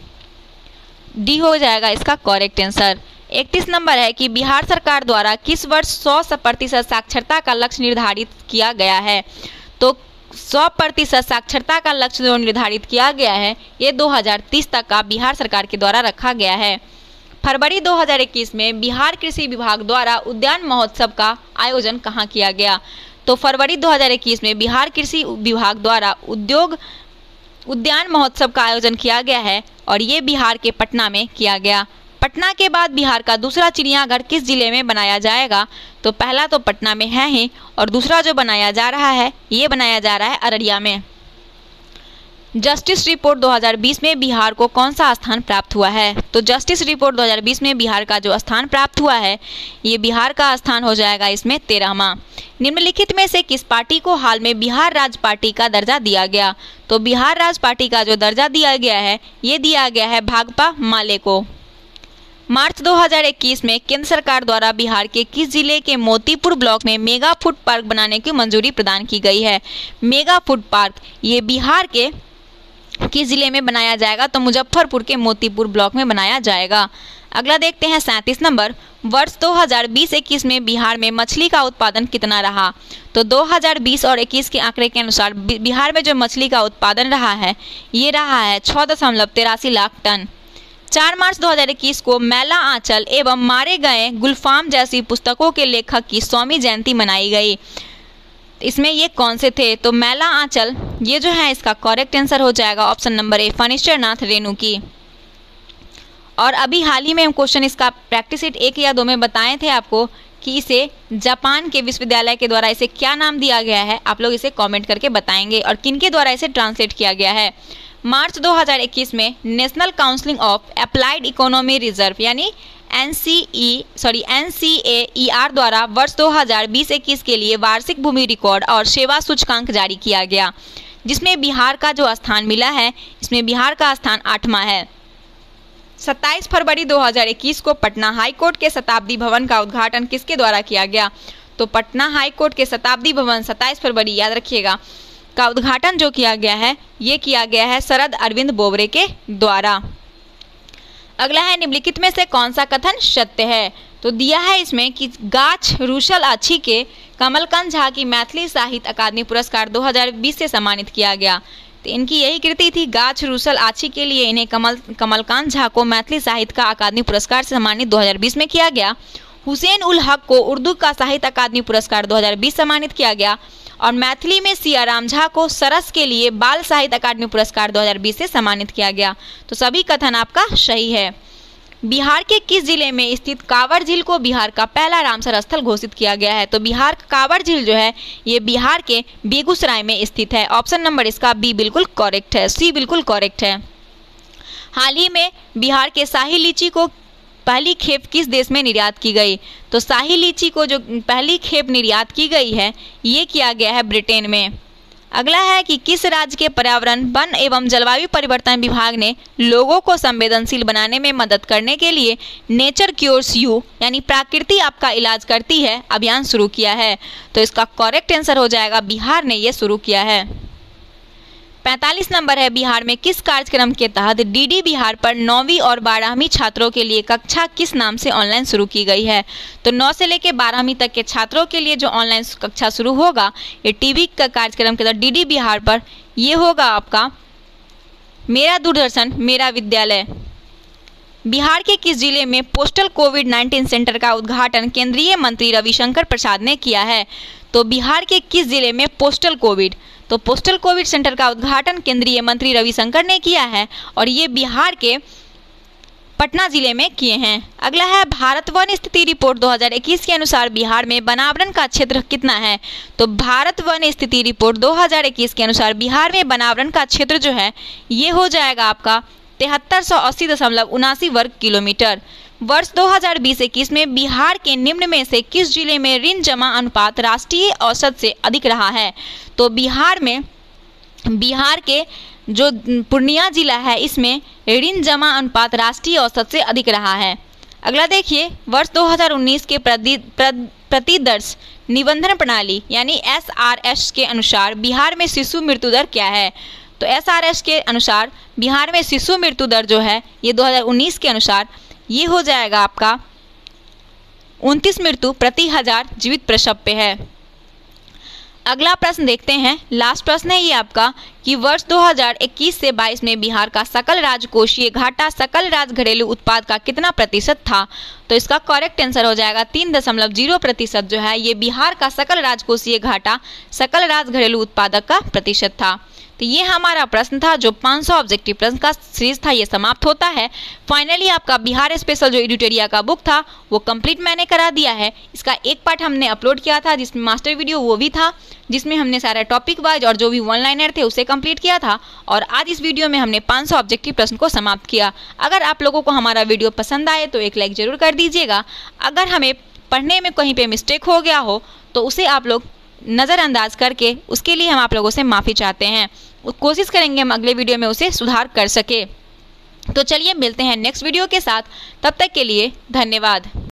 डी हो जाएगा इसका करेक्ट आंसर। 31 नंबर है कि बिहार सरकार द्वारा किस वर्ष 100% साक्षरता का लक्ष्य निर्धारित किया गया है? तो 100% साक्षरता का लक्ष्य जो निर्धारित किया गया है ये 2030 तक का बिहार सरकार के द्वारा रखा गया है। फरवरी 2021 में बिहार कृषि विभाग द्वारा उद्यान महोत्सव का आयोजन कहाँ किया गया? तो फरवरी 2021 में बिहार कृषि विभाग द्वारा उद्यान महोत्सव का आयोजन किया गया है, और ये बिहार के पटना में किया गया। पटना के बाद बिहार का दूसरा चिड़ियाघर किस जिले में बनाया जाएगा? तो पहला तो पटना में है ही, और दूसरा जो बनाया जा रहा है ये बनाया जा रहा है अररिया में। जस्टिस रिपोर्ट 2020 में बिहार को कौन सा स्थान प्राप्त हुआ है? तो जस्टिस रिपोर्ट 2020 में बिहार का जो स्थान प्राप्त हुआ है ये बिहार का स्थान हो जाएगा इसमें 13वां। निम्नलिखित में से किस पार्टी को हाल में बिहार राज्य पार्टी का दर्जा दिया गया? तो बिहार राज्य पार्टी का जो दर्जा दिया गया है ये दिया गया है भाकपा माले को। मार्च 2021 में केंद्र सरकार द्वारा बिहार के किस जिले के मोतीपुर ब्लॉक में मेगा फूड पार्क बनाने की मंजूरी प्रदान की गई है? मेगा फूड पार्क ये बिहार के किस जिले में बनाया जाएगा? तो मुजफ्फरपुर के मोतीपुर ब्लॉक में बनाया जाएगा। अगला देखते हैं 37 नंबर, वर्ष 2020-21 में बिहार में मछली का उत्पादन कितना रहा? तो 2020 और 21 के आंकड़े के अनुसार बिहार में जो मछली का उत्पादन रहा है ये रहा है 6.83 लाख टन। 4 मार्च 2021 को मैला आंचल एवं मारे गए गुलफाम जैसी पुस्तकों के लेखक की 100वीं जयंती मनाई गई। इसमें ये कौन से थे? तो मैला आंचल ये जो है इसका करेक्ट आंसर हो जाएगा option number A, Phanishwarnath Renu की। और अभी हाल ही में हम क्वेश्चन इसका प्रैक्टिस सेट 1 या 2 में बताए थे आपको कि इसे जापान के विश्वविद्यालय के द्वारा इसे क्या नाम दिया गया है, आप लोग इसे कमेंट करके बताएंगे, और किनके द्वारा इसे ट्रांसलेट किया गया है। मार्च 2021 में national council of applied economy reserve यानी NCAER द्वारा वर्ष 2020-21 के लिए वार्षिक भूमि रिकॉर्ड और सेवा सूचकांक जारी किया गया, जिसमें बिहार का जो स्थान मिला है इसमें बिहार का स्थान 8वां है। 27 फरवरी 2021 को पटना हाईकोर्ट के शताब्दी भवन का उद्घाटन किसके द्वारा किया गया? तो पटना हाईकोर्ट के शताब्दी भवन 27 फरवरी याद रखिएगा का उद्घाटन जो किया गया है ये किया गया है शरद अरविंद बोबड़े के द्वारा। अगला है, निम्नलिखित में से कौन सा कथन सत्य है? तो दिया है इसमें कि गाछ रूसल आछी के कमलकांत झा की मैथिली साहित्य अकादमी पुरस्कार 2020 से सम्मानित किया गया। तो इनकी यही कृति थी, गाछ रूसल आछी के लिए इन्हें कमलकांत झा को मैथिली साहित्य का अकादमी पुरस्कार से सम्मानित 2020 में किया गया। हुसैन उल हक को उर्दू का साहित्य अकादमी पुरस्कार 2020 सम्मानित किया गया, और मैथिली में सियाराम झा को सरस के लिए बाल साहित्य अकादमी पुरस्कार 2020 से सम्मानित किया गया। तो सभी कथन आपका सही है। बिहार के किस जिले में स्थित कांवड़ झील को बिहार का पहला रामसर स्थल घोषित किया गया है? तो बिहार का कांवड़ झील जो है ये बिहार के बेगूसराय में स्थित है। ऑप्शन नंबर इसका बी बिल्कुल करेक्ट है, सी बिल्कुल करेक्ट है। हाल ही में बिहार के शाही लीची को पहली खेप किस देश में निर्यात की गई? तो शाही लीची को जो पहली खेप निर्यात की गई है ये किया गया है ब्रिटेन में। अगला है कि किस राज्य के पर्यावरण, वन एवं जलवायु परिवर्तन विभाग ने लोगों को संवेदनशील बनाने में मदद करने के लिए नेचर क्योर्स यू यानी प्रकृति आपका इलाज करती है अभियान शुरू किया है? तो इसका करेक्ट आंसर हो जाएगा बिहार ने ये शुरू किया है। 45 नंबर है, बिहार में किस कार्यक्रम के तहत डीडी बिहार पर 9वीं और 12वीं छात्रों के लिए कक्षा किस नाम से ऑनलाइन शुरू की गई है? तो 9 से लेकर 12वीं तक के छात्रों के लिए जो ऑनलाइन कक्षा शुरू होगा ये टीवी का कार्यक्रम के तहत डीडी बिहार पर ये होगा आपका मेरा दूरदर्शन मेरा विद्यालय। बिहार के किस जिले में पोस्टल कोविड-19 सेंटर का उद्घाटन केंद्रीय मंत्री रविशंकर प्रसाद ने किया है? तो बिहार के किस जिले में पोस्टल कोविड सेंटर का उद्घाटन केंद्रीय मंत्री रविशंकर ने किया है और ये बिहार के पटना जिले में किए हैं। अगला है, भारत वन स्थिति रिपोर्ट 2021 के अनुसार बिहार में वनावरण का क्षेत्र कितना है? तो भारत वन स्थिति रिपोर्ट 2021 के अनुसार बिहार में वनावरण का क्षेत्र जो है ये हो जाएगा आपका 7380.79 वर्ग किलोमीटर। वर्ष 2020-21 में बिहार के निम्न में से किस जिले में ऋण जमा अनुपात राष्ट्रीय औसत से अधिक रहा है? तो बिहार के जो पूर्णिया जिला है इसमें ऋण जमा अनुपात राष्ट्रीय औसत से अधिक रहा है। अगला देखिए, वर्ष 2019 के प्रतिदर्श निबंधन प्रणाली यानी SRS के अनुसार बिहार में शिशु मृत्यु दर क्या है? तो SRS के अनुसार बिहार में शिशु मृत्यु दर जो है ये 2019 के अनुसार ये हो जाएगा आपका 29 मृत्यु प्रति 1000 जीवित प्रसव पे है। अगला प्रश्न देखते हैं, लास्ट प्रश्न है ये आपका कि वर्ष 2021 से 22 में बिहार का सकल राजकोषीय घाटा सकल राज घरेलू उत्पाद का कितना प्रतिशत था? तो इसका करेक्ट आंसर हो जाएगा 3.0% जो है ये बिहार का सकल राजकोषीय घाटा सकल राज घरेलू उत्पादक का प्रतिशत था। तो ये हमारा प्रश्न था जो 500 ऑब्जेक्टिव प्रश्न का सीरीज था ये समाप्त होता है। फाइनली आपका बिहार स्पेशल जो एडिटोरिया का बुक था वो कंप्लीट मैंने करा दिया है। इसका एक पार्ट हमने अपलोड किया था जिसमें मास्टर वीडियो वो भी था जिसमें हमने सारा टॉपिक वाइज और जो भी वन लाइनर थे उसे कंप्लीट किया था और आज इस वीडियो में हमने 500 ऑब्जेक्टिव प्रश्न को समाप्त किया। अगर आप लोगों को हमारा वीडियो पसंद आए तो एक लाइक जरूर कर दीजिएगा। अगर हमें पढ़ने में कहीं पे मिस्टेक हो गया हो तो उसे आप लोग नज़रअंदाज करके उसके लिए हम आप लोगों से माफ़ी चाहते हैं। कोशिश करेंगे हम अगले वीडियो में उसे सुधार कर सके। तो चलिए मिलते हैं नेक्स्ट वीडियो के साथ, तब तक के लिए धन्यवाद।